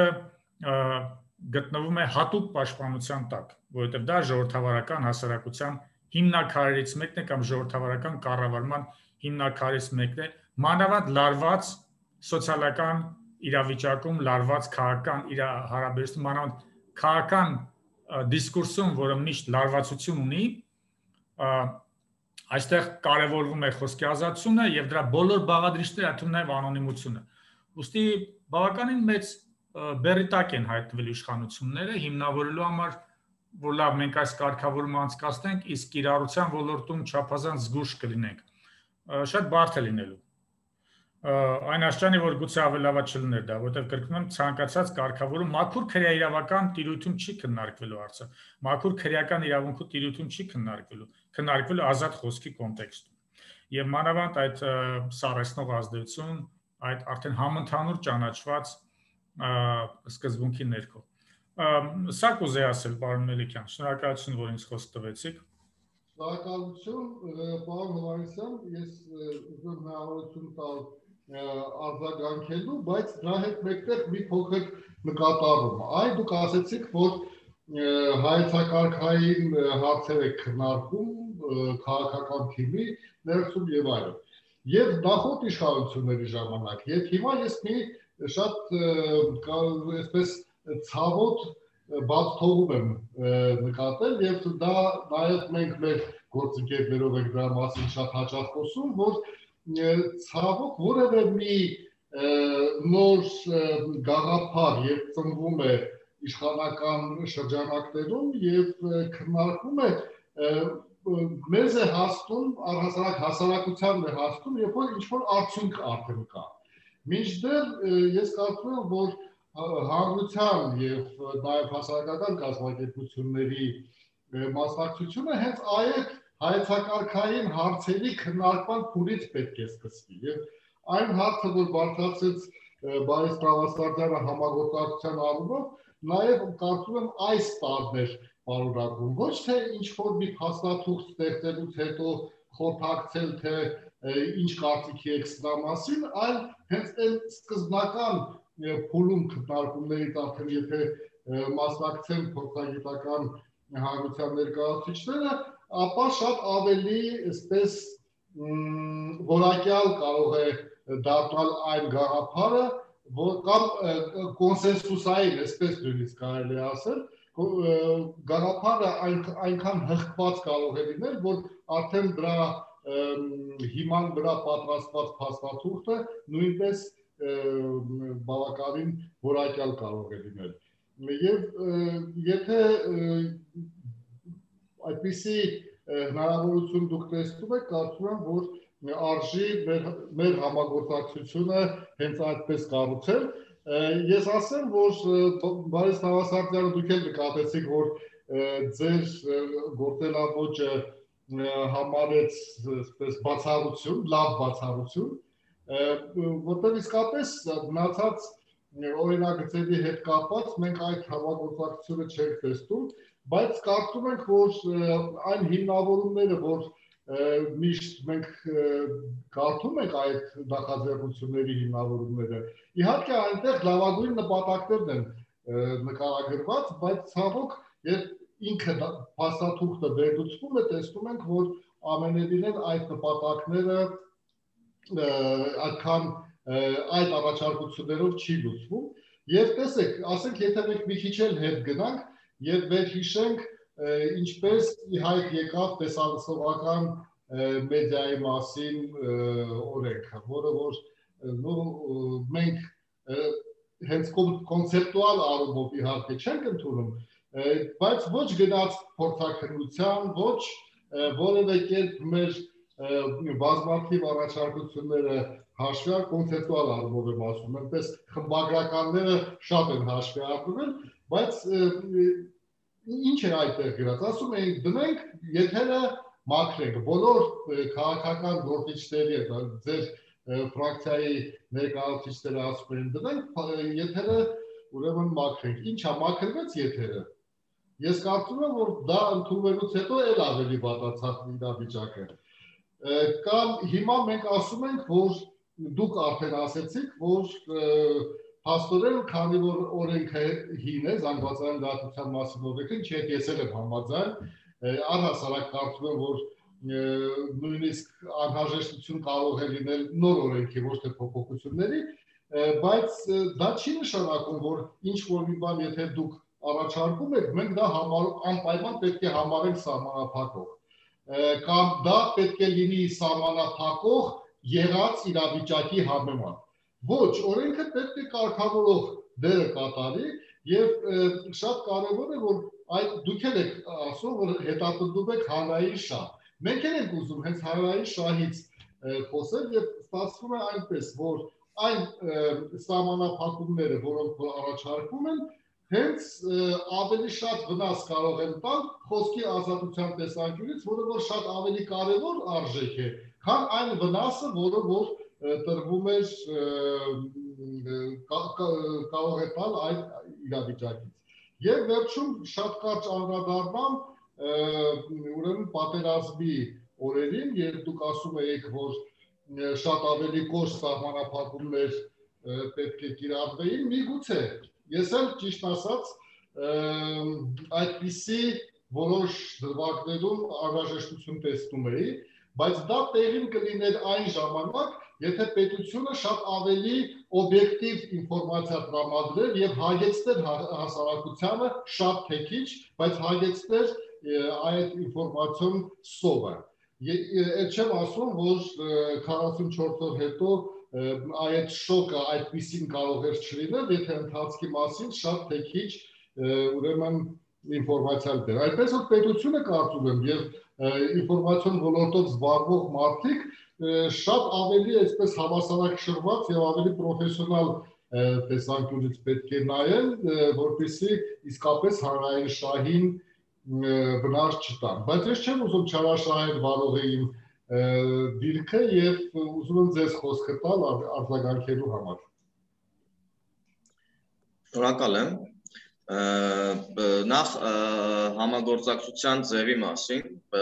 գտնվում է հատուկ պաշտպանության տակ, որովհետև դա ժողովրդավարական հասարակության հիմնաքարերից մեկն է կամ ժողովրդավարական կառավարման հիմնաքարերից մեկն է, մանավանդ լարված սոցիալական իրավիճակում, լարված քաղաքական հարաբերությունում, մանավանդ քաղաքական դիսկուրսում, որը միշտ լարվածություն ունի, այստեղ կարևորվում է խոսքի ազատությունը եւ դրա բոլոր բաղադրիչները, այդ թվում նաեւ անոնիմությունը։ Ուստի բավականին մեծ բեռի տակ են հայտնվել իշխանությունները հիմնավորելու համար, որ լավ մենք այս կարգավորումը անցկացնենք, իսկ կիրառության ոլորտում չափազանց զգուշ կլինենք։ Շատ բարդ է լինելու։ Այն աշճանի, որ գուցե ավելավա չլիներ դա, որտեղ կրկնում եմ, ցանկացած կարգավորում մաքուր քրեական տիրույթում չի քննարկվելու հարցը։ Մաքուր քրեական իրավունքի տիրույթում չի քննարկվելու ազատ խոսքի կոնտեքստում։ Եվ մանավանդ այդ սառեցնող ազդեցություն, այդ արդեն համընդհանուր ճանաչված սկզբունքի ներքո։ Սա կուզեի ասել, պարոն Մելիքյան, շնորհակալություն, որ ինձ խոսք տվեցիք։ Շնորհակալություն, պարոն Հովհաննիսյան, ես ուզում հնարավորություն տալ արձագանքելու, բայց դրա հետ մեկտեղ մի փոքր նկատառում։ Այ դուք ասեցիք, որ հայեցակարգային հարցեր եք քննարկում քաղաքական թիմի ներսում եւ այլն։ Եվ նախորդ իշխանությունների ժամանակ, եւ հիմա ես մի շատ այսպես ցավոտ բաց թողում եմ նկատել եւ դա նաեւ մենք մեր գործընկերներով ենք դրա մասին շատ հաճախ խոսում, որ ցավոք որևէ մի նոր գաղափար եւ ծնվում է իշխանական շրջանակներում եւ քննարկում է մեզ է հասնում առհասարակ հասարակությանն է հասնում, երբ որ ինչ-որ արդյունք արդեն կա։ Մինչդեռ ես կարծում եմ, որ հանրության եւ նաեւ հասարակական կազմակերպությունների մասնակցությունը հենց այդ հայեցակարգային հարցերի քննարկման փուլից պետք է սկսվի եւ այն հարցը, որ բարձրացեց Բարիս Նավասարդյանը համագործակցության առումով, նաեւ կարծում եմ այս տարբեր բարուրակում ոչ թե ինչ-որ մի փաստաթուղթ ստեղծելուց հետո խորհրդակցել, թե ինչ կարծիքի եք սրա մասին, այլ հենց այն սկզբնական փուլում քննարկումներից արդեն եթե մասնակցեն փորձագիտական հանրության ներկայացուցիչները, ապա շատ ավելի այսպես որակյալ կարող է դառնալ այն գաղափարը, որ կամ կոնսենսուսային, այսպես նույնիսկ կարելի է ասել, գաղափարը այնքան հղկված կարող է լինել, որ արդեն դրա հիման վրա պատրաստված փաստաթուղթը նույնպես բավականին որակյալ կարող է լինել։ Եվ եթե այդպիսի հնարավորություն դուք տեսնում եք, կարծում եմ, որ արժի մեր համագործակցությունը հենց այդպես կառուցել։ Ես ասեմ, որ Բարիս Նավասարդյանը դուք էլ նկատեցիք, որ ձեր գործելավոճը համարեց այսպես բացառություն, լավ բացառություն, որտեղ իսկապես մնացած օրինագծերի հետ կապված մենք այդ համագործակցությունը չենք տեսնում, բայց կարծում ենք, որ այն հիմնավորումները, որ միշտ մենք կարդում ենք այդ նախաձեռնությունների հիմնավորումները, իհարկե այնտեղ լավագույն նպատակներն են նկարագրված, բայց ցավոք, երբ ինքը փաստաթուղթը վերլուծվում է, տեսնում ենք, որ ամենևին էլ այդ նպատակները այդքան այդ առաջարկություններով չի լուծվում եւ տեսեք, ասենք եթե մենք մի քիչ էլ հետ գնանք եւ վերհիշենք ինչպես ի հայտ եկավ տեսահոլովակական մեդիայի մասին օրենքը, որը որ մենք հենց կոնցեպտուալ առումով իհարկե չենք ընդունում, բայց ոչ գնաց փորձաքննության, ոչ որևէ կերպ մեր բազմաթիվ առաջարկությունները հաշվի կոնցեպտուալ առումով եմ ասում, այնպես խմբագրականները շատ են հաշվի առնվել, բայց ինչ էր այդտեղ գրած, ասում էին դնենք եթերը մաքրենք, բոլոր քաղաքական գործիչների, ձեր ֆրակցիայի ներկայացուցիչները ասում են դնենք եթերը ուրեմն մաքրենք, ինչա մաքրվեց եթերը, ես կարծում եմ, որ դա ընդունվելուց հետո էլ ավելի վատացավ իրավիճակը, կամ հիմա մենք ասում ենք, որ դուք արդեն ասեցիք, որ փաստորեն, քանի որ օրենքը հին է, զանգվածային դատության մասին օրենքը, ինչի հետ ես էլ եմ համաձայն, առհասարակ կարծում եմ, որ նույնիսկ անհրաժեշտություն կարող է լինել նոր օրենքի, ոչ թե փոփոխությունների, բայց դա չի նշանակում, որ ինչ որ մի բան, եթե դուք առաջարկում եք, մենք դա անպայման պետք է համարենք սահմանափակող, կամ դա պետք է լինի սահմանափակող եղած իրավիճակի համեմատ։ Ոչ, օրենքը պետք է կարգավորող դերը կատարի եւ շատ կարեւոր է, որ այդ դուք եք ասում, որ հետապնդում եք հանրային շահ։ Մենք էլ ենք ուզում հենց հանրային շահից խոսել եւ ստացվում է այնպես, որ այն սահմանափակումները, որոնք առաջարկվում են, հենց ավելի շատ վնաս կարող են տալ խոսքի ազատության տեսանկյունից, որը որ շատ ավելի կարևոր արժեք է, քան այն վնասը, որը որ տրվում էր կարող է տալ այդ իրավիճակից։ Եվ վերջում շատ կարճ անդրադառնամ ուրեմն պատերազմի օրերին, երբ դուք ասում եք, որ շատ ավելի կոշտ սահմանափակումներ պետք է կիրառվեին, միգուցե ես էլ ճիշտ ասած այդպիսի որոշ դրվագներում անհրաժեշտություն տեսնում էի, բայց դա տեղին կլիներ այն ժամանակ, եթե պետությունը շատ ավելի օբյեկտիվ ինֆորմացիա տրամադրեր եւ հագեցներ հասարակությանը շատ թե քիչ, բայց հագեցներ այդ ինֆորմացիոն սովը։ Այդ չեմ ասում, որ 44 օր հետո այդ շոկը այդպիսին կարող էր չլինել, եթե ընթացքի մասին շատ թե քիչ ուրեմն ինֆորմացիա դեր։ Այդպես որ պետությունը կարծում եմ եւ ինֆորմացիոն ոլորտով զբաղվող մարդիկ շատ ավելի այսպես հավասարակշռված եւ ավելի պրոֆեսիոնալ տեսանկյունից պետք է նայեն, որպեսզի իսկապես հանրային շահին վնաս չտան։ Բայց ես չեմ ուզում չարաշահել վարողի դիրքը եւ ուզում եմ ձեզ խոսքը տալ արձագանքելու համար։ Շնորհակալ եմ։ Նախ համագործակցության ձևի մասին,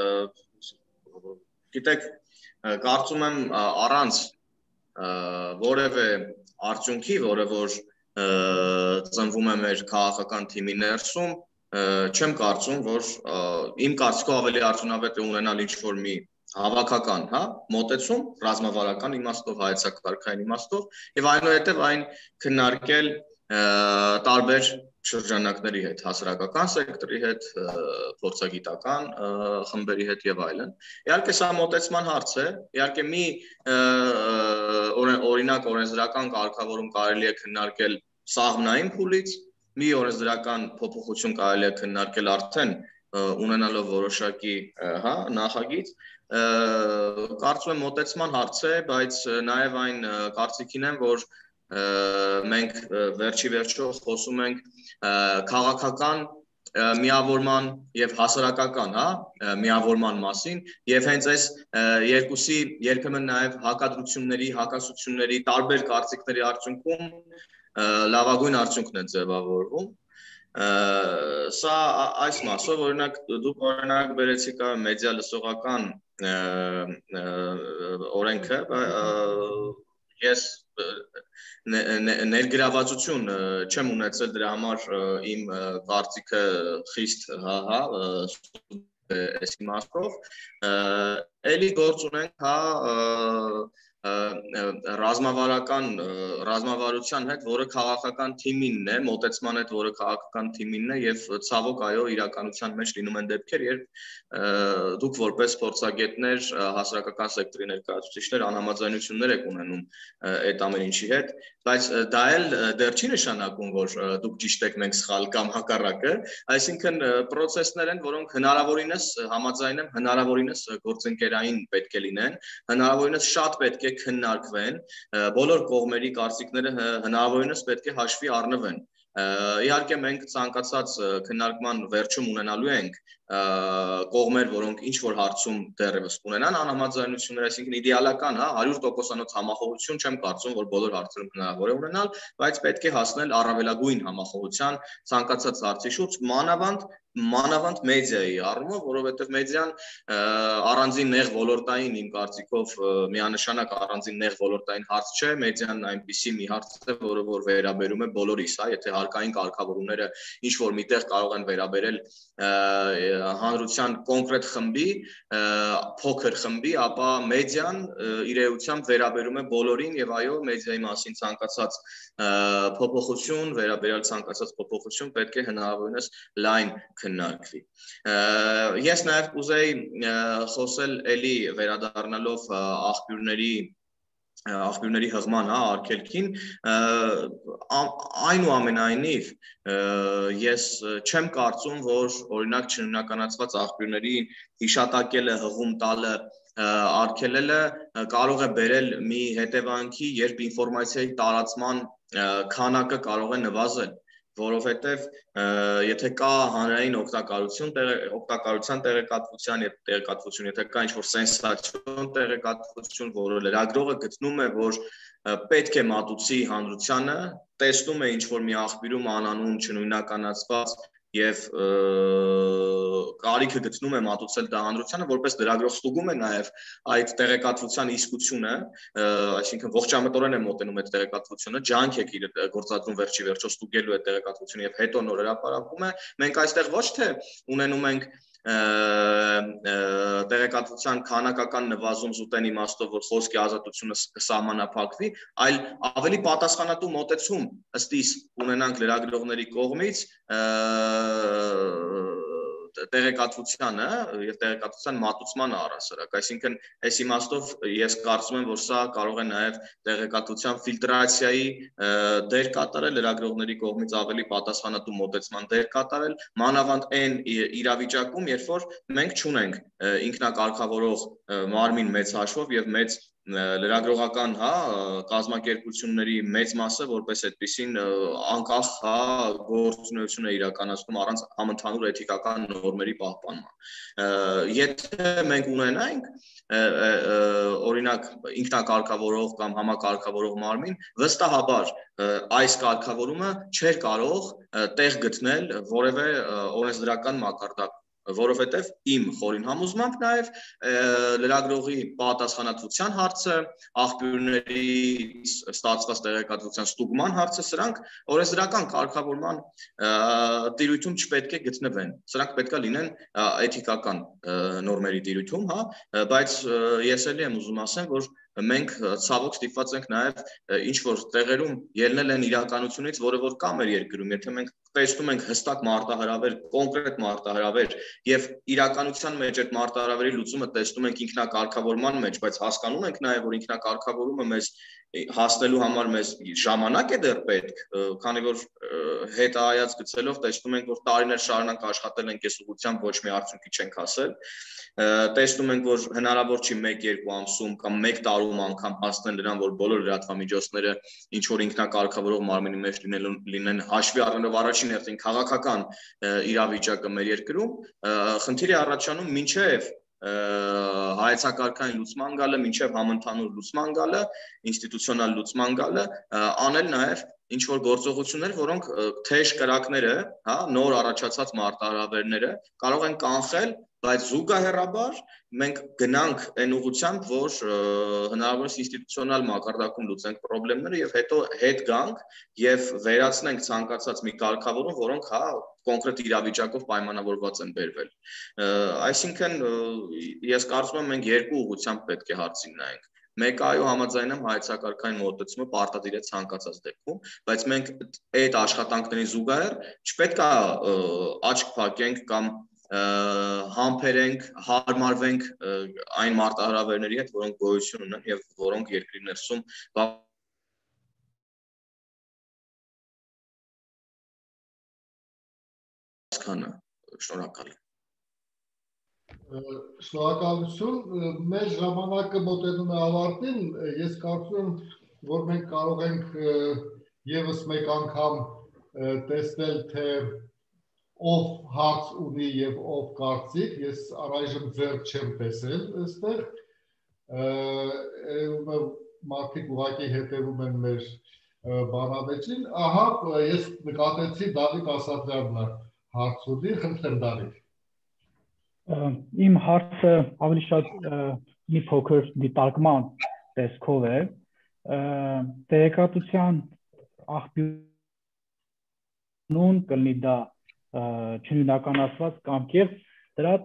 գիտեք, կարծում եմ առանց որևէ արդյունքի, որը որ ծնվում է մեր քաղաքական թիմի ներսում, չեմ կարծում, որ իմ կարծիքով ավելի արդյունավետ է ունենալ ինչ-որ մի հավաքական, մոտեցում, ռազմավարական իմաստով, հայեցակարգային իմաստով, եւ այնուհետեւ այն քննարկել տարբեր շրջանակների հետ, հասարակական սեկտորի հետ, փորձագիտական խմբերի հետ եւ այլն։ Իհարկե սա մոտեցման հարց է, իհարկե մի օրինակ օրենսդրական կարգավորում կարելի է քննարկել սաղմնային փուլից, մի օրենսդրական փոփոխություն կարելի է քննարկել արդեն ունենալով որոշակի նախագիծ, կարծում եմ մոտեցման հարց է, բայց նաեւ այն կարծիքին եմ, որ մենք վերջի վերջո խոսում ենք քաղաքական միավորման եւ հասարակական, միավորման մասին եւ հենց այս երկուսի երբեմն նաեւ հակադրությունների, հակասությունների, տարբեր կարծիքների արդյունքում լավագույն արդյունքն է ձևավորվում։ Սա այս մասով օրինակ դուք օրինակ բերեցիք մեդիա լսողական օրենքը, ես ներգրավվածություն չեմ ունեցել դրա համար իմ կարծիքը խիստ այս իմաստով էլի գործ ունենք ռազմավարության հետ, որը քաղաքական թիմինն է, մոտեցման հետ, որը քաղաքական թիմինն է եւ ցավոք այո իրականության մեջ լինում են դեպքեր, երբ դուք որպես փորձագետներ, հասարակական սեկտորի ներկայացուցիչներ անհամաձայնություններ եք ունենում այդ ամեն ինչի հետ, բայց դա էլ դեռ չի նշանակում, որ դուք ճիշտ եք, մենք սխալ կամ հակառակը, այսինքն process-ներ են, որոնք հնարավորինս համաձայն եմ, հնարավորինս գործընկերային պետք է լինեն, հնարավորինս շատ պետք է քննարկվեն, բոլոր կողմերի կարծիքները հնարավորինս պետք է հաշվի առնվեն։ Իհարկե մենք ցանկացած քննարկման վերջում ունենալու ենք կողմեր, որոնք ինչ որ հարցում դեռևս ունենան անհամաձայնություններ, այսինքն իդեալական, 100%-անոց համախոհություն չեմ կարծում, որ բոլոր հարցերում հնարավոր է ունենալ, բայց պետք է հասնել առավելագույն համախոհության ցանկացած հարցի շուրջ, մանավանդ մեդիայի առումով, որովհետև մեդիան առանձին նեղ ոլորտային իմ կարծիքով միանշանակ առանձին նեղ ոլորտային հարց չէ, մեդիան այնպիսի մի հարց է, որը որ վերաբերում է բոլորիս, եթե հարկային կարգավորումները ինչ որ միտեղ կարող են վերաբերել հանրության կոնկրետ խմբի, փոքր խմբի, ապա մեդիան իր էությամբ վերաբերում է բոլորին եւ այո, մեդիայի մասին ցանկացած փոփոխություն, վերաբերյալ ցանկացած փոփոխություն պետք է հնարավորինս լայն քննարկվի։ Ես նաեւ կուզեի խոսել էլի վերադառնալով աղբյուրների հղման արգելքին, այնուամենայնիվ ես չեմ կարծում, որ օրինակ չնույնականացված աղբյուրների հիշատակելը, հղում տալը, արգելելը կարող է բերել մի հետևանքի, երբ ինֆորմացիայի տարածման քանակը կարող է նվազել, որովհետև եթե կա հանրային օգտակարության տեղեկատվության, եթե կա ինչ-որ սենսացիոն տեղեկատվություն, որը լրագրողը գտնում է, որ պետք է մատուցի հանրությանը, տեսնում է ինչ-որ մի աղբյուրում անանուն չնույնականացված եւ կարիքը գտնում է մատուցել դա հանրությանը, որպես լրագրող ստուգում է նաեւ այդ տեղեկատվության իսկությունը, այսինքն ողջամտորեն է մոտենում այդ տեղեկատվությունը, ջանք է իր գործադրում վերջի վերջո ստուգելու այդ տեղեկատվությունը եւ հետո նոր հրապարակում է, մենք այստեղ ոչ թե ունենում ենք տեղեկատվության քանակական նվազում զուտեն իմաստով, որ խոսքի ազատությունը կսահմանափակվի, այլ ավելի պատասխանատու մոտեցում ըստ իս ունենանք լրագրողների կողմից տեղեկատվությանը եւ տեղեկատվության մատուցմանը առասարակ, այսինքն այս իմաստով ես կարծում եմ, որ սա կարող է նաեւ տեղեկատվության ֆիլտրացիայի դեր կատարել, լրագրողների կողմից ավելի պատասխանատու մոտեցման դեր կատարել, մանավանդ այն իրավիճակում, երբ որ մենք չունենք ինքնակարգավորող մարմին մեծ հաշվով եւ մեծ լրագրողական կազմակերպությունների մեծ մասը որպես այդպիսին անկախ գործունեություն է իրականացնում առանց համընդհանուր էթիկական նորմերի պահպանման։ Եթե մենք ունենայինք օրինակ ինքնակարգավորող կամ համակարգավորող մարմին, վստահաբար այս կարգավորումը չէր կարող տեղ գտնել որևէ օրենսդրական մակարդակ, որովհետև իմ խորին համոզմամբ նաև լրագրողի պատասխանատվության հարցը, աղբյուրներից ստացված տեղեկատվության ստուգման հարցը, սրանք օրենսդրական կարգավորման տիրույթում չպետք է գտնվեն։ Սրանք պետք է լինեն էթիկական նորմերի տիրույթում, բայց ես էլի եմ ուզում ասեմ, որ մենք ցավոք ստիպված ենք նաև ինչ-որ տեղերում ելնել են իրականությունից, որը որ կա մեր երկրում, եթե մենք տեսնում ենք հստակ մարտահրավեր, կոնկրետ մարտահրավեր եւ իրականության մեջ այդ մարտահրավերի լուծումը տեսնում ենք ինքնակարգավորման մեջ, բայց հասկանում ենք նաև, որ ինքնակարգավորումը մեզ հասնելու համար մեզ ժամանակ է դեռ պետք, քանի որ հետահայաց գցելով տեսնում ենք, որ տարիներ շարունակ աշխատել ենք այս ուղղությամբ, ոչ մի արդյունքի չենք հասել, տեսնում ենք, որ հնարավոր չի 1-2 ամսում կամ 1 տարում անգամ հասնել նրան, որ բոլոր լրատվամիջոցները ինչ որ ինքնակարգավորող մարմինի մեջ լինեն հաշվի առնելով առաջին հերթին քաղաքական իրավիճակը մեր երկրում, խնդիր է առաջանում մինչև հայեցակարգային լուծման գալը, մինչև համընդհանուր լուծման գալը, ինստիտուցիոնալ լուծման գալը, անել նաև ինչ-որ գործողություններ, որոնք թեժ կրակները, նոր առաջացած մարտահրավերները կարող են կանխել, բայց զուգահեռաբար մենք գնանք այն ուղղությամբ, որ հնարավորինս ինստիտուցիոնալ մակարդակում լուծենք խնդիրները եւ հետո հետ գանք եւ վերացնենք ցանկացած մի կարգավորում, որոնք կոնկրետ իրավիճակով պայմանավորված են բերվել։ Այսինքն ես կարծում եմ մենք երկու ուղղությամբ պետք է հարցին նայենք։ Մեկը այո համաձայն եմ հայեցակարգային մոտեցումը պարտադիր է ցանկացած դեպքում, բայց մենք այդ աշխատանքների զուգահեռ չպետք է աչք փակենք կամ համբերենք, հարմարվենք այն մարտահրավերների հետ, որոնք գոյություն ունեն եւ որոնք երկրի ներսում Շնորհակալ եմ։ Շնորհակալություն, մեր ժամանակը մոտենում է ավարտին, ես կարծում եմ, որ մենք կարող ենք եւս մեկ անգամ տեսնել, թե ով հարց ունի եւ ով կարծիք, ես առայժմ ձեռք չեմ տեսել այստեղ, մարդիկ ուղղակի հետևում են մեր բանավեճին, ահա ես նկատեցի Դավիթ Ասատրյանն հարց ունի, խնդրեմ Դավիթ։ Իմ հարցը ավելի շատ մի փոքր դիտարկման տեսքով է, տեղեկատվության աղբյուրում կլինի դա չնույնականացված կամ կեղծ, դրա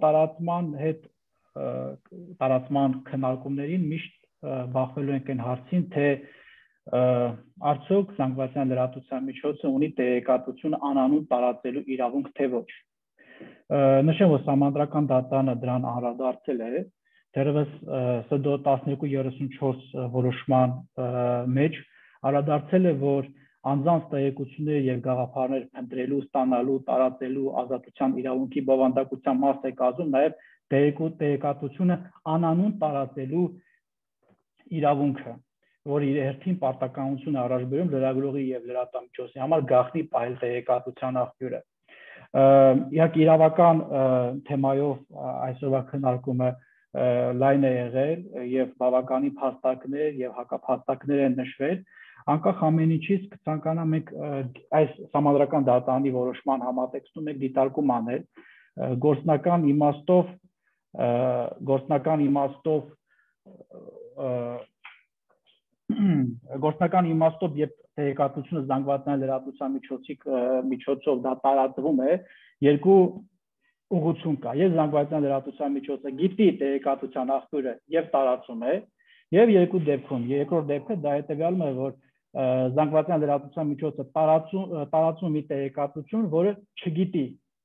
տարածման քննարկումներին միշտ բախվելու ենք այն հարցին, թե արդյոք զանգվածային լրատվության միջոցը ունի տեղեկատվություն անանուն տարածելու իրավունք, թե ոչ։ Նշեմ, որ Սահմանադրական դատարանը դրան անդրադարձել է, դեռևս ՍԴՕ 1234 որոշման մեջ անդրադարձել է, որ անձանց տեղեկությունները եւ գաղափարներ փնտրելու, ստանալու, տարածելու ազատության իրավունքի բովանդակության մաս է կազմում նաեւ տեղեկատվությունը անանուն տարածելու իրավունքը, որ իր հերթին պարտականություն է առաջ բերում լրագրողի եւ լրատվամիջոցի համար գաղտնի պահել տեղեկատվության աղբյուրը։ Իհարկե իրավական թեմայով այսօրվա քննարկումը լայն է եղել եւ բավականին փաստարկներ եւ հակափաստարկներ են նշվել, անկախ ամեն ինչից կցանկանամ մենք այս Սահմանադրական դատարանի որոշման համատեքստում մեկ դիտարկում անել գործնական իմաստով երբ տեղեկատվությունը զանգվածային լրատվության միջոցով դա տարածվում է, երկու ուղղություն կա, եւ զանգվածային լրատվության միջոցը գիտի տեղեկատվության աղբյուրը եւ տարածում է, եւ երկու դեպքում, երկրորդ դեպքը դա հետեւյալն է, որ զանգվածային լրատվության միջոցը տարածում մի տեղեկատվություն, որը չգիտի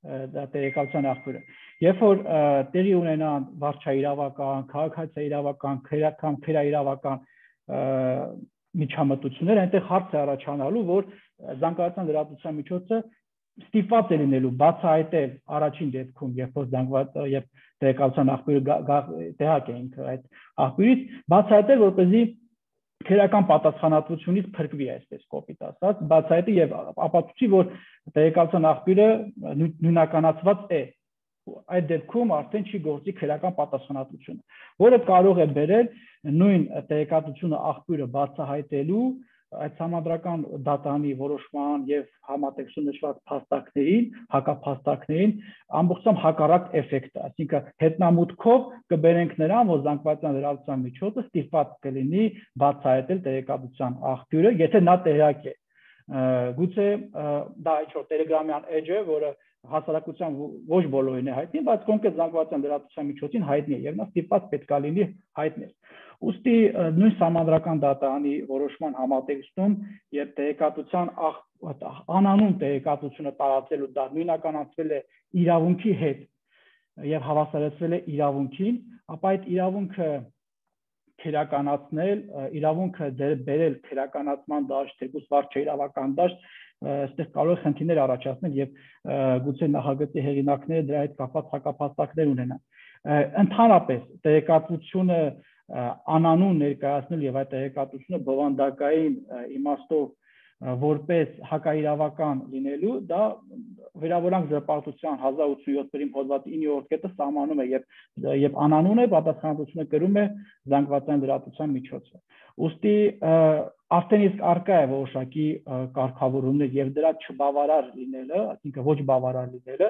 դա տեղեկատվության աղբյուրը։ Երբ որ տեղի ունենան վարչաիրավական, քաղաքացիաիրավական, քրեիրավական միջամտություններ, այնտեղ հարց է առաջանալու, որ զանգվածային լրատվության միջոցը ստիպված է լինելու բացահայտել առաջին դեպքում, երբ որ եւ տեղեկատվության աղբյուրը տեղակ է ինքը այդ աղբյուրից, բացահայտել, որպեսզի քրեական պատասխանատվությունից փրկվի, այսպես կոպիտ ասած, բացահայտի եւ ապացուցի, որ տեղեկատվության աղբյուրը նույնականացված է։ Այդ դեպքում արդեն չի գործի քրեական պատասխանատվությունը, որը կարող է բերել նույն տեղեկատվությունը աղբյուրը բացահայտելու այդ համադրական դատանի որոշման եւ համատեքստում նշված փաստարկներին, հակափաստարկներին ամբողջությամբ հակառակ էֆեկտը, այսինքն հետնամուտքով կբերենք նրան, որ զանգվածային լրատվության միջոցը ստիպված կլինի բացահայտել տեղեկատվության աղբյուրը, եթե նա տեղյակ է։ Գուցե դա ինչ-որ Telegram-յան edge է, որը հասարակության ոչ բոլորին է հայտնի, բայց կոնկրետ զանգվածային լրատվության միջոցին հայտնի է եւ նա ստիպված պետք է լինի հայտնել։ Ուստի նույն համադրական դատանի որոշման համատեքստում եւ տեղեկատվության անանուն տեղեկատվությունը տարածելու դա նույնականացվել է իրավունքի հետ եւ հավասարեցվել է իրավունքին, ապա այդ իրավունքը քրեականացնել, իրավունքը բերել քրեականացման դաշտ, թեկուզ վարչաիրավական դաշտ, այստեղ կարող է խնդիրներ առաջացնել եւ գուցե նախագծի հեղինակները դրա հետ կապված հակափաստարկներ ունենան։ Ընդհանրապես տեղեկատվությունը անանուն ներկայացնել եւ այդ տեղեկատվությունը բովանդակային իմաստով որպես հակաիրավական լինելու, դա վերավորանք զրպարտության 1087-ի հոդվածի 9-րդ կետը սահմանում է եւ անանուն է պատասխանատվությունը կրում է զանգվածային լրատվության միջոցը։ Ուստի արդեն իսկ արկա է որոշակի կարգավորումներ եւ դրա չբավարար լինելը, այսինքն ոչ բավարար լինելը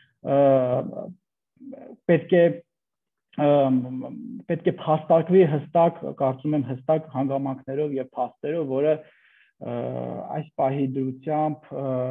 պետք է փաստարկվի հստակ, կարծում եմ հստակ հանգամանքներով եւ փաստերով, որը այս պահի դրությամբ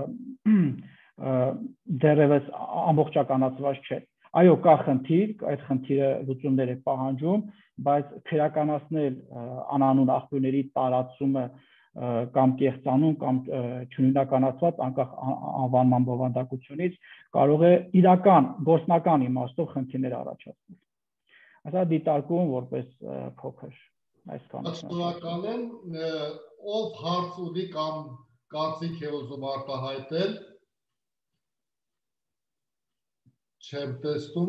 դեռևս ամբողջականացված չէ։ Այո, կա խնդիր, այդ խնդիրը լուծումներ է պահանջում, բայց քրեականացնել անանուն աղբյուրների տարածումը կամ կեղծանում կամ չնույնականացված անկախ անվանման բովանդակությունից կարող է իրական գործնական իմաստով խնդիրներ առաջացնել։ Ասա դիտարկում որպես փոքր այսքան։ Շնորհակալ եմ, ով հարց ունի կամ կարծիք է ուզում արտահայտել, չեմ տեսնում։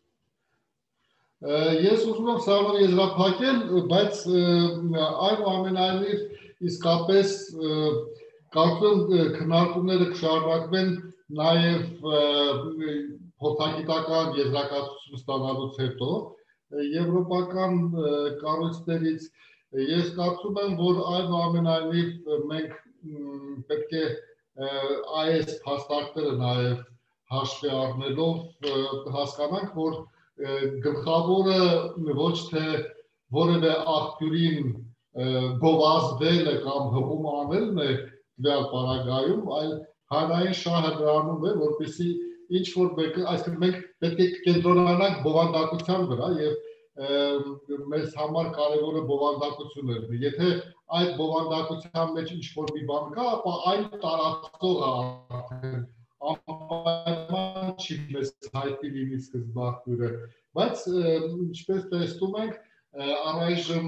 Ես ուզում եմ սարան եզրափակել, բայց այնուամենայնիվ իսկապես կարծում եմ քննարկումները կշարունակվեն նաև փոխագիտական եզրակացություն ստանալուց հետո եվրոպական կառույցներից ես կարծում եմ, որ այնուամենայնիվ մենք պետք է այս փաստարկները նաև հաշվի առնելով հասկանանք, որ գլխավորը ոչ թե որևէ աղբյուրին գովազդելը կամ հղում անելն է դրալ պարագայում, այլ հանրային շահը դրանում է, որպեսզի ինչ որ մեկը, այսինքն մենք պետք է կենտրոնանանք բովանդակության վրա եւ մեզ համար կարևորը բովանդակությունն է։ Եթե այդ բովանդակության մեջ ինչ որ մի բան կա, ապա այն տարածողը արդեն անպայման չի մեզ հայտնի լինի սկզբնաղբյուրը, բայց ինչպես տեսնում ենք, առայժմ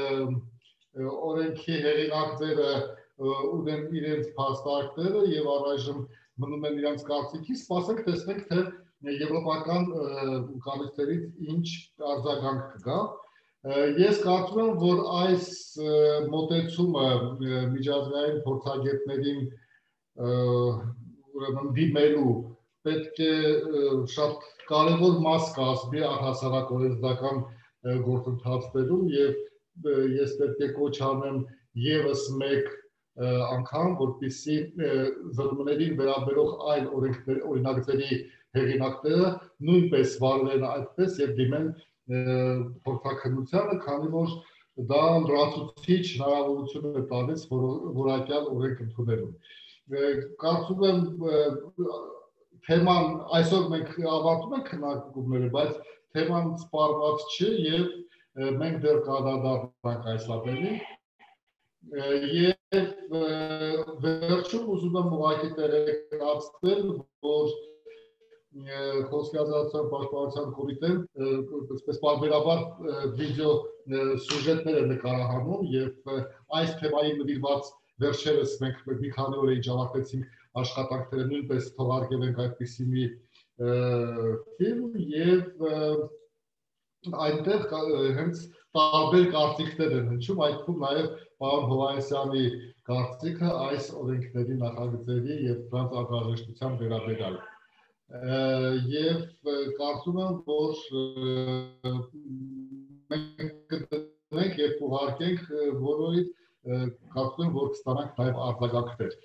օրենքի հեղինակները ունեն իրենց փաստարկները եւ առայժմ մնում են իրենց կարծիքի, սպասենք տեսնենք, թե եվրոպական կառույցներից ինչ արձագանք կգա։ Ես կարծում եմ, որ այս մոտեցումը միջազգային փորձագետներին ուրեմն դիմելու պետք է շատ կարևոր մաս կազմի առհասարակ օրենսդրական գործընթացներում եւ ես պետք է կոչ անեմ եւս մեկ անգամ, որպեսզի զոհումներին վերաբերող այլ օրինագծերի հեղինակները նույնպես վարվեն այդպես եւ դիմեն փորձաքննությանը, քանի որ դա լրացուցիչ հնարավորություն է տալիս որակյալ օրենք ընդունելու։ Կարծում եմ թեման այսօր մենք ավարտում ենք քննարկումները, բայց թեման սպառված չէ եւ մենք դեռ կանդրադառնանք այս լապերին։ Եվ վերջում ուզում եմ ուղղակի տեղեկացնել, որ խոսքազրացության պաշտպանության կոմիտեն այսպես պարբերաբար վիդեո սյուժետներ է նկարահանում եւ այս թեմային նվիրված վերջերս մենք մի քանի օր ինչ ավարտեցինք աշխատանքները նույնպես թողարկել ենք այդպիսի մի ֆիլմ եւ այնտեղ հենց տարբեր կարծիքներ են հնչում այդ թվում նաեւ պարոն Հովհաննիսյանի կարծիքը այս օրենքների նախագծերի եւ դրանց անհրաժեշտության վերաբերյալ եւ կարծում եմ որ մենք երբ ուղարկենք որովհետեւ կարծում եմ որ կստանանք նաեւ արձագանքներ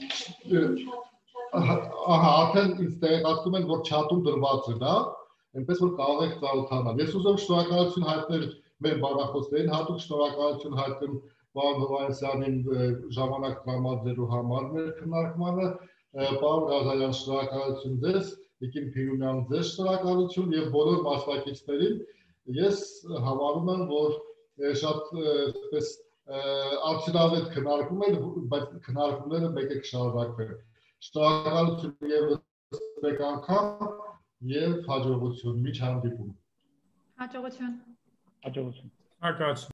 արդեն ինձ տեղեկացնում են որ չաթում դրված է դա այնպես որ կարող եք ծանոթանալ ես ուզում շնորհակալություն հայտնել մեր բանախոսներին հատուկ շնորհակալություն հայտնել պարոն Հովհաննիսյանին ժամանակ տրամադրելու համար մեր քննարկմանը պարոն Ղազարյան շնորհակալություն ձեզ Տիկին Փիրումյան ձեզ շնորհակալություն եւ բոլոր մասնակիցներին ես հավանում եմ որ շատ այսպես արդյունավետ քննարկում են բայց քննարկումները մեկ է կշարունակվեն շնորհակալություն եւս մեկ անգամ եւ հաջողություն միջ հանդիպում հաջողություն հաջողություն Հակաց